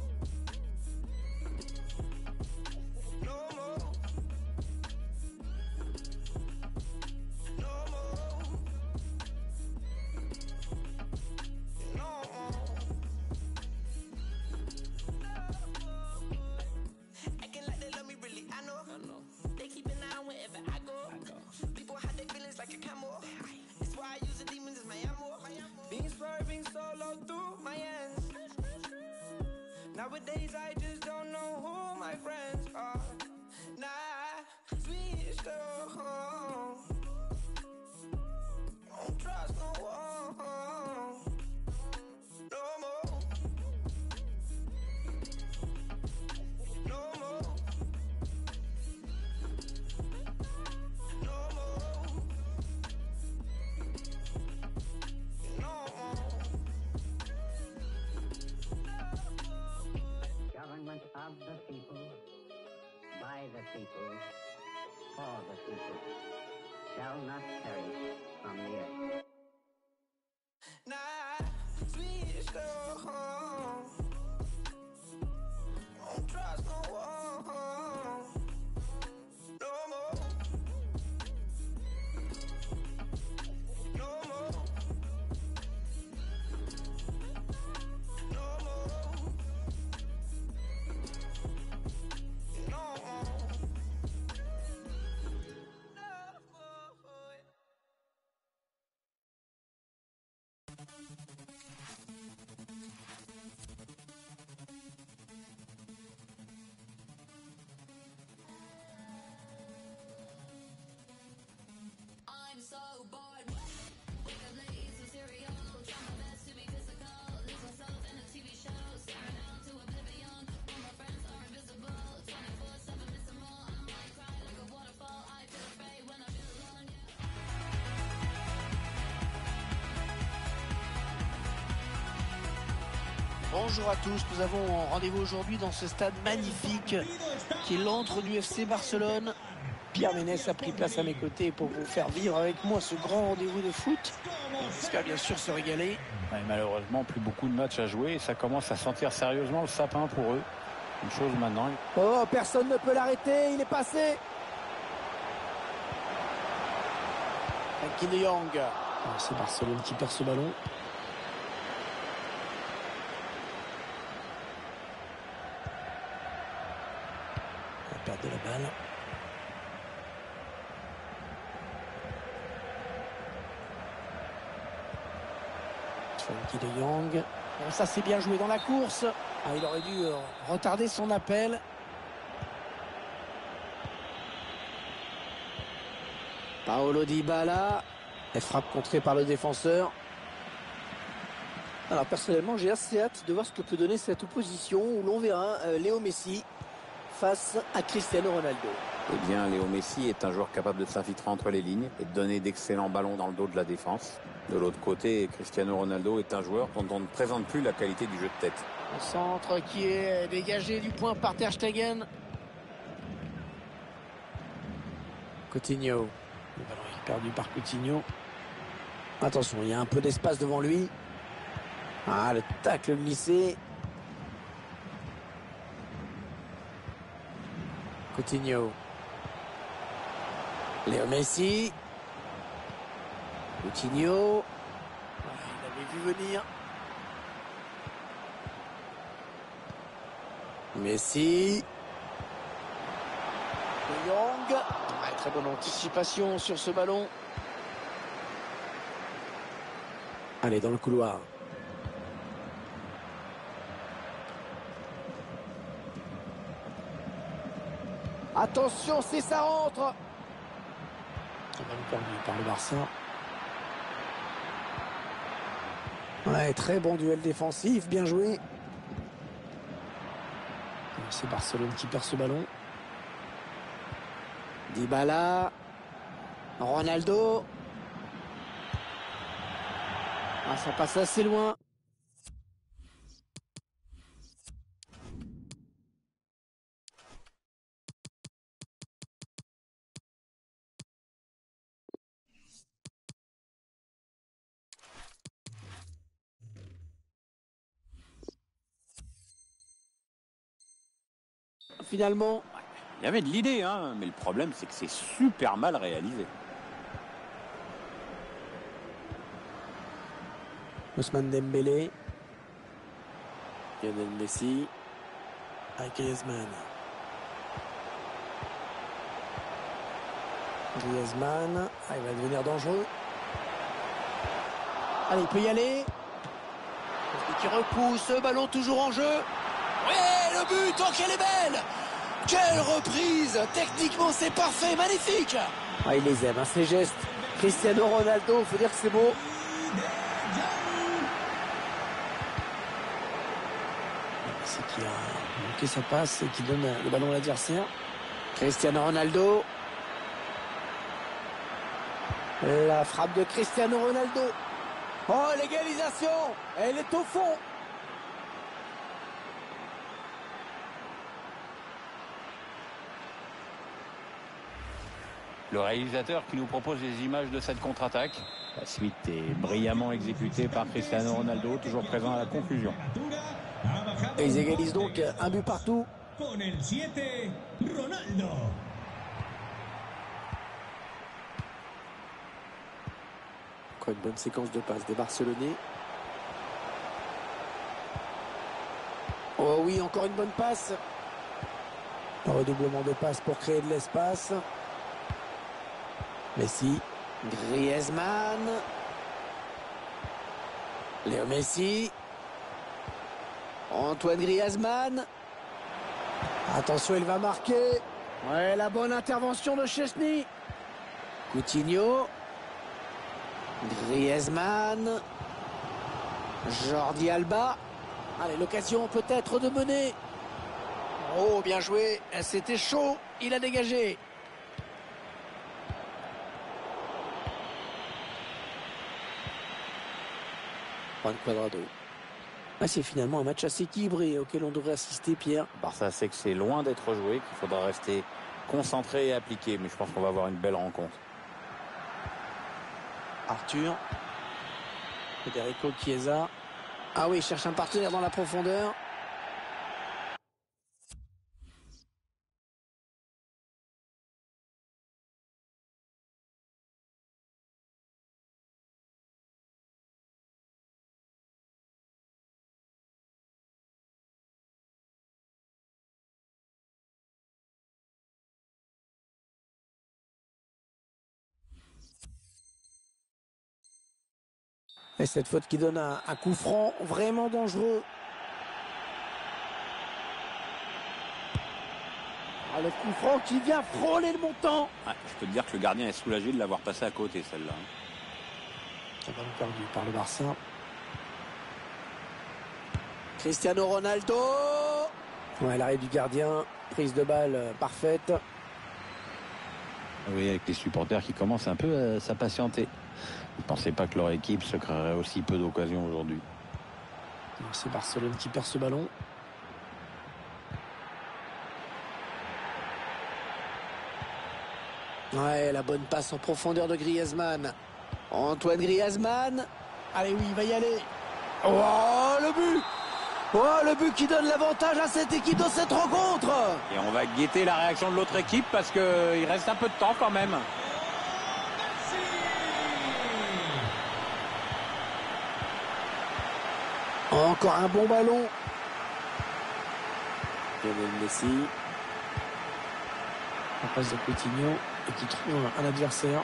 [SPEAKER 14] No more. No more. No more. Acting like they love me, really, I know. They keep an eye on wherever I go. People hide their feelings like a camel. That's why I use the demons as my ammo. Been swerving solo through my ends. Nowadays I just don't know who my friends are. Nah, switched up home. Don't trust no one. No more. No more. No more. No more.
[SPEAKER 15] Government of the people, by the people, for the people, shall not perish from the earth.
[SPEAKER 14] Nah, switched up home. Don't trust no one.
[SPEAKER 2] Bonjour à tous, nous avons rendez-vous aujourd'hui dans ce stade magnifique qui est l'antre du FC Barcelone. Pierre Ménès a pris place à mes côtés pour vous faire vivre avec moi ce grand rendez-vous de foot. On espère bien sûr se régaler.
[SPEAKER 6] Ouais, malheureusement, plus beaucoup de matchs à jouer et ça commence à sentir sérieusement le sapin pour eux. Une chose maintenant.
[SPEAKER 13] Oh, personne ne peut l'arrêter, il est passé.
[SPEAKER 2] Frenkie de Jong. Oh, c'est Barcelone qui perd ce ballon. La perte de la balle. Frenkie de Jong. Bon, ça c'est bien joué dans la course. Ah, il aurait dû retarder son appel. Paolo Dybala. Elle frappe contrée par le défenseur. Alors personnellement j'ai assez hâte de voir ce que peut donner cette opposition où l'on verra Léo Messi face à Cristiano Ronaldo.
[SPEAKER 3] Eh bien, Léo Messi est un joueur capable de s'infiltrer entre les lignes et de donner d'excellents ballons dans le dos de la défense. De l'autre côté, Cristiano Ronaldo est un joueur dont on ne présente plus la qualité du jeu de tête.
[SPEAKER 2] Le centre qui est dégagé du point par Ter Stegen. Coutinho. Le ballon est perdu par Coutinho. Attention, il y a un peu d'espace devant lui. Ah, le tacle glissé. Coutinho. Léo Messi. Coutinho. Il avait vu venir. Messi. De Jong. Très bonne anticipation sur ce ballon. Allez, dans le couloir. Attention, si ça rentre. Ballon perdu par le Barça. Ouais, très bon duel défensif, bien joué. C'est Barcelone qui perd ce ballon. Dybala. Ronaldo. Ah, ça passe assez loin. Finalement,
[SPEAKER 5] il y avait de l'idée, hein, mais le problème c'est que c'est super mal réalisé.
[SPEAKER 2] Ousmane Dembélé. Lionel Messi. Avec Griezmann. Griezmann. Ah, il va devenir dangereux. Allez, il peut y aller. Qui repousse. Ballon toujours en jeu. Ouais, le but. Oh, qu'elle est belle. Quelle reprise. Techniquement, c'est parfait. Magnifique. Ah, il les aime, hein, ces gestes. Cristiano Ronaldo, faut dire que c'est beau. C'est qui a manqué sa passe et qui donne le ballon à l'adversaire. Cristiano Ronaldo. La frappe de Cristiano Ronaldo. Oh, l'égalisation. Elle est au fond.
[SPEAKER 6] Le réalisateur qui nous propose les images de cette contre-attaque. La suite est brillamment exécutée par Cristiano Ronaldo, toujours présent à la conclusion.
[SPEAKER 2] Et ils égalisent donc un but partout.
[SPEAKER 4] Con el 7, Ronaldo.
[SPEAKER 2] Encore une bonne séquence de passes des Barcelonais. Oh oui, encore une bonne passe. Un redoublement de passes pour créer de l'espace. Messi. Griezmann. Léo Messi. Antoine Griezmann. Attention, il va marquer. Ouais, la bonne intervention de Chesney. Coutinho. Griezmann. Jordi Alba. Allez, l'occasion peut-être de mener. Oh, bien joué. C'était chaud. Il a dégagé. Juan Cuadrado.
[SPEAKER 13] Ah, c'est finalement un match assez équilibré auquel on devrait assister, Pierre.
[SPEAKER 6] Barça sait que c'est loin d'être joué, qu'il faudra rester concentré et appliqué. Mais je pense qu'on va avoir une belle rencontre.
[SPEAKER 13] Arthur. Federico Chiesa. Ah oui, il cherche un partenaire dans la profondeur. Et cette faute qui donne un coup franc vraiment dangereux. Ah, le coup franc qui vient frôler le montant.
[SPEAKER 6] Ouais, je peux te dire que le gardien est soulagé de l'avoir passé à côté, celle-là.
[SPEAKER 13] Ballon perdu par le Barça. Cristiano Ronaldo. Ouais, l'arrêt du gardien. Prise de balle parfaite.
[SPEAKER 6] Oui, avec les supporters qui commencent un peu à s'impatienter. Ils ne pensaient pas que leur équipe se créerait aussi peu d'occasions aujourd'hui.
[SPEAKER 13] C'est Barcelone qui perd ce ballon. Ouais, la bonne passe en profondeur de Griezmann. Antoine Griezmann. Allez, oui, il va y aller. Oh, le but! Oh, le but qui donne l'avantage à cette équipe dans cette rencontre.
[SPEAKER 5] Et on va guetter la réaction de l'autre équipe parce qu'il reste un peu de temps quand même.
[SPEAKER 13] Encore un bon ballon. Lionel Messi. En passe de Coutinho et qui trouve un adversaire.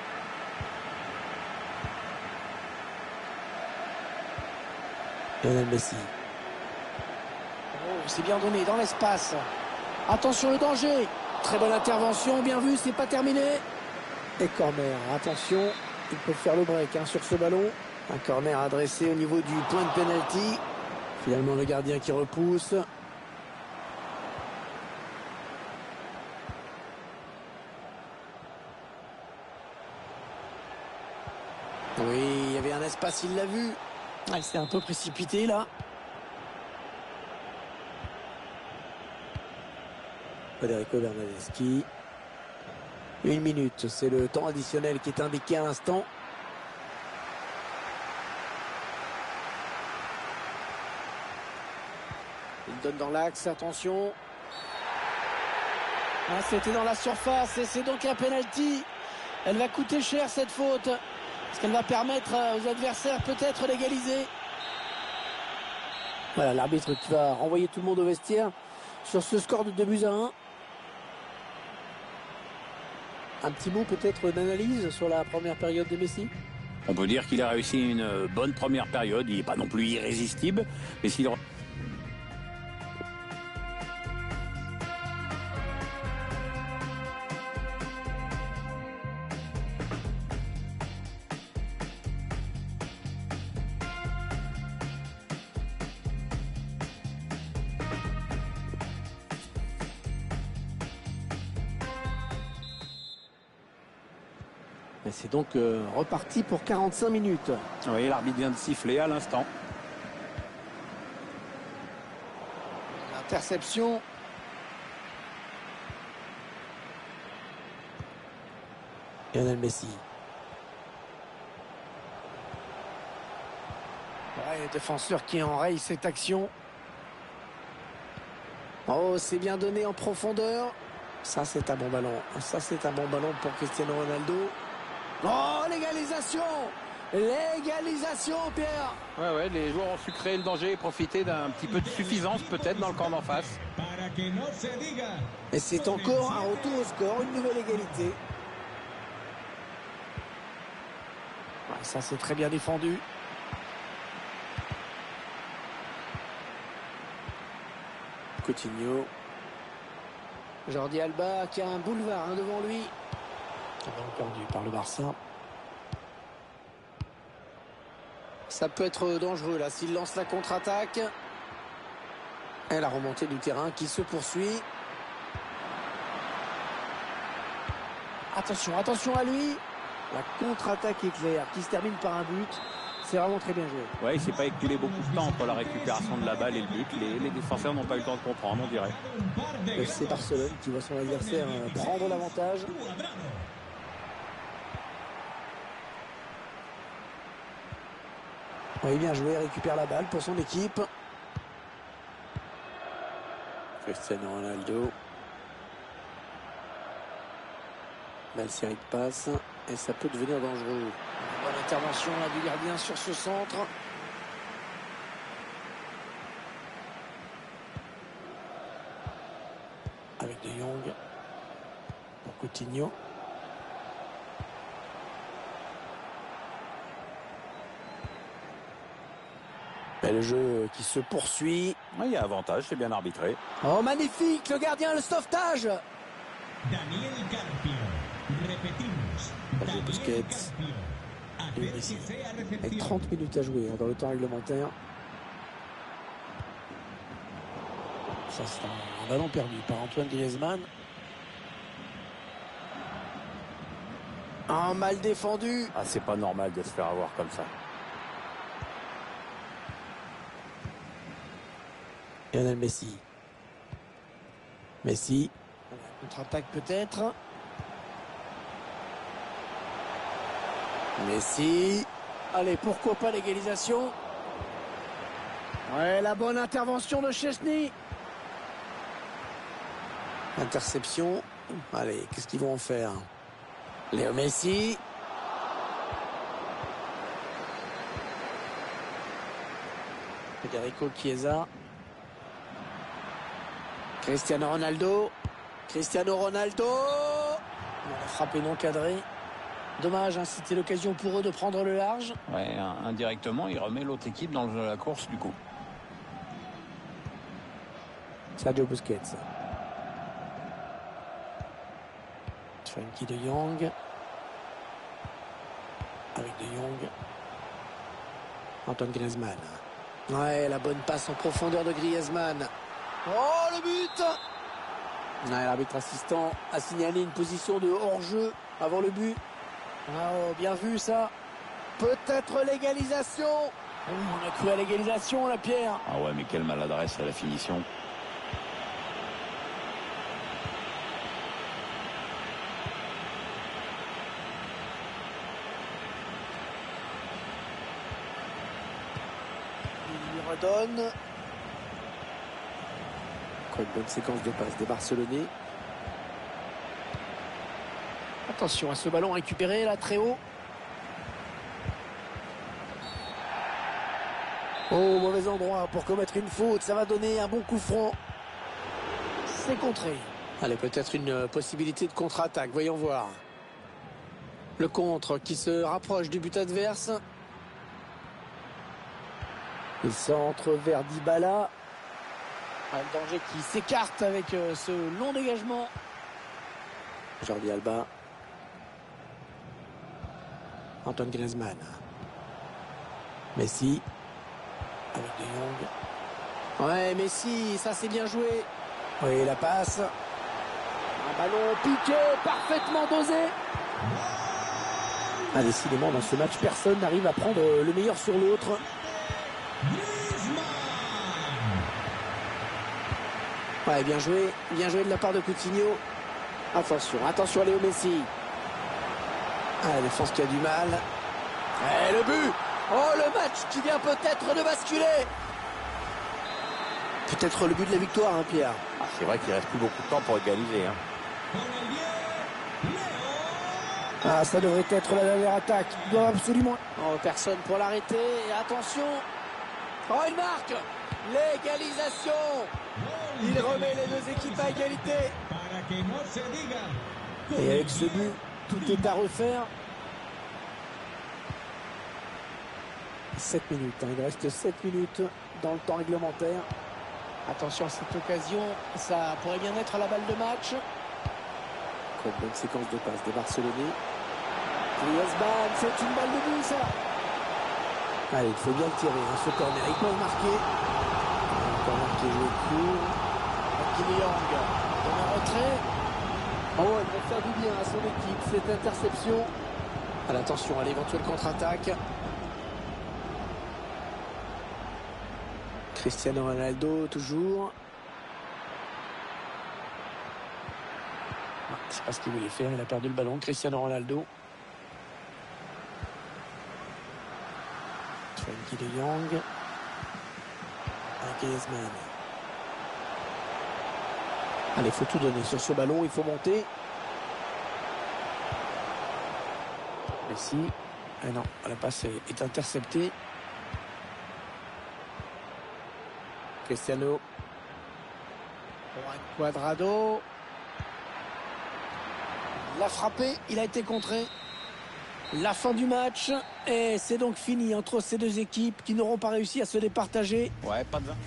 [SPEAKER 13] Lionel Messi. Oh, c'est bien donné dans l'espace. Attention le danger. Très bonne intervention, bien vu, c'est pas terminé. Et corner, attention, ils peuvent faire le break sur ce ballon. Un corner adressé au niveau du point de pénalty. Finalement le gardien qui repousse. Oui, il y avait un espace, il l'a vu. Il s'est un peu précipité là. Federico Bernardeschi. 1 minute, c'est le temps additionnel qui est indiqué à l'instant. Il donne dans l'axe, attention. Ah, c'était dans la surface et c'est donc un penalty. Elle va coûter cher cette faute. Parce qu'elle va permettre aux adversaires peut-être d'égaliser. Voilà, l'arbitre qui va renvoyer tout le monde au vestiaire sur ce score de 2-1. Un petit mot peut-être d'analyse sur la première période de Messi.
[SPEAKER 6] On peut dire qu'il a réussi une bonne première période. Il n'est pas non plus irrésistible. Mais s'il...
[SPEAKER 13] Et c'est donc reparti pour 45 minutes.
[SPEAKER 6] Oui, l'arbitre vient de siffler à l'instant.
[SPEAKER 13] Interception. Lionel Messi. Ouais, le défenseur qui enraye cette action. Oh, c'est bien donné en profondeur. Ça, c'est un bon ballon. Ça, c'est un bon ballon pour Cristiano Ronaldo. Oh, l'égalisation! L'égalisation, Pierre!
[SPEAKER 5] Ouais, les joueurs ont su créer le danger et profiter d'un petit peu de suffisance peut-être dans le camp d'en face.
[SPEAKER 13] Et c'est encore un retour au score, une nouvelle égalité. Ouais, ça, c'est très bien défendu. Coutinho. Jordi Alba qui a un boulevard devant lui. Perdu par le Barça. Ça peut être dangereux là s'il lance la contre-attaque. Et la remontée du terrain qui se poursuit. Attention, attention à lui. La contre-attaque éclair qui se termine par un but. C'est vraiment très bien joué.
[SPEAKER 5] Ouais, il s'est pas écoulé beaucoup de temps entre la récupération de la balle et le but. Les défenseurs n'ont pas eu le temps de comprendre, on dirait.
[SPEAKER 13] C'est Barcelone qui voit son adversaire prendre l'avantage. Oui, bien joué, récupère la balle pour son équipe. Cristiano Ronaldo. Belle série de passes et ça peut devenir dangereux. Bonne intervention là du gardien sur ce centre. Avec De Jong pour Coutinho. Et le jeu qui se poursuit.
[SPEAKER 5] Il y a avantage, c'est bien arbitré.
[SPEAKER 13] Oh, magnifique, le gardien, le sauvetage.
[SPEAKER 4] Daniel Carpio. Repetimos.
[SPEAKER 13] Busquets. Et Messi. Avec 30 minutes à jouer dans le temps réglementaire. Ça, c'est un ballon perdu par Antoine Griezmann. Un mal défendu.
[SPEAKER 5] Ah, c'est pas normal de se faire avoir comme ça.
[SPEAKER 13] Lionel Messi. Messi. Contre-attaque peut-être. Messi. Allez, pourquoi pas l'égalisation. Ouais, la bonne intervention de Chesney. Interception. Allez, qu'est-ce qu'ils vont en faire? Léo Messi. Federico Chiesa. Cristiano Ronaldo. Cristiano Ronaldo. La frappe est non cadrée. Dommage, hein, c'était l'occasion pour eux de prendre le large.
[SPEAKER 6] Ouais, indirectement, il remet l'autre équipe dans la course du coup.
[SPEAKER 13] Sergio Busquets. Frenkie de Jong. Avec de Jong. Antoine Griezmann. Ouais, la bonne passe en profondeur de Griezmann. Oh, le but! Ouais, l'arbitre assistant a signalé une position de hors-jeu avant le but. Oh, bien vu ça. Peut-être l'égalisation. Oh, on a cru à l'égalisation, la Pierre.
[SPEAKER 6] Ah ouais, mais quelle maladresse à la finition.
[SPEAKER 13] Il lui redonne. Une bonne séquence de passes des Barcelonais. Attention à ce ballon récupéré là très haut. Oh, mauvais endroit pour commettre une faute. Ça va donner un bon coup franc. C'est contré. Allez, peut-être une possibilité de contre-attaque. Voyons voir. Le contre qui se rapproche du but adverse. Il centre vers Dybala. Le danger qui s'écarte avec ce long dégagement. Jordi Alba. Antoine Griezmann. Messi. Avec De Jong. Ouais, Messi, ça c'est bien joué. Oui, la passe. Un ballon piqué, parfaitement dosé. Ah, décidément, dans ce match, personne n'arrive à prendre le meilleur sur l'autre. Ouais, bien joué de la part de Coutinho. Attention, attention à Léo Messi. Ah, la défense qui a du mal. Et le but. Oh, le match qui vient peut-être de basculer. Peut-être le but de la victoire, hein, Pierre.
[SPEAKER 5] Ah, c'est vrai qu'il reste plus beaucoup de temps pour égaliser. Hein.
[SPEAKER 13] Ah, ça devrait être la dernière attaque. Il doit absolument... Oh, personne pour l'arrêter. Et attention. Oh, il marque. L'égalisation. Il remet les deux équipes à égalité. Et avec ce but, tout est à refaire. 7 minutes. Hein. Il reste 7 minutes dans le temps réglementaire. Attention à cette occasion. Ça pourrait bien être la balle de match. Quoi de bonne séquence de passe des Barcelonais. Griezmann, c'est une balle de but, ça. Allez, il faut bien le tirer. Hein. Ce corner, ils peuvent marquer. Un corner qui est joué court. Kylian dans le retrait. Oh, il va faire du bien à son équipe, cette interception. À l'attention à l'éventuelle contre-attaque. Cristiano Ronaldo toujours. C'est pas ce qu'il voulait faire, il a perdu le ballon. Cristiano Ronaldo. Frenkie de Jong. Griezmann. Allez, il faut tout donner sur ce ballon, il faut monter. Messi. Ah non, la passe est interceptée. Cristiano. Cuadrado. Il a frappé, il a été contré. La fin du match, et c'est donc fini entre ces deux équipes qui n'auront pas réussi à se départager.
[SPEAKER 6] Ouais, pas de 20.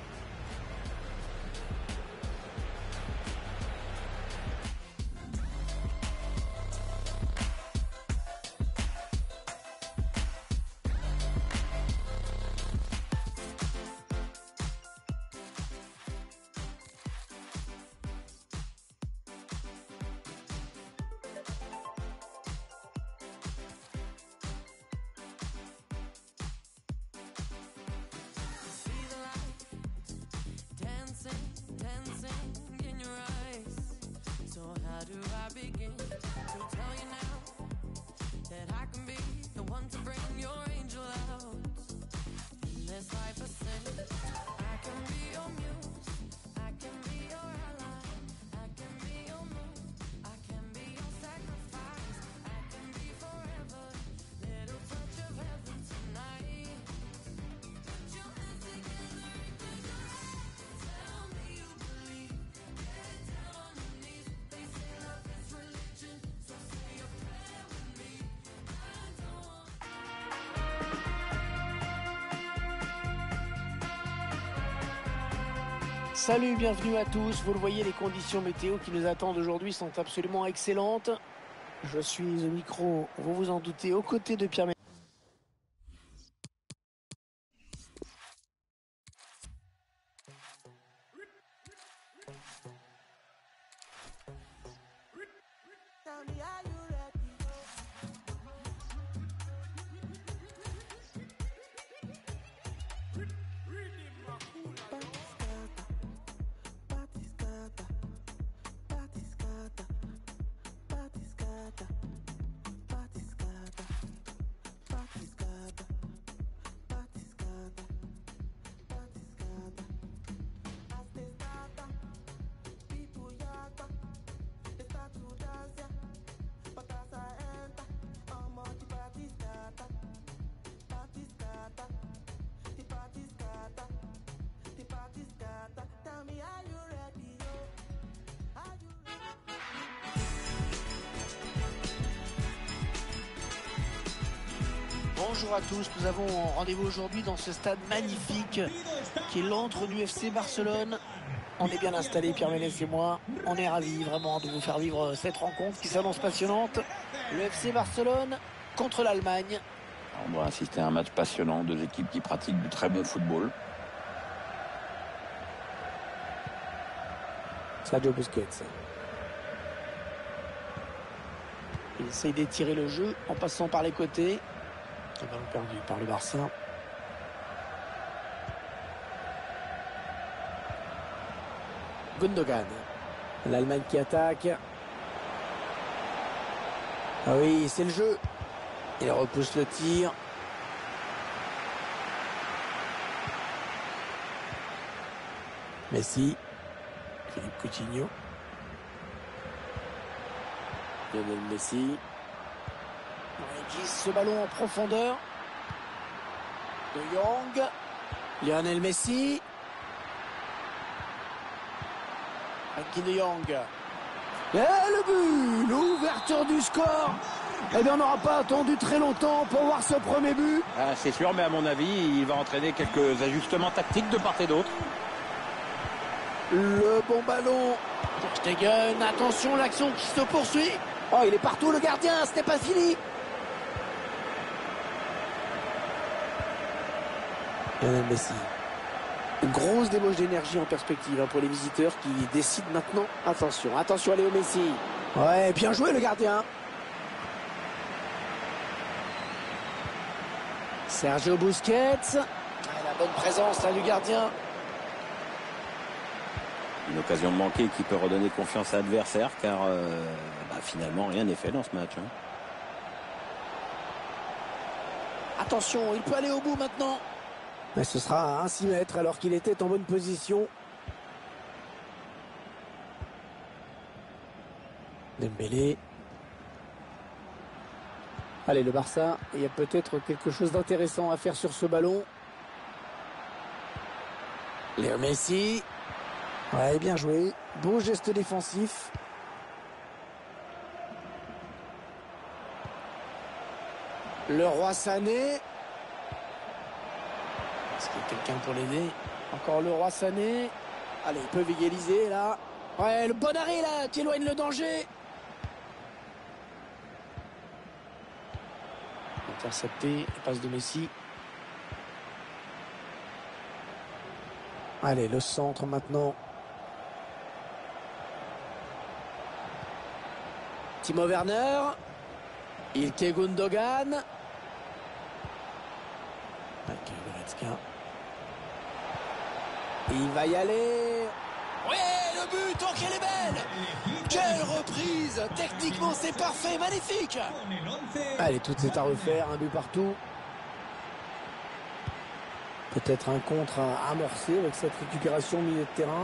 [SPEAKER 1] Dancing in your eyes. So how do I begin to tell you now that I can be the one to bring your angel out? In this life of sin, I can be your muse, I can be your ally, I can be your moon, I can be your sacrifice, I can be forever, little touch of heaven tonight. Put your hands together and close your eyes. Tell me you believe. Get down on your knees. They say love is religion, so say a prayer with me. I don't want.
[SPEAKER 13] Salut, bienvenue à tous. Vous le voyez, les conditions météo qui nous attendent aujourd'hui sont absolument excellentes. Je suis au micro, vous vous en doutez, aux côtés de Pierre. Bonjour à tous, nous avons rendez-vous aujourd'hui dans ce stade magnifique qui est l'antre du FC Barcelone. On est bien installés, Pierre Ménès et moi. On est ravis vraiment de vous faire vivre cette rencontre qui s'annonce passionnante. Le FC Barcelone contre l'Allemagne.
[SPEAKER 6] On doit assister à un match passionnant, deux équipes qui pratiquent du très bon football.
[SPEAKER 13] Sergio Busquets. Il essaye d'étirer le jeu en passant par les côtés. Le ballon perdu par le Barça. Gundogan. L'Allemagne qui attaque. Ah oui, c'est le jeu. Il repousse le tir. Messi. Philippe Coutinho. Lionel Messi. Ce ballon en profondeur. De Jong. Lionel Messi. Frenkie de Jong. Et le but, l'ouverture du score. Eh bien, on n'aura pas attendu très longtemps pour voir ce premier but.
[SPEAKER 5] Ah, c'est sûr, mais à mon avis, il va entraîner quelques ajustements tactiques de part et d'autre.
[SPEAKER 13] Le bon ballon. Ter Stegen, attention, l'action qui se poursuit. Oh, il est partout, le gardien, ce n'est pas fini. Lionel Messi. Une grosse débauche d'énergie en perspective pour les visiteurs qui décident maintenant. Attention, attention à Léo Messi. Ouais, bien joué le gardien. Sergio Busquets. La Bonne présence là du gardien.
[SPEAKER 7] Une occasion manquée qui peut redonner confiance à l'adversaire, car finalement rien n'est fait dans ce match.
[SPEAKER 13] Attention, il peut aller au bout maintenant. Mais ce sera à 1 6 mètres alors qu'il était en bonne position. Dembélé. Allez, le Barça, il y a peut-être quelque chose d'intéressant à faire sur ce ballon. Léo Messi. Ouais, bien joué. Beau geste défensif. Le Roi Sané. Est-ce qu'il y a quelqu'un pour l'aider? Encore le Roi Sané. Allez, ils peuvent égaliser là. Ouais, le bon arrêt là qui éloigne le danger. Intercepté, la passe de Messi. Allez, le centre maintenant. Timo Werner. Ilkay Gundogan. Il va y aller. Ouais, le but, oh qu'elle est belle. Quelle reprise. Techniquement c'est parfait, magnifique. Allez, tout est à refaire, un but partout. Peut-être un contre à amorcer avec cette récupération au milieu de terrain.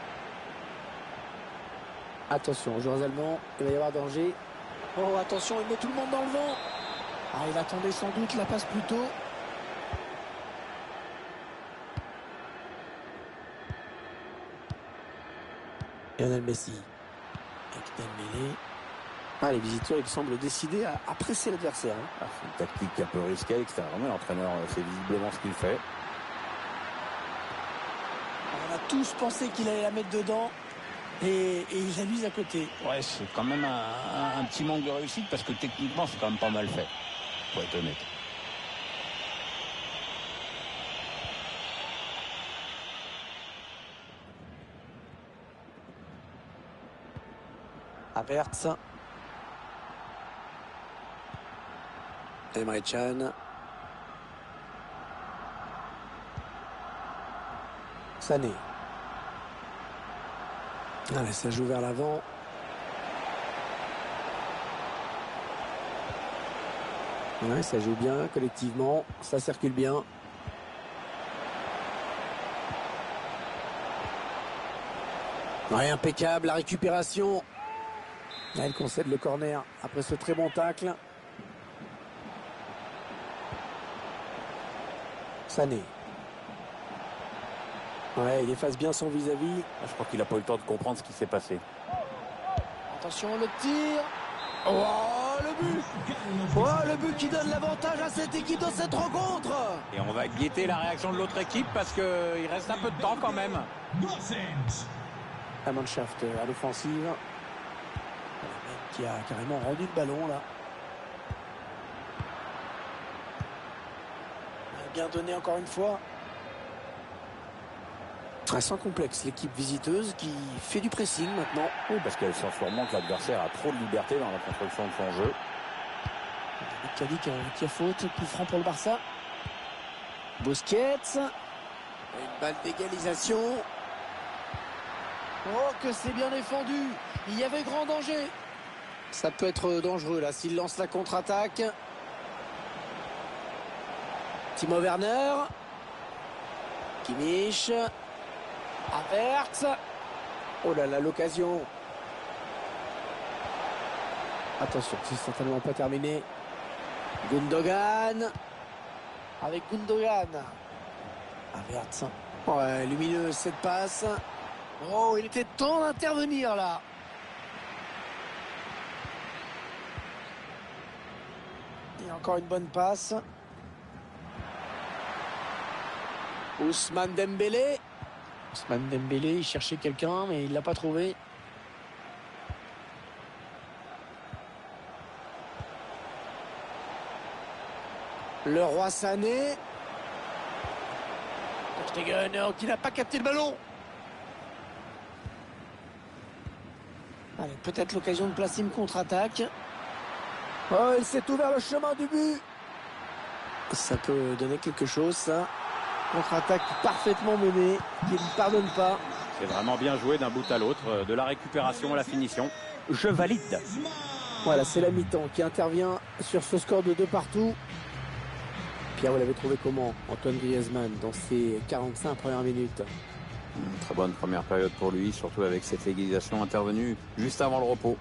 [SPEAKER 13] Attention, aux joueurs allemands, il va y avoir danger. Oh, attention, il met tout le monde dans le vent. Ah, il attendait sans doute la passe plus tôt. Lionel Messi. Avec Dembélé. Ah, les visiteurs, ils semblent décidés à presser l'adversaire.
[SPEAKER 7] C'est une tactique un peu risquée à l'extérieur. L'entraîneur sait visiblement ce qu'il fait.
[SPEAKER 2] On a tous pensé qu'il allait la mettre dedans. Et il la mise à côté.
[SPEAKER 6] Ouais, c'est quand même un petit manque de réussite parce que techniquement, c'est quand même pas mal fait. Faut être honnête.
[SPEAKER 13] Havertz. Emre Can. Sané. Allez, ça joue vers l'avant. Ouais, ça joue bien collectivement. Ça circule bien. Ouais, impeccable, la récupération. Là, il concède le corner après ce très bon tacle. Sané. Ouais, il efface bien son vis-à-vis.
[SPEAKER 7] Je crois qu'il n'a pas eu le temps de comprendre ce qui s'est passé.
[SPEAKER 2] Attention, le tir. Oh, le but. Oh, le but qui donne l'avantage à cette équipe dans cette rencontre.
[SPEAKER 5] Et on va guetter la réaction de l'autre équipe parce qu'il reste un peu de temps quand même.
[SPEAKER 13] La Mannschaft à l'offensive. Qui a carrément rendu le ballon là.
[SPEAKER 2] Bien donné encore une fois.
[SPEAKER 13] Sans complexe, l'équipe visiteuse qui fait du pressing maintenant.
[SPEAKER 7] Oui, parce qu'elle sent sûrement que l'adversaire a trop de liberté dans la construction de son jeu.
[SPEAKER 2] David qui a faute, coup franc pour le Barça.
[SPEAKER 13] Busquets. Une balle d'égalisation.
[SPEAKER 2] Oh, que c'est bien défendu. Il y avait grand danger.
[SPEAKER 13] Ça peut être dangereux là s'il lance la contre-attaque. Timo Werner. Kimmich. Havertz. Oh là là, l'occasion. Attention, c'est certainement pas terminé. Gundogan.
[SPEAKER 2] Avec Gundogan.
[SPEAKER 13] Havertz. Ouais, lumineuse cette passe.
[SPEAKER 2] Oh, il était temps d'intervenir là. Et encore une bonne passe.
[SPEAKER 13] Ousmane Dembélé.
[SPEAKER 2] Ousmane Dembélé, il cherchait quelqu'un, mais il l'a pas trouvé.
[SPEAKER 13] Le Roi Sané.
[SPEAKER 2] Stegen qui n'a pas capté le ballon. Allez, peut-être l'occasion de placer une contre-attaque.
[SPEAKER 13] Oh, il s'est ouvert le chemin du but. Ça peut donner quelque chose, ça. Contre-attaque parfaitement menée, qui ne pardonne pas.
[SPEAKER 5] C'est vraiment bien joué d'un bout à l'autre, de la récupération à la finition. Je valide.
[SPEAKER 13] Voilà, c'est la mi-temps qui intervient sur ce score de 2 partout. Pierre, vous l'avez trouvé comment, Antoine Griezmann, dans ses 45 premières minutes?
[SPEAKER 3] Une très bonne première période pour lui, surtout avec cette égalisation intervenue juste avant le repos.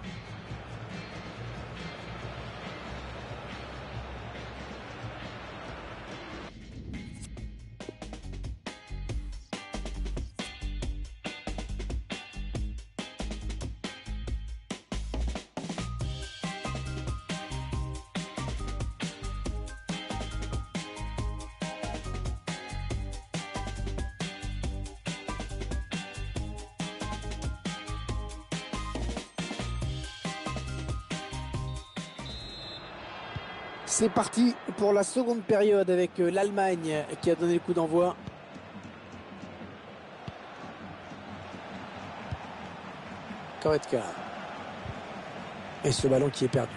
[SPEAKER 13] C'est parti pour la seconde période avec l'Allemagne qui a donné le coup d'envoi. Goretzka. Et ce ballon qui est perdu.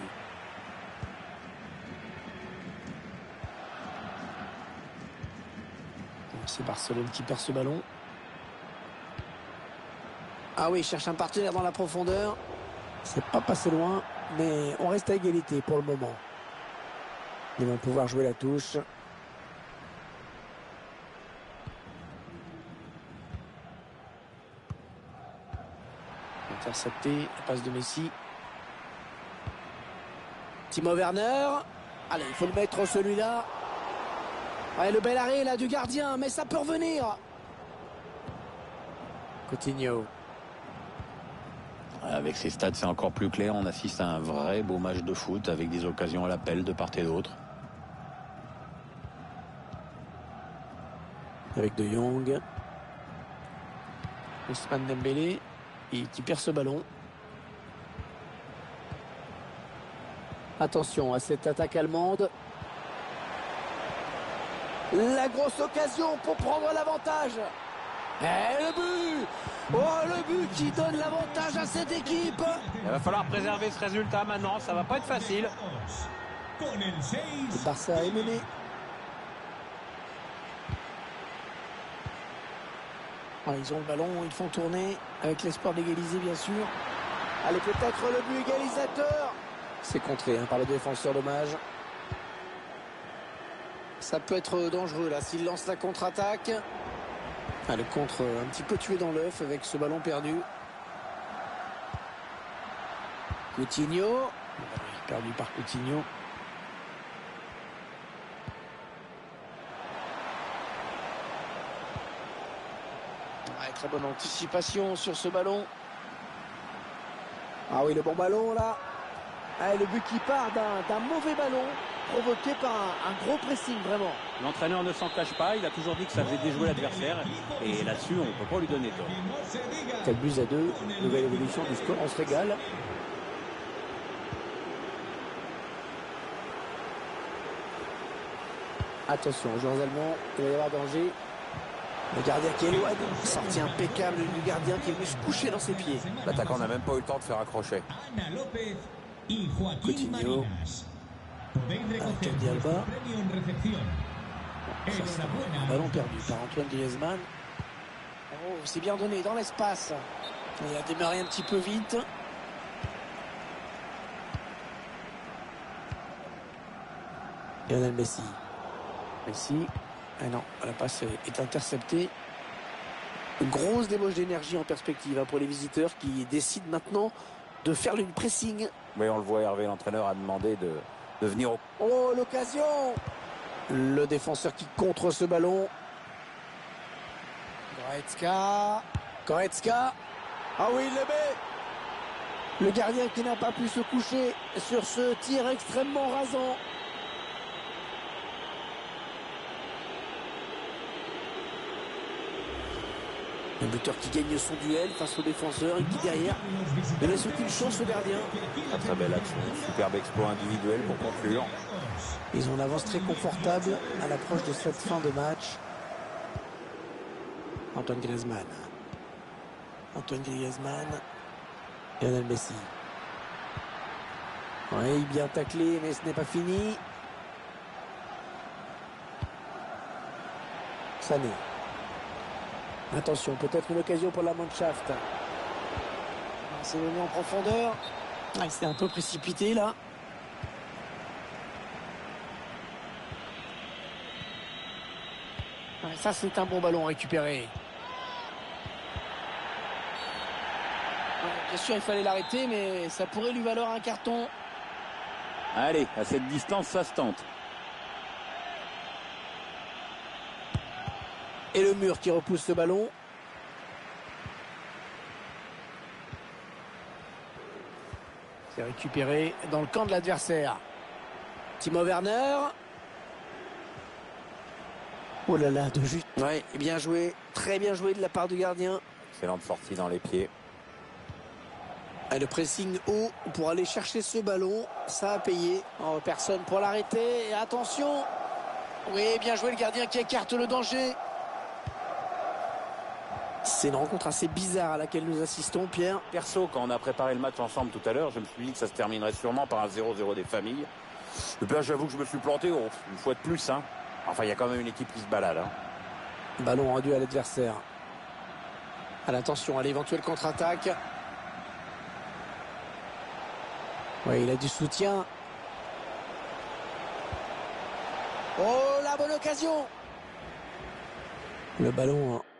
[SPEAKER 13] C'est Barcelone qui perd ce ballon. Ah oui, il cherche un partenaire dans la profondeur. C'est pas passé loin, mais on reste à égalité pour le moment. Ils vont pouvoir jouer la touche. Intercepté, la passe de Messi. Timo Werner. Allez, il faut le mettre celui-là. Ouais, le bel arrêt là du gardien, mais ça peut revenir. Coutinho.
[SPEAKER 6] Avec ces stats, c'est encore plus clair. On assiste à un vrai beau match de foot avec des occasions à l'appel de part et d'autre.
[SPEAKER 13] Avec De Jong. Ousmane Dembélé qui perd ce ballon. Attention à cette attaque allemande. La grosse occasion pour prendre l'avantage. Et le but! Oh, le but qui donne l'avantage à cette équipe.
[SPEAKER 5] Il va falloir préserver ce résultat maintenant, ça va pas être facile.
[SPEAKER 13] Le Barça est mené. Ah, ils ont le ballon, ils font tourner avec l'espoir d'égaliser bien sûr. Allez, peut-être le but égalisateur. C'est contré par le défenseur, dommage. Ça peut être dangereux là s'il lance la contre-attaque. Ah, le contre un petit peu tué dans l'œuf avec ce ballon perdu. Coutinho. Perdu par Coutinho. Ouais, très bonne anticipation sur ce ballon. Ah oui, le bon ballon là. Ah, le but qui part d'un mauvais ballon provoqué par un gros pressing vraiment.
[SPEAKER 5] L'entraîneur ne s'en cache pas, il a toujours dit que ça faisait déjouer l'adversaire et là-dessus on ne peut pas lui donner tort.
[SPEAKER 13] 4 buts à 2, nouvelle évolution du score, on se régale. Attention, joueurs allemands, il va y avoir danger. Le gardien qui éloigne, sortie impeccable du gardien qui est venu se coucher dans ses pieds.
[SPEAKER 3] L'attaquant n'a même pas eu le temps de faire accrocher.
[SPEAKER 13] Coutinho. Jordi Alba. Ballon perdu par Antoine Griezmann. Oh, c'est bien donné dans l'espace. Il a démarré un petit peu vite. Lionel Messi. Messi. Ah non, la passe est interceptée. Une grosse débauche d'énergie en perspective pour les visiteurs qui décident maintenant de faire une pressing.
[SPEAKER 3] Oui, on le voit, Hervé, l'entraîneur a demandé de venir au...
[SPEAKER 13] Oh, l'occasion! Le défenseur qui contre ce ballon. Goretzka. Ah oui, il le met! Le gardien qui n'a pas pu se coucher sur ce tir extrêmement rasant. Le buteur qui gagne son duel face au défenseur et qui derrière ne laisse aucune chance au gardien.
[SPEAKER 3] Un très belle action, superbe exploit individuel pour conclure.
[SPEAKER 13] Ils ont une avance très confortable à l'approche de cette fin de match. Antoine Griezmann. Lionel Messi. Oui, bien taclé, mais ce n'est pas fini. Sané. Attention, peut-être une occasion pour la Mannschaft. C'est donné en profondeur. Ah, c'est un peu précipité là. Ah, ça, c'est un bon ballon récupéré. Bien sûr, il fallait l'arrêter, mais ça pourrait lui valoir un carton.
[SPEAKER 3] Allez, à cette distance, ça se tente.
[SPEAKER 13] Et le mur qui repousse ce ballon. C'est récupéré dans le camp de l'adversaire. Timo Werner. Oh là là, de juste. Ouais, bien joué. Très bien joué de la part du gardien.
[SPEAKER 3] Excellente sortie dans les pieds.
[SPEAKER 13] Et le pressing haut pour aller chercher ce ballon. Ça a payé. Oh, personne pour l'arrêter. Et attention. Oui, bien joué le gardien qui écarte le danger. C'est une rencontre assez bizarre à laquelle nous assistons, Pierre.
[SPEAKER 3] Perso, quand on a préparé le match ensemble tout à l'heure, je me suis dit que ça se terminerait sûrement par un 0-0 des familles. Et puis là, j'avoue que je me suis planté une fois de plus. Hein. Enfin, il y a quand même une équipe qui se balade. Hein.
[SPEAKER 13] Ballon rendu à l'adversaire. À l'attention à l'éventuelle contre-attaque. Oui, il a du soutien. Oh, la bonne occasion. Le ballon